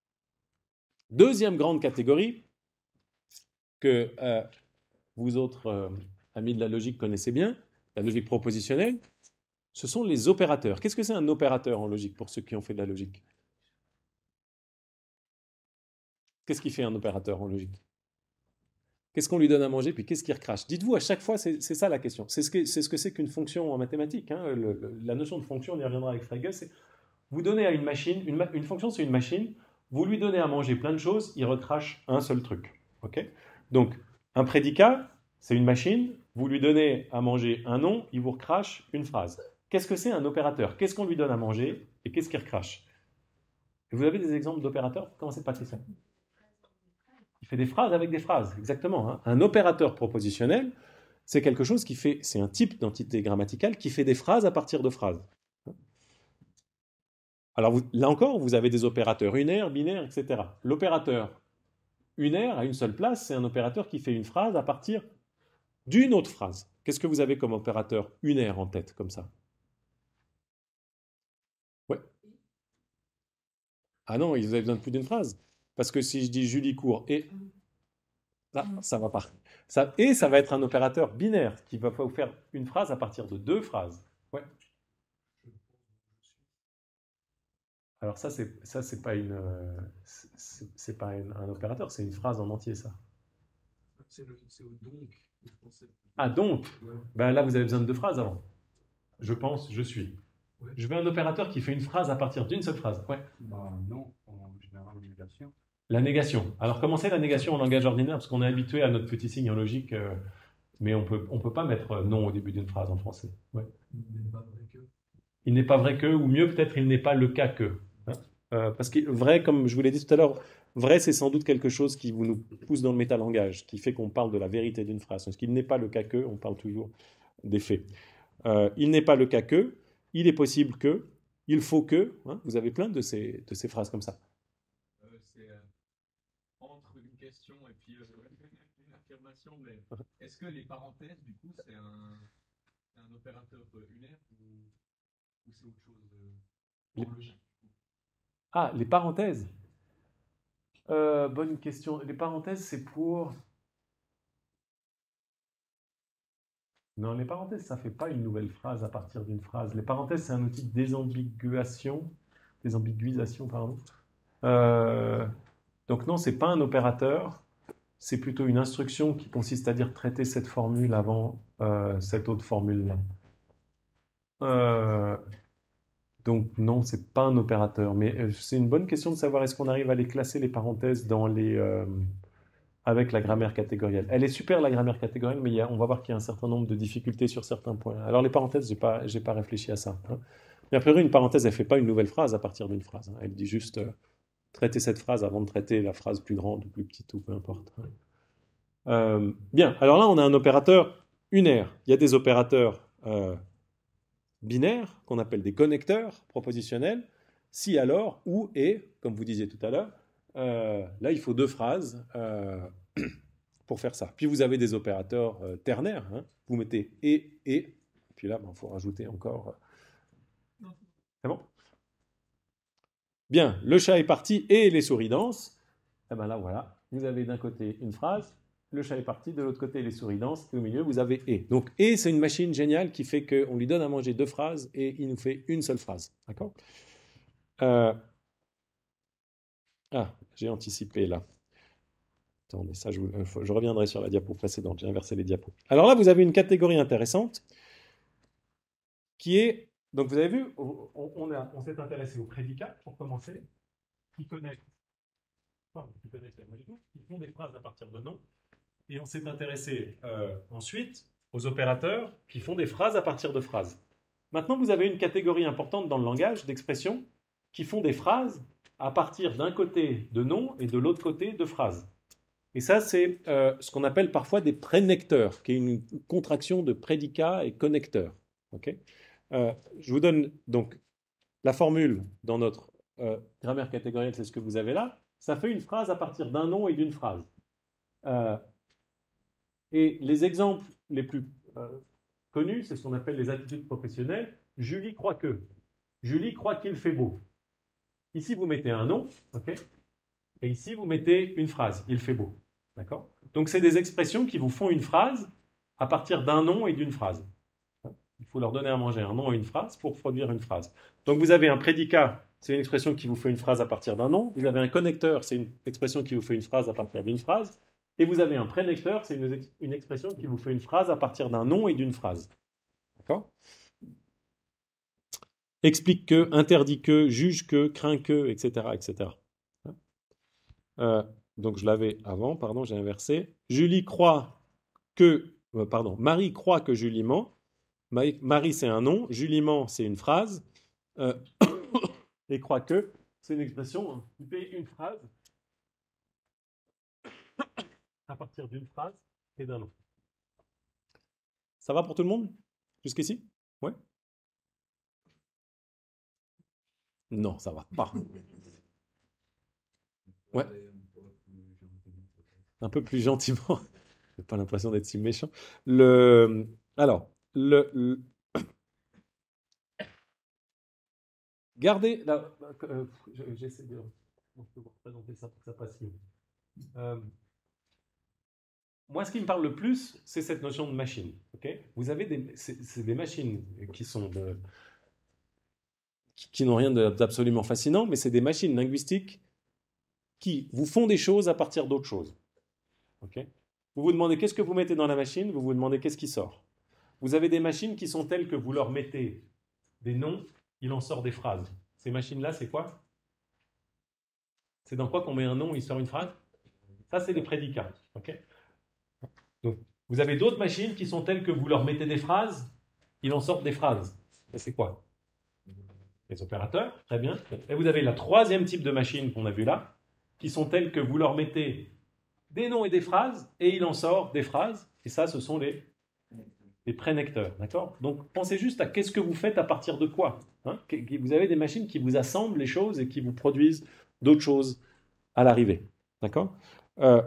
Deuxième grande catégorie que euh, vous autres euh, amis de la logique connaissez bien, la logique propositionnelle, ce sont les opérateurs. Qu'est-ce que c'est un opérateur en logique pour ceux qui ont fait de la logique? Qu'est-ce qui fait un opérateur en logique? Qu'est-ce qu'on lui donne à manger, puis qu'est-ce qu'il recrache? Dites-vous à chaque fois, c'est, c'est ça la question. C'est ce que c'est, ce que c'est qu'une fonction en mathématiques. Hein. Le, le, la notion de fonction, on y reviendra avec Frege, c'est vous donnez à une machine, une, une fonction c'est une machine, vous lui donnez à manger plein de choses, il recrache un seul truc. Okay? Donc, un prédicat, c'est une machine, vous lui donnez à manger un nom, il vous recrache une phrase. Qu'est-ce que c'est un opérateur? Qu'est-ce qu'on lui donne à manger et qu'est-ce qu'il recrache? Et vous avez des exemples d'opérateurs? Commencez par ça. Il fait des phrases avec des phrases, exactement. Hein. Un opérateur propositionnel, c'est quelque chose qui fait, c'est un type d'entité grammaticale qui fait des phrases à partir de phrases. Alors vous, là encore, vous avez des opérateurs unaires, binaires, et cetera. L'opérateur unaire à une seule place, c'est un opérateur qui fait une phrase à partir d'une autre phrase. Qu'est-ce que vous avez comme opérateur unaire en tête, comme ça? Ouais. Ah non, vous avez besoin de plus d'une phrase. Parce que si je dis Julie court et... Là, ça va pas. Ça, et ça va être un opérateur binaire qui va vous faire une phrase à partir de deux phrases. Ouais. Alors ça, c'est ça, c'est pas une, euh, c'est c'est pas une- un opérateur, c'est une phrase en entier, ça. C'est le- c'est au donc. Je pensais. Ah donc, Ouais. ben là vous avez besoin de deux phrases avant. Je pense, je suis. Ouais. Je veux un opérateur qui fait une phrase à partir d'une seule phrase. Ouais. Bah non, en général, négation. La négation. Alors comment c'est la négation en langage ordinaire? Parce qu'on est habitué à notre petit signe en logique, euh, mais on peut, on peut pas mettre euh, non au début d'une phrase en français. Ouais. Il n'est pas vrai que. Il n'est pas vrai que, ou mieux peut-être il n'est pas le cas que. Hein. Euh, parce que vrai, comme je vous l'ai dit tout à l'heure, vrai c'est sans doute quelque chose qui vous nous pousse dans le métalangage, qui fait qu'on parle de la vérité d'une phrase. Parce qu'il n'est pas le cas que, on parle toujours des faits. Euh, il n'est pas le cas que, il est possible que, il faut que, hein, vous avez plein de ces, de ces phrases comme ça. Euh, c'est euh, entre une question et puis euh, une affirmation, mais est-ce que les parenthèses, du coup, c'est un, c'est un opérateur euh, unaire ou, ou c'est autre chose euh, en logique? Ah, les parenthèses. Euh, bonne question. Les parenthèses, c'est pour... Non, les parenthèses, ça ne fait pas une nouvelle phrase à partir d'une phrase. Les parenthèses, c'est un outil de désambiguation. Désambiguisation, pardon. Euh, donc non, ce n'est pas un opérateur. C'est plutôt une instruction qui consiste à dire traiter cette formule avant euh, cette autre formule-là. Euh, donc non, c'est pas un opérateur. Mais euh, c'est une bonne question de savoir est-ce qu'on arrive à les classer, les parenthèses, dans les... euh, avec la grammaire catégorielle. Elle est super, la grammaire catégorielle, mais il y a, on va voir qu'il y a un certain nombre de difficultés sur certains points. Alors les parenthèses, je n'ai pas, j'ai pas réfléchi à ça. Hein. Mais a priori, une parenthèse, elle ne fait pas une nouvelle phrase à partir d'une phrase. Hein. Elle dit juste euh, traiter cette phrase avant de traiter la phrase plus grande ou plus petite ou peu importe. Hein. Euh, bien, alors là, on a un opérateur unaire. Il y a des opérateurs euh, binaires, qu'on appelle des connecteurs propositionnels. Si, alors, ou, et, comme vous disiez tout à l'heure. Euh, là, il faut deux phrases euh, pour faire ça. Puis vous avez des opérateurs euh, ternaires. Hein. Vous mettez et, et. Puis là, il ben, faut rajouter encore. Euh... C'est bon? Bien, le chat est parti et les souris dansent. Et ben là, voilà. Vous avez d'un côté une phrase, le chat est parti, de l'autre côté les souris dansent, et au milieu, vous avez et. Donc, et, c'est une machine géniale qui fait qu'on lui donne à manger deux phrases et il nous fait une seule phrase. D'accord? euh... Ah, j'ai anticipé là. Attendez, ça, je, vous, je reviendrai sur la diapo précédente. J'ai inversé les diapos. Alors là, vous avez une catégorie intéressante qui est... Donc, vous avez vu, on, on, a, on s'est intéressé aux prédicats, pour commencer, qui connaissent, enfin, qui connaissent la molécule, qui font des phrases à partir de noms. Et on s'est intéressé euh, ensuite aux opérateurs qui font des phrases à partir de phrases. Maintenant, vous avez une catégorie importante dans le langage d'expressions qui font des phrases à partir d'un côté de noms et de l'autre côté de phrases. Et ça, c'est euh, ce qu'on appelle parfois des prénecteurs, qui est une contraction de prédicat et connecteur. Okay, euh, je vous donne donc la formule dans notre euh, grammaire catégorielle, c'est ce que vous avez là. Ça fait une phrase à partir d'un nom et d'une phrase. Euh, et les exemples les plus euh, connus, c'est ce qu'on appelle les attitudes professionnelles. Julie croit que. Julie croit qu'il fait beau. Ici, vous mettez un nom, ok, et ici, vous mettez une phrase, il fait beau. D'accord? Donc, c'est des expressions qui vous font une phrase à partir d'un nom et d'une phrase. Il faut leur donner à manger un nom et une phrase pour produire une phrase. Donc, vous avez un prédicat, c'est une expression qui vous fait une phrase à partir d'un nom. Vous avez un connecteur, c'est une expression qui vous fait une phrase à partir d'une phrase. Et vous avez un prénecteur, c'est une, ex une expression qui vous fait une phrase à partir d'un nom et d'une phrase. D'accord? Explique que, interdit que, juge que, craint que, et cetera, et cetera. Euh, donc je l'avais avant, pardon, j'ai inversé. Julie croit que, euh, pardon, Marie croit que Julie ment. Marie, Marie c'est un nom, Julie ment c'est une phrase, euh, et croit que c'est une expression qui fait une phrase à partir d'une phrase et d'un nom. Ça va pour tout le monde jusqu'ici? Ouais. Non, ça va pas. Ouais. Un peu plus gentiment. pas l'impression d'être si méchant. Le, alors, le, le- gardez, là, euh, je- j'essaie de, on peut vous représenter ça pour que ça passe mieux. Euh, moi, ce qui me parle le plus, c'est cette notion de machine. Ok, vous avez des, c'est c'est des machines qui sont de, qui, qui n'ont rien de- d'absolument fascinant, mais c'est des machines linguistiques qui vous font des choses à partir d'autres choses. Ok, vous vous demandez qu'est-ce que vous mettez dans la machine, vous vous demandez qu'est-ce qui sort. Vous avez des machines qui sont telles que vous leur mettez des noms, il en sort des phrases. Ces machines-là, c'est quoi? C'est dans quoi qu'on met un nom, il sort une phrase? Ça, c'est des prédicats. Ok, donc, vous avez d'autres machines qui sont telles que vous leur mettez des phrases, il en sort des phrases. Et c'est quoi? Les opérateurs, très bien. Et vous avez la troisième type de machine qu'on a vue là, qui sont telles que vous leur mettez des noms et des phrases, et il en sort des phrases, et ça, ce sont les, les prénecteurs, d'accord? Donc, pensez juste à qu'est-ce que vous faites à partir de quoi, hein? Vous avez des machines qui vous assemblent les choses et qui vous produisent d'autres choses à l'arrivée, d'accord? Euh,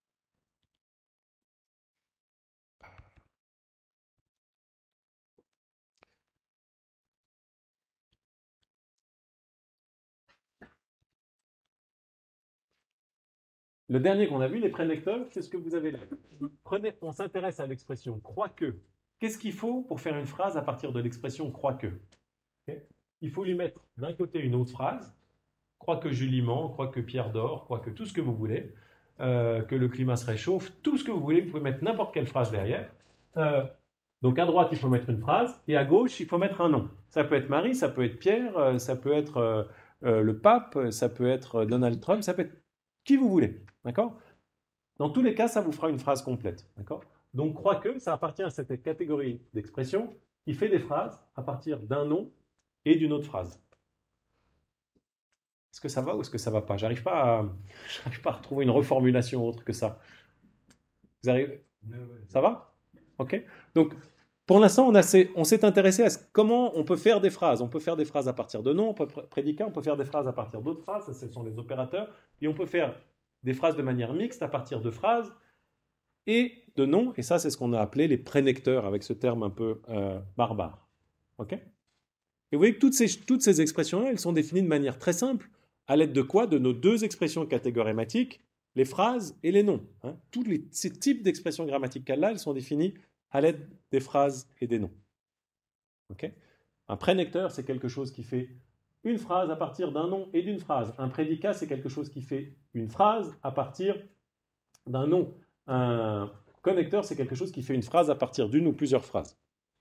Le dernier qu'on a vu, les prénecteurs, c'est ce que vous avez là. Prenez, on s'intéresse à l'expression croit que. Qu'est-ce qu'il faut pour faire une phrase à partir de l'expression croit que? Ok, il faut lui mettre d'un côté une autre phrase, croit que Julie ment, croit que Pierre dort, croit que tout ce que vous voulez, euh, que le climat se réchauffe, tout ce que vous voulez, vous pouvez mettre n'importe quelle phrase derrière. Euh, donc à droite, il faut mettre une phrase, et à gauche, il faut mettre un nom. Ça peut être Marie, ça peut être Pierre, euh, ça peut être euh, euh, le pape, ça peut être Donald Trump, ça peut être qui vous voulez. D'accord? Dans tous les cas, ça vous fera une phrase complète. D'accord? Donc, crois que ça appartient à cette catégorie d'expression qui fait des phrases à partir d'un nom et d'une autre phrase. Est-ce que ça va ou est-ce que ça ne va pas? J'arrive pas à, j'arrive pas à retrouver une reformulation autre que ça. Vous arrivez? Ça va? Ok? Donc, pour l'instant, on, a ces- on s'est intéressé à ce- comment on peut faire des phrases. On peut faire des phrases à partir de noms, on peut pr- prédicats, on peut faire des phrases à partir d'autres phrases, ça, ce sont les opérateurs, et on peut faire des phrases de manière mixte à partir de phrases et de noms, et ça, c'est ce qu'on a appelé les prénecteurs, avec ce terme un peu euh, barbare. Ok? Et vous voyez que toutes ces, toutes ces expressions-là, elles sont définies de manière très simple, à l'aide de quoi? De nos deux expressions catégorhématiques, les phrases et les noms. Hein. Tous les, ces types d'expressions grammaticales-là, elles sont définies à l'aide des phrases et des noms. Okay? Un prénecteur, c'est quelque chose qui fait une phrase à partir d'un nom et d'une phrase. Un prédicat, c'est quelque chose qui fait une phrase à partir d'un nom. Un connecteur, c'est quelque chose qui fait une phrase à partir d'une ou plusieurs phrases.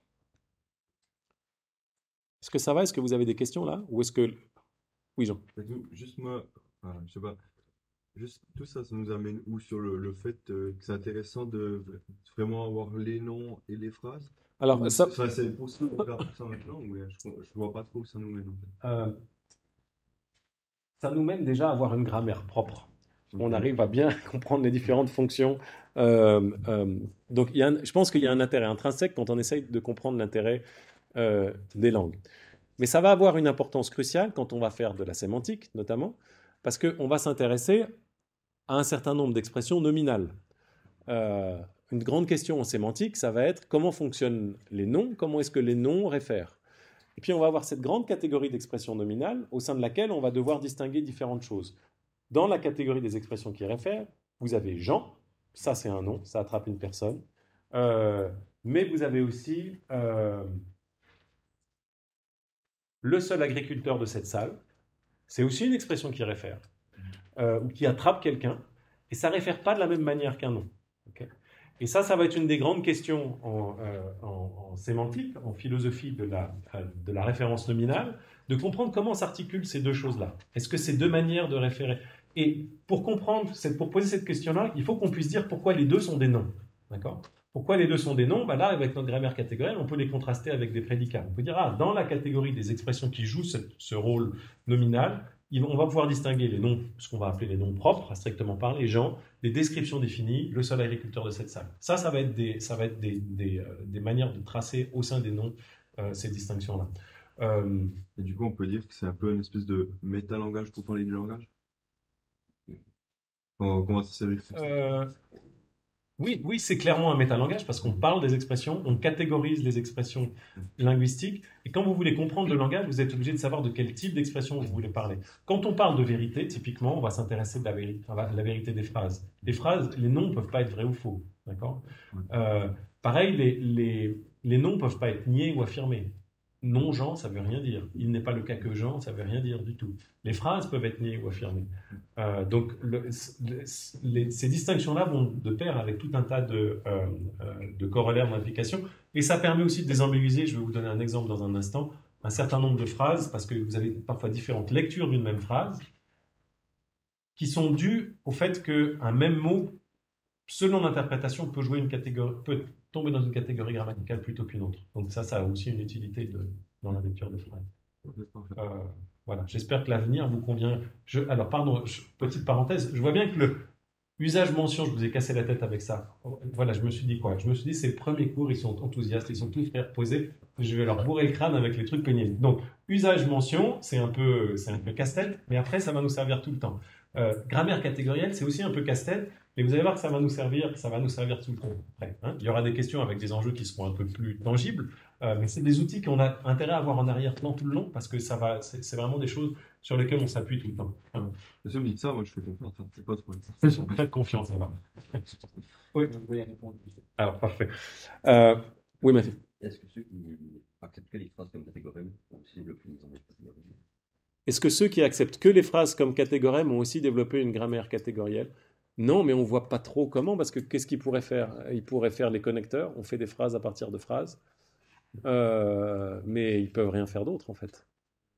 Est-ce que ça va? Est-ce que vous avez des questions là? Ou est-ce que... Oui, Jean. Juste moi, enfin, je sais pas, juste tout ça, ça nous amène où sur le, le fait euh, que c'est intéressant de vraiment avoir les noms et les phrases? Alors, Ou ça- c'est c'est possible de faire tout ça maintenant, ou euh, je, je vois pas trop où ça nous mène en fait. Euh, ça nous mène déjà à avoir une grammaire propre. On arrive à bien comprendre les différentes fonctions. Euh, euh, donc, il y a un- je pense qu'il y a un intérêt intrinsèque quand on essaye de comprendre l'intérêt euh, des langues. Mais ça va avoir une importance cruciale quand on va faire de la sémantique, notamment, parce qu'on va s'intéresser à un certain nombre d'expressions nominales. Euh, une grande question en sémantique, ça va être comment fonctionnent les noms, comment est-ce que les noms réfèrent. Et puis on va avoir cette grande catégorie d'expressions nominales au sein de laquelle on va devoir distinguer différentes choses. Dans la catégorie des expressions qui réfèrent, vous avez Jean, ça c'est un nom, ça attrape une personne. Euh, mais vous avez aussi euh, le seul agriculteur de cette salle, c'est aussi une expression qui réfère, euh, ou qui attrape quelqu'un, et ça ne réfère pas de la même manière qu'un nom. Okay? Et ça, ça va être une des grandes questions en, euh, en, en sémantique, en philosophie de la, euh, de la référence nominale, de comprendre comment s'articulent ces deux choses-là. Est-ce que c'est deux manières de référer? Et pour comprendre, pour poser cette question-là, il faut qu'on puisse dire pourquoi les deux sont des noms. D'accord? Pourquoi les deux sont des noms? Ben là, avec notre grammaire catégorielle, on peut les contraster avec des prédicats. On peut dire, ah, dans la catégorie des expressions qui jouent ce, ce rôle nominal, on va pouvoir distinguer les noms, ce qu'on va appeler les noms propres, à strictement parler, gens, les descriptions définies, le seul agriculteur de cette salle. Ça, ça va être des, ça va être des, des, euh, des manières de tracer au sein des noms euh, ces distinctions-là. Euh, Et du coup, on peut dire que c'est un peu une espèce de métalangage pour parler du langage? Comment, comment ça s'appelle? euh, Oui, oui, c'est clairement un métalangage parce qu'on parle des expressions, on catégorise les expressions linguistiques. Et quand vous voulez comprendre le langage, vous êtes obligé de savoir de quel type d'expression vous voulez parler. Quand on parle de vérité, typiquement, on va s'intéresser à la, véri- à la- la vérité des phrases. Les phrases, les noms ne peuvent pas être vrais ou faux. D'accord. Euh, pareil, les, les, les noms ne peuvent pas être niés ou affirmés. Non Jean, ça veut rien dire. Il n'est pas le cas que Jean, ça veut rien dire du tout. Les phrases peuvent être niées ou affirmées. Euh, donc, le, le, les, ces distinctions-là vont de pair avec tout un tas de, euh, euh, de corollaires d'implication. Et ça permet aussi de désambiguïser, je vais vous donner un exemple dans un instant, un certain nombre de phrases, parce que vous avez parfois différentes lectures d'une même phrase, qui sont dues au fait qu'un même mot, selon l'interprétation, peut jouer une catégorie, peut tomber dans une catégorie grammaticale plutôt qu'une autre. Donc ça, ça a aussi une utilité de, dans la lecture de phrases. Euh, voilà, j'espère que l'avenir vous convient. Je, alors, pardon, je, petite parenthèse, je vois bien que le usage mention, je vous ai cassé la tête avec ça. Voilà, je me suis dit quoi? Je me suis dit, c'est le premier cours, ils sont enthousiastes, ils sont tous prêts à reposer, je vais leur bourrer le crâne avec les trucs pénibles. Donc, usage mention, c'est un peu, c'est un peu casse-tête, mais après, ça va nous servir tout le temps. Euh, grammaire catégorielle, c'est aussi un peu casse-tête, mais vous allez voir que ça va nous servir, ça va nous servir tout le temps. Après, hein. Il y aura des questions avec des enjeux qui seront un peu plus tangibles, euh, mais c'est des outils qu'on a intérêt à avoir en arrière-plan tout le long parce que ça va, c'est, c'est vraiment des choses sur lesquelles on s'appuie tout le temps. Hein. Si vous me dites ça, moi je fais confiance. C'est pas trop. Faites confiance, alors. Oui. Alors, parfait. Euh, oui, Mathieu. Est-ce que ceux qui acceptent que les phrases comme catégorème ont aussi développé une grammaire catégorielle? Est-ce que ceux qui acceptent que les phrases comme catégorème ont aussi développé une grammaire catégorielle? Non, mais on ne voit pas trop comment, parce que qu'est-ce qu'ils pourraient faire? Ils pourraient faire les connecteurs, on fait des phrases à partir de phrases, euh, mais ils ne peuvent rien faire d'autre, en fait.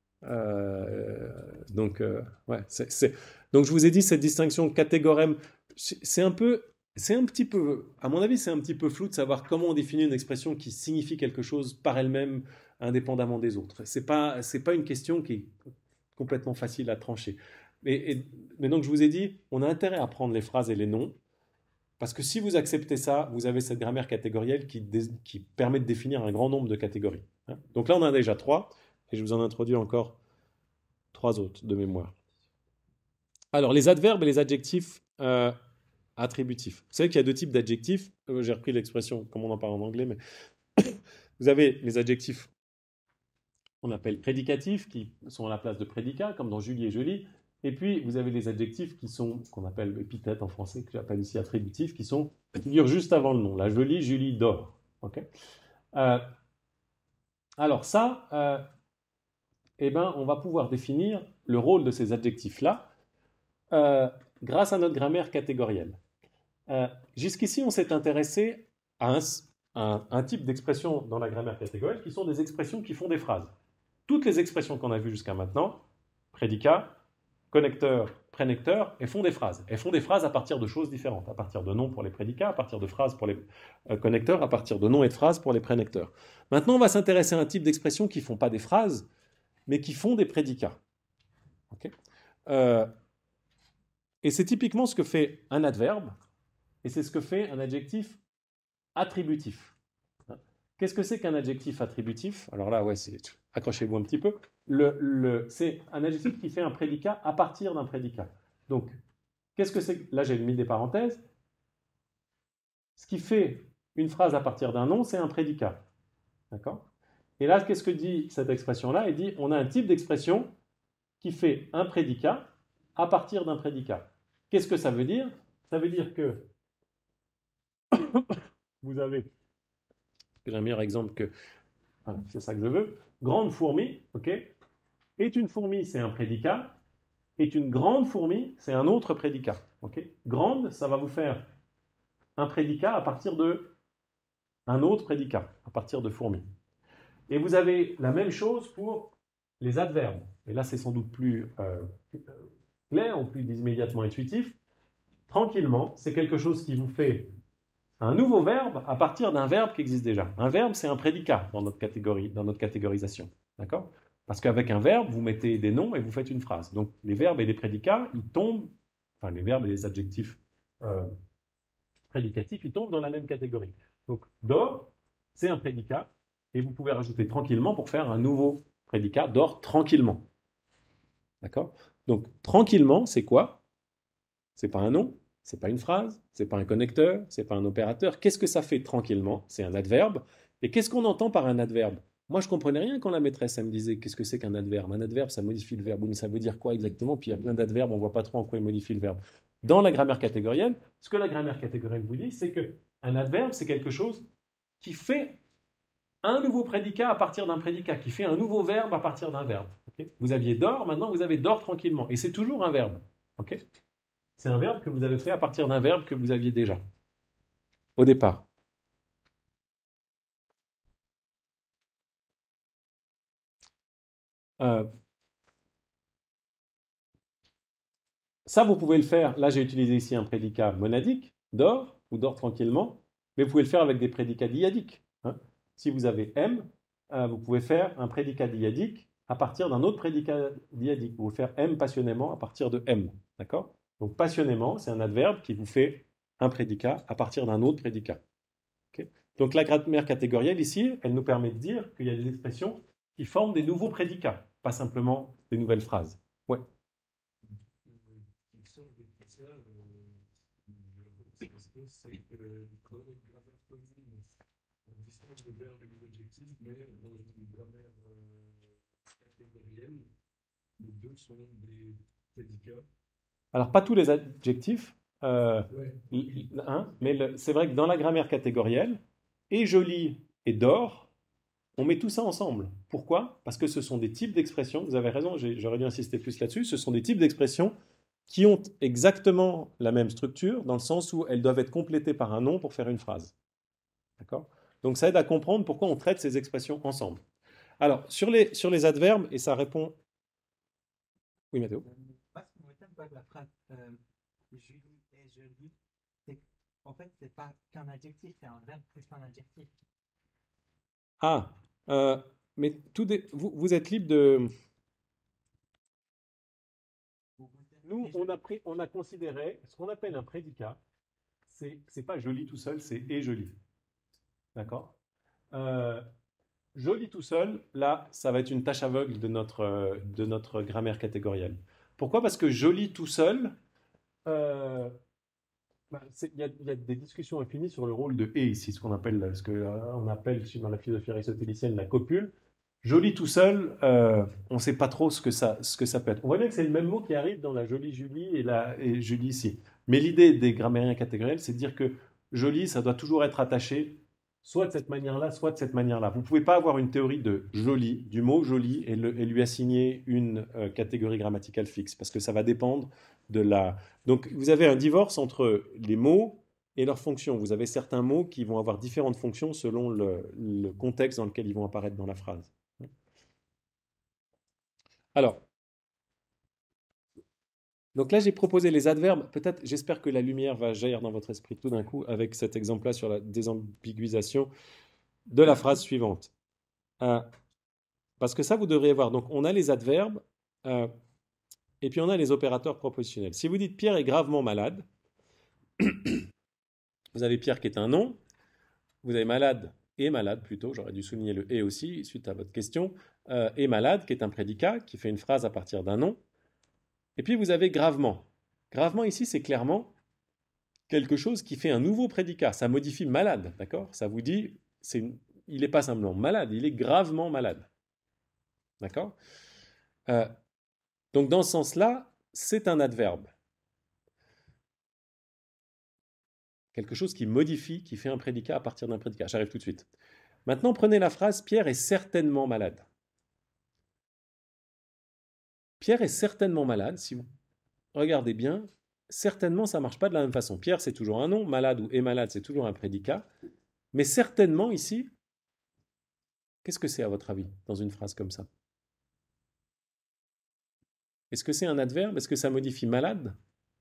Euh, donc, euh, ouais, c'est, c'est... donc, je vous ai dit, cette distinction catégorème, c'est un peu, c'est un petit peu, à mon avis, c'est un petit peu flou de savoir comment on définit une expression qui signifie quelque chose par elle-même, indépendamment des autres. C'est pas, c'est pas une question qui est complètement facile à trancher. Et, et, mais donc, je vous ai dit, on a intérêt à prendre les phrases et les noms, parce que si vous acceptez ça, vous avez cette grammaire catégorielle qui, dé, qui permet de définir un grand nombre de catégories. Hein. Donc là, on en a déjà trois, et je vous en introduis encore trois autres de mémoire. Alors, les adverbes et les adjectifs euh, attributifs. Vous savez qu'il y a deux types d'adjectifs. Euh, j'ai repris l'expression, comme on en parle en anglais, mais vous avez les adjectifs qu'on appelle prédicatifs, qui sont à la place de prédicats, comme dans Julie et Jolie. Et puis, vous avez les adjectifs qui sont, qu'on appelle épithètes en français, que j'appelle ici attributifs, qui sont, qui figurent juste avant le nom. La jolie, Julie dort. Okay, euh, alors ça, euh, eh ben, on va pouvoir définir le rôle de ces adjectifs-là euh, grâce à notre grammaire catégorielle. Euh, jusqu'ici, on s'est intéressé à un, un, un type d'expression dans la grammaire catégorielle qui sont des expressions qui font des phrases. Toutes les expressions qu'on a vues jusqu'à maintenant, prédicat, connecteur, prénecteur, elles font des phrases. Elles font des phrases à partir de choses différentes, à partir de noms pour les prédicats, à partir de phrases pour les euh, connecteurs, à partir de noms et de phrases pour les prénecteurs. Maintenant, on va s'intéresser à un type d'expressions qui ne font pas des phrases, mais qui font des prédicats. Okay, euh, et c'est typiquement ce que fait un adverbe, et c'est ce que fait un adjectif attributif. Qu'est-ce que c'est qu'un adjectif attributif? Alors là, ouais, c'est... accrochez-vous un petit peu. Le, le, c'est un adjectif qui fait un prédicat à partir d'un prédicat. Donc, qu'est-ce que c'est? Là, j'ai mis des parenthèses. Ce qui fait une phrase à partir d'un nom, c'est un prédicat. D'accord? Et là, qu'est-ce que dit cette expression-là? Elle dit, on a un type d'expression qui fait un prédicat à partir d'un prédicat. Qu'est-ce que ça veut dire? Ça veut dire que vous avez... J'ai un meilleur exemple que... Voilà, c'est ça que je veux. Grande fourmi, ok? Est une fourmi, c'est un prédicat. Est une grande fourmi, c'est un autre prédicat. Ok? Grande, ça va vous faire un prédicat à partir de un autre prédicat, à partir de fourmi. Et vous avez la même chose pour les adverbes. Et là, c'est sans doute plus euh, clair ou plus immédiatement intuitif. Tranquillement, c'est quelque chose qui vous fait un nouveau verbe à partir d'un verbe qui existe déjà. Un verbe, c'est un prédicat dans notre catégorie, dans notre catégorisation. D'accord? Parce qu'avec un verbe, vous mettez des noms et vous faites une phrase. Donc, les verbes et les prédicats, ils tombent, enfin, les verbes et les adjectifs euh, prédicatifs, ils tombent dans la même catégorie. Donc, dort, c'est un prédicat, et vous pouvez rajouter tranquillement pour faire un nouveau prédicat, dort tranquillement. D'accord? Donc, tranquillement, c'est quoi? C'est pas un nom, C'est pas une phrase, c'est pas un connecteur, c'est pas un opérateur. Qu'est-ce que ça fait tranquillement? C'est un adverbe. Et qu'est-ce qu'on entend par un adverbe? Moi, je comprenais rien quand la maîtresse, elle me disait qu'est-ce que c'est qu'un adverbe? Un adverbe, ça modifie le verbe. Oui, mais ça veut dire quoi exactement? Puis il y a plein d'adverbes, on voit pas trop en quoi il modifie le verbe. Dans la grammaire catégorielle, ce que la grammaire catégorielle vous dit, c'est qu'un adverbe, c'est quelque chose qui fait un nouveau prédicat à partir d'un prédicat, qui fait un nouveau verbe à partir d'un verbe. Okay, vous aviez dors, maintenant vous avez dors tranquillement. Et c'est toujours un verbe. Okay, c'est un verbe que vous avez fait à partir d'un verbe que vous aviez déjà, au départ. Euh, ça, vous pouvez le faire. Là, j'ai utilisé ici un prédicat monadique, dors, ou dors tranquillement, mais vous pouvez le faire avec des prédicats dyadiques. Hein. Si vous avez M, euh, vous pouvez faire un prédicat dyadique à partir d'un autre prédicat dyadique. Vous pouvez faire M passionnément à partir de M. D'accord? Donc, passionnément, c'est un adverbe qui vous fait un prédicat à partir d'un autre prédicat. Okay? Donc, la grammaire catégorielle, ici, elle nous permet de dire qu'il y a des expressions qui forment des nouveaux prédicats, pas simplement des nouvelles phrases. Ouais. C'est que quand une grammaire commune, on distingue le verbe et les adjectifs, mais dans une grammaire euh, catégorielle, les deux sont des prédicats. Alors, pas tous les adjectifs, euh, ouais. hein, mais c'est vrai que dans la grammaire catégorielle, et joli et dort, on met tout ça ensemble. Pourquoi? Parce que ce sont des types d'expressions, vous avez raison, j'aurais dû insister plus là-dessus, ce sont des types d'expressions qui ont exactement la même structure, dans le sens où elles doivent être complétées par un nom pour faire une phrase. D'accord? Donc ça aide à comprendre pourquoi on traite ces expressions ensemble. Alors, sur les, sur les adverbes, et ça répond... Oui, Mathéo? Moi, ce qui m'étonne pas de la phrase euh, Julie est jolie, c'est qu'en fait, c'est pas qu'un adjectif, c'est un verbe plus qu'un adjectif. Ah, euh, mais tout des... vous, vous êtes libre de... Nous, on a, pris, on a considéré ce qu'on appelle un prédicat, c'est c'est pas joli tout seul, c'est est joli. D'accord? euh, Joli tout seul, là, ça va être une tâche aveugle de notre, de notre grammaire catégorielle. Pourquoi? Parce que joli tout seul, euh, bah, il y, y a des discussions infinies sur le rôle de est ici, ce qu'on appelle, ce que, euh, on appelle dans la philosophie aristotélicienne la copule. Joli tout seul, euh, on ne sait pas trop ce que, ça, ce que ça peut être. On voit bien que c'est le même mot qui arrive dans la jolie Julie et la et Julie ici. Mais l'idée des grammairiens catégoriels, c'est de dire que joli, ça doit toujours être attaché soit de cette manière-là, soit de cette manière-là. Vous ne pouvez pas avoir une théorie de joli, du mot joli, et, le, et lui assigner une euh, catégorie grammaticale fixe, parce que ça va dépendre de la... Donc, vous avez un divorce entre les mots et leurs fonctions. Vous avez certains mots qui vont avoir différentes fonctions selon le, le contexte dans lequel ils vont apparaître dans la phrase. Alors, donc là j'ai proposé les adverbes. Peut-être, j'espère que la lumière va jaillir dans votre esprit tout d'un coup avec cet exemple-là sur la désambiguisation de la phrase suivante. Euh, parce que ça, vous devriez voir. Donc, on a les adverbes euh, et puis on a les opérateurs propositionnels. Si vous dites Pierre est gravement malade, vous avez Pierre qui est un nom, vous avez malade et malade plutôt, j'aurais dû souligner le et aussi suite à votre question, euh, et malade qui est un prédicat qui fait une phrase à partir d'un nom. Et puis vous avez gravement. Gravement ici, c'est clairement quelque chose qui fait un nouveau prédicat. Ça modifie malade, d'accord? Ça vous dit, c'est une... il n'est pas simplement malade, il est gravement malade. D'accord? euh, Donc dans ce sens-là, c'est un adverbe. Quelque chose qui modifie, qui fait un prédicat à partir d'un prédicat. J'arrive tout de suite. Maintenant, prenez la phrase « Pierre est certainement malade ». Pierre est certainement malade. Si vous regardez bien, certainement, ça ne marche pas de la même façon. Pierre, c'est toujours un nom. Malade ou est malade, c'est toujours un prédicat. Mais certainement, ici, qu'est-ce que c'est à votre avis dans une phrase comme ça? Est-ce que c'est un adverbe? Est-ce que ça modifie malade?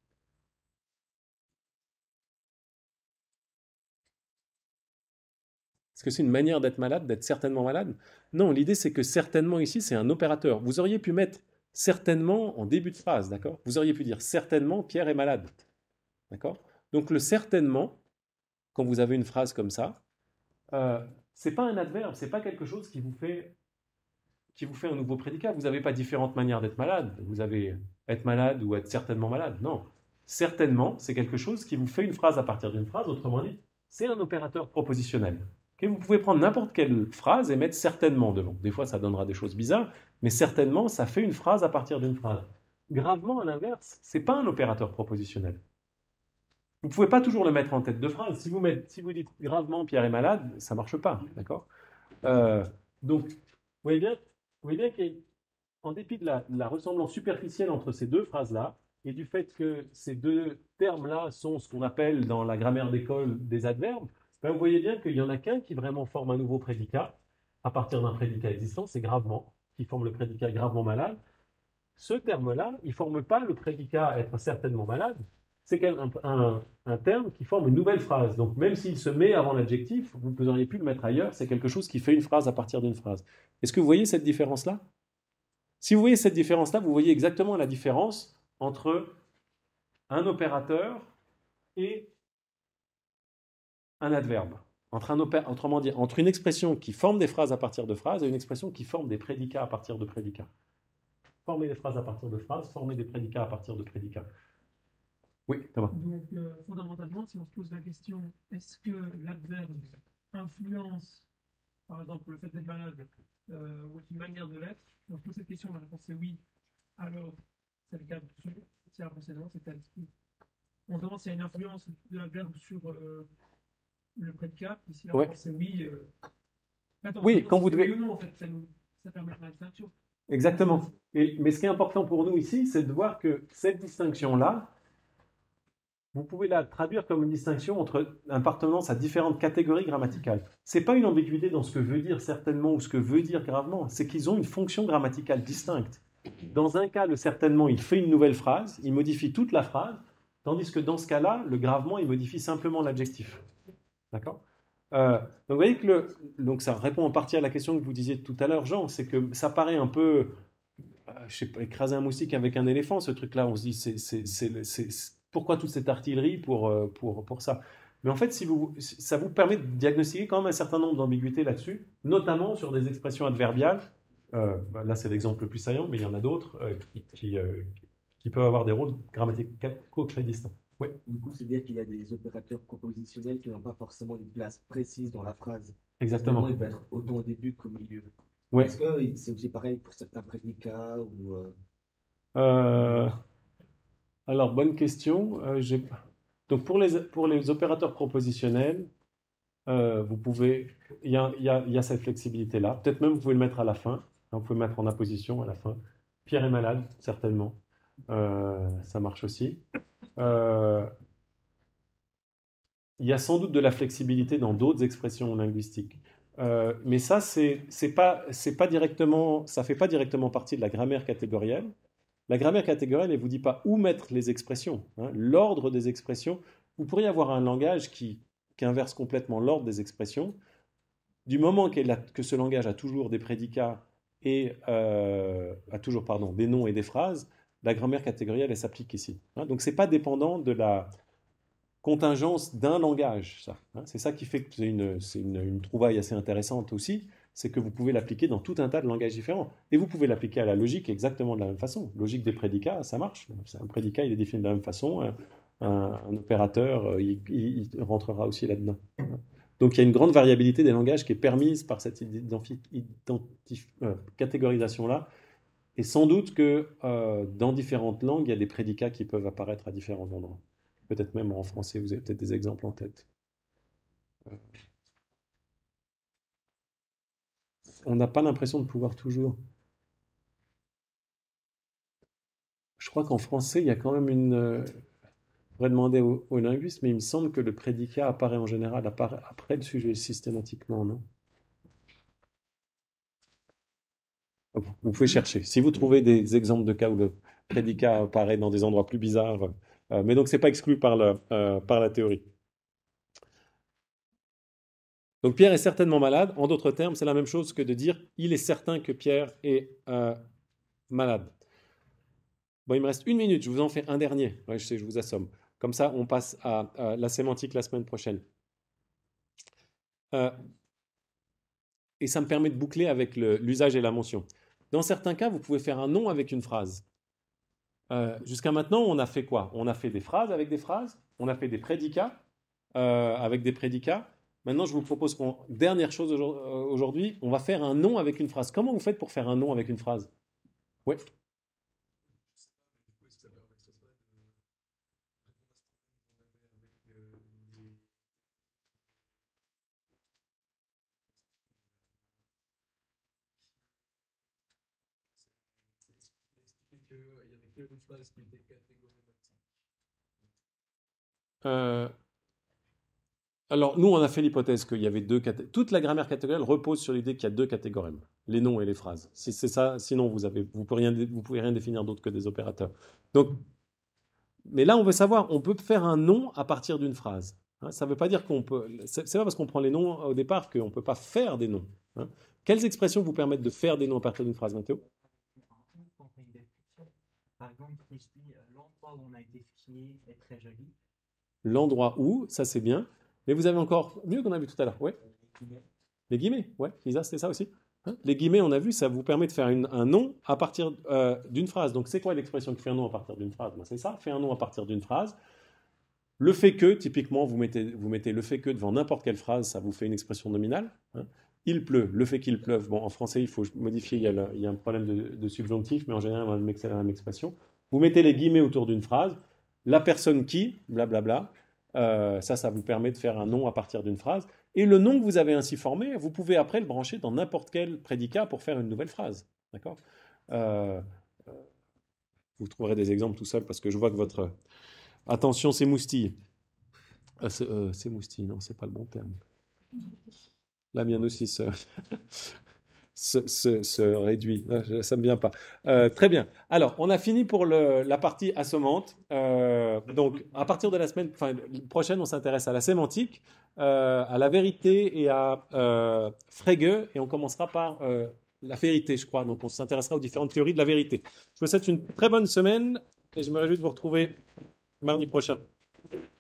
Est-ce que c'est une manière d'être malade, d'être certainement malade? Non, l'idée c'est que certainement ici, c'est un opérateur. Vous auriez pu mettre certainement en début de phrase, d'accord? Vous auriez pu dire certainement Pierre est malade, d'accord? Donc le certainement, quand vous avez une phrase comme ça, euh, c'est pas un adverbe, c'est pas quelque chose qui vous fait qui vous fait un nouveau prédicat. Vous n'avez pas différentes manières d'être malade. Vous avez être malade ou être certainement malade. Non, Certainement, c'est quelque chose qui vous fait une phrase à partir d'une phrase, autrement dit, c'est un opérateur propositionnel. Okay, vous pouvez prendre n'importe quelle phrase et mettre certainement devant. Des fois, ça donnera des choses bizarres, mais certainement, ça fait une phrase à partir d'une phrase. Gravement, à l'inverse, ce n'est pas un opérateur propositionnel. Vous ne pouvez pas toujours le mettre en tête de phrase. Si vous, mettez, si vous dites gravement Pierre est malade, ça ne marche pas, d'accord euh, Donc, vous voyez bien, vous voyez bien qu'en dépit de la, de la ressemblance superficielle entre ces deux phrases-là, et du fait que ces deux termes-là sont ce qu'on appelle dans la grammaire d'école des adverbes, ben vous voyez bien qu'il n'y en a qu'un qui vraiment forme un nouveau prédicat à partir d'un prédicat existant, c'est gravement, qui forme le prédicat gravement malade. Ce terme-là, il ne forme pas le prédicat être certainement malade, c'est un, un, un terme qui forme une nouvelle phrase. Donc même s'il se met avant l'adjectif, vous auriez pu le mettre ailleurs, c'est quelque chose qui fait une phrase à partir d'une phrase. Est-ce que vous voyez cette différence-là? Si vous voyez cette différence-là, vous voyez exactement la différence entre un opérateur et un adverbe. Entre un opé- autrement dit, entre une expression qui forme des phrases à partir de phrases et une expression qui forme des prédicats à partir de prédicats. Former des phrases à partir de phrases, former des prédicats à partir de prédicats. Oui, Thomas. Donc, euh, fondamentalement, si on se pose la question, est-ce que l'adverbe influence, par exemple, le fait d'être malade, euh, ou une manière de l'être? Si on se pose cette question, la réponse est oui. Alors, c'est le cas de ce tiers précédent, c'est tel. On se demande s'il y a une influence de l'adverbe sur euh, le prédicat. Ici, la Ouais. réponse est oui. Euh... Attends, Oui, quand vous devez- oui ou non, en fait, ça, nous... ça permet la distinction. Exactement. Et, mais ce qui est important pour nous ici, c'est de voir que cette distinction-là, vous pouvez la traduire comme une distinction entre appartenance à différentes catégories grammaticales. Ce n'est pas une ambiguïté dans ce que veut dire certainement ou ce que veut dire gravement, c'est qu'ils ont une fonction grammaticale distincte. Dans un cas, le certainement, il fait une nouvelle phrase, il modifie toute la phrase, tandis que dans ce cas-là, le gravement, il modifie simplement l'adjectif. D'accord ? Euh, donc vous voyez que le, donc ça répond en partie à la question que vous disiez tout à l'heure, Jean, c'est que ça paraît un peu, euh, je sais pas, écraser un moustique avec un éléphant, ce truc-là. On se dit, c'est, c'est, c'est, c'est, c'est- pourquoi toute cette artillerie pour, euh, pour, pour ça? Mais en fait, si vous, ça vous permet de diagnostiquer quand même un certain nombre d'ambiguïtés là-dessus, notamment sur des expressions adverbiales. Euh, bah, là, c'est l'exemple le plus saillant, mais il y en a d'autres euh, qui, qui, euh, qui peuvent avoir des rôles grammaticaux très distincts. Oui. Du coup, c'est-à-dire qu'il y a des opérateurs propositionnels qui n'ont pas forcément une place précise dans la phrase. Exactement. Finalement, il peut être autant au début qu'au milieu. Ouais. Est-ce que c'est aussi pareil pour certains prédicats ou euh, Euh, alors, bonne question. Euh, j'ai- Donc, pour les, pour les opérateurs propositionnels, euh, vous pouvez, il y a, il y a- il y a cette flexibilité-là. Peut-être même vous pouvez le mettre à la fin. Hein, vous pouvez le mettre en apposition à la fin. Pierre est malade, certainement. Euh, ça marche aussi. Euh, il y a sans doute de la flexibilité dans d'autres expressions linguistiques. Euh, mais ça, c'est, c'est pas, c'est pas directement, ça fait pas directement partie de la grammaire catégorielle. La grammaire catégorielle, elle ne vous dit pas où mettre les expressions, hein, l'ordre des expressions. Vous pourriez avoir un langage qui, qui inverse complètement l'ordre des expressions. Du moment qu'elle a- que ce langage a toujours des prédicats et euh, a toujours pardon, des noms et des phrases, la grammaire catégorielle, elle s'applique ici. Hein. Donc, ce n'est pas dépendant de la contingence d'un langage, ça. Hein. C'est ça qui fait que c'est une, c'est une, une trouvaille assez intéressante aussi, c'est que vous pouvez l'appliquer dans tout un tas de langages différents. Et vous pouvez l'appliquer à la logique exactement de la même façon. Logique des prédicats, ça marche. Un prédicat, il est défini de la même façon. Un, un- un opérateur, euh, il, il- il rentrera aussi là-dedans. Donc il y a une grande variabilité des langages qui est permise par cette identif- identif- euh, catégorisation-là. Et sans doute que euh, dans différentes langues, il y a des prédicats qui peuvent apparaître à différents endroits. Peut-être même en français, vous avez peut-être des exemples en tête. Euh, On n'a pas l'impression de pouvoir toujours. Je crois qu'en français, il y a quand même une. euh, Je pourrais demander aux, aux linguistes, mais il me semble que le prédicat apparaît en général apparaît après le sujet systématiquement, non? Vous pouvez chercher. Si vous trouvez des exemples de cas où le prédicat apparaît dans des endroits plus bizarres, euh, mais donc c'est pas exclu par, le, euh, par la théorie. Donc Pierre est certainement malade. En d'autres termes, c'est la même chose que de dire il est certain que Pierre est euh, malade. Bon, il me reste une minute. Je vous en fais un dernier. Ouais, je sais, je vous assomme. Comme ça, on passe à, à la sémantique la semaine prochaine. Euh, et ça me permet de boucler avec le- l'usage et la mention. Dans certains cas, vous pouvez faire un nom avec une phrase. Euh, jusqu'à maintenant, on a fait quoi? On a fait des phrases avec des phrases, on a fait des prédicats euh, avec des prédicats. Maintenant, je vous propose qu'on... Dernière chose aujourd'hui, on va faire un nom avec une phrase. Comment vous faites pour faire un nom avec une phrase? Oui. Euh, alors, nous, on a fait l'hypothèse qu'il y avait deux catégorèmes. Toute la grammaire catégorielle repose sur l'idée qu'il y a deux catégorèmes, les noms et les phrases. Si c'est ça, sinon vous avez, vous pouvez rien, vous pouvez rien définir d'autre que des opérateurs. Donc, mais là, on veut savoir, on peut faire un nom à partir d'une phrase. Hein, ça ne veut pas dire qu'on peut. C'est pas parce qu'on prend les noms au départ qu'on ne peut pas faire des noms. Hein. Quelles expressions vous permettent de faire des noms à partir d'une phrase, Mathéo? Par exemple, si je dis euh, l'endroit où on a été skié est très joli. L'endroit où, ça c'est bien. Mais vous avez encore mieux qu'on a vu tout à l'heure. Ouais. Les guillemets, ouais. Lisa, c'était ça aussi. Hein, les guillemets, on a vu, ça vous permet de faire une, un nom à partir euh, d'une phrase. Donc c'est quoi l'expression qui fait un nom à partir d'une phrase? Ben, c'est ça, fait un nom à partir d'une phrase. Le fait que, typiquement, vous mettez, vous mettez le fait que devant n'importe quelle phrase, ça vous fait une expression nominale. Hein. Il pleut, le fait qu'il pleuve. Bon, en français, il faut modifier, il y a, le, il y a un problème de, de subjonctif, mais en général, on va mixer la même expression. Vous mettez les guillemets autour d'une phrase. La personne qui, blablabla, euh, ça, ça vous permet de faire un nom à partir d'une phrase. Et le nom que vous avez ainsi formé, vous pouvez après le brancher dans n'importe quel prédicat pour faire une nouvelle phrase. D'accord? euh, Vous trouverez des exemples tout seul parce que je vois que votre attention s'émoustille. Euh, c'est euh, s'émoustille, non, c'est pas le bon terme. La mienne aussi se, se, se, se réduit. Ça ne me vient pas. Euh, très bien. Alors, on a fini pour le, la partie assommante. Euh, donc, à partir de la semaine enfin, prochaine, on s'intéresse à la sémantique, euh, à la vérité et à euh, Frege. Et on commencera par euh, la vérité, je crois. Donc, on s'intéressera aux différentes théories de la vérité. Je vous souhaite une très bonne semaine et je me réjouis de vous retrouver mardi prochain.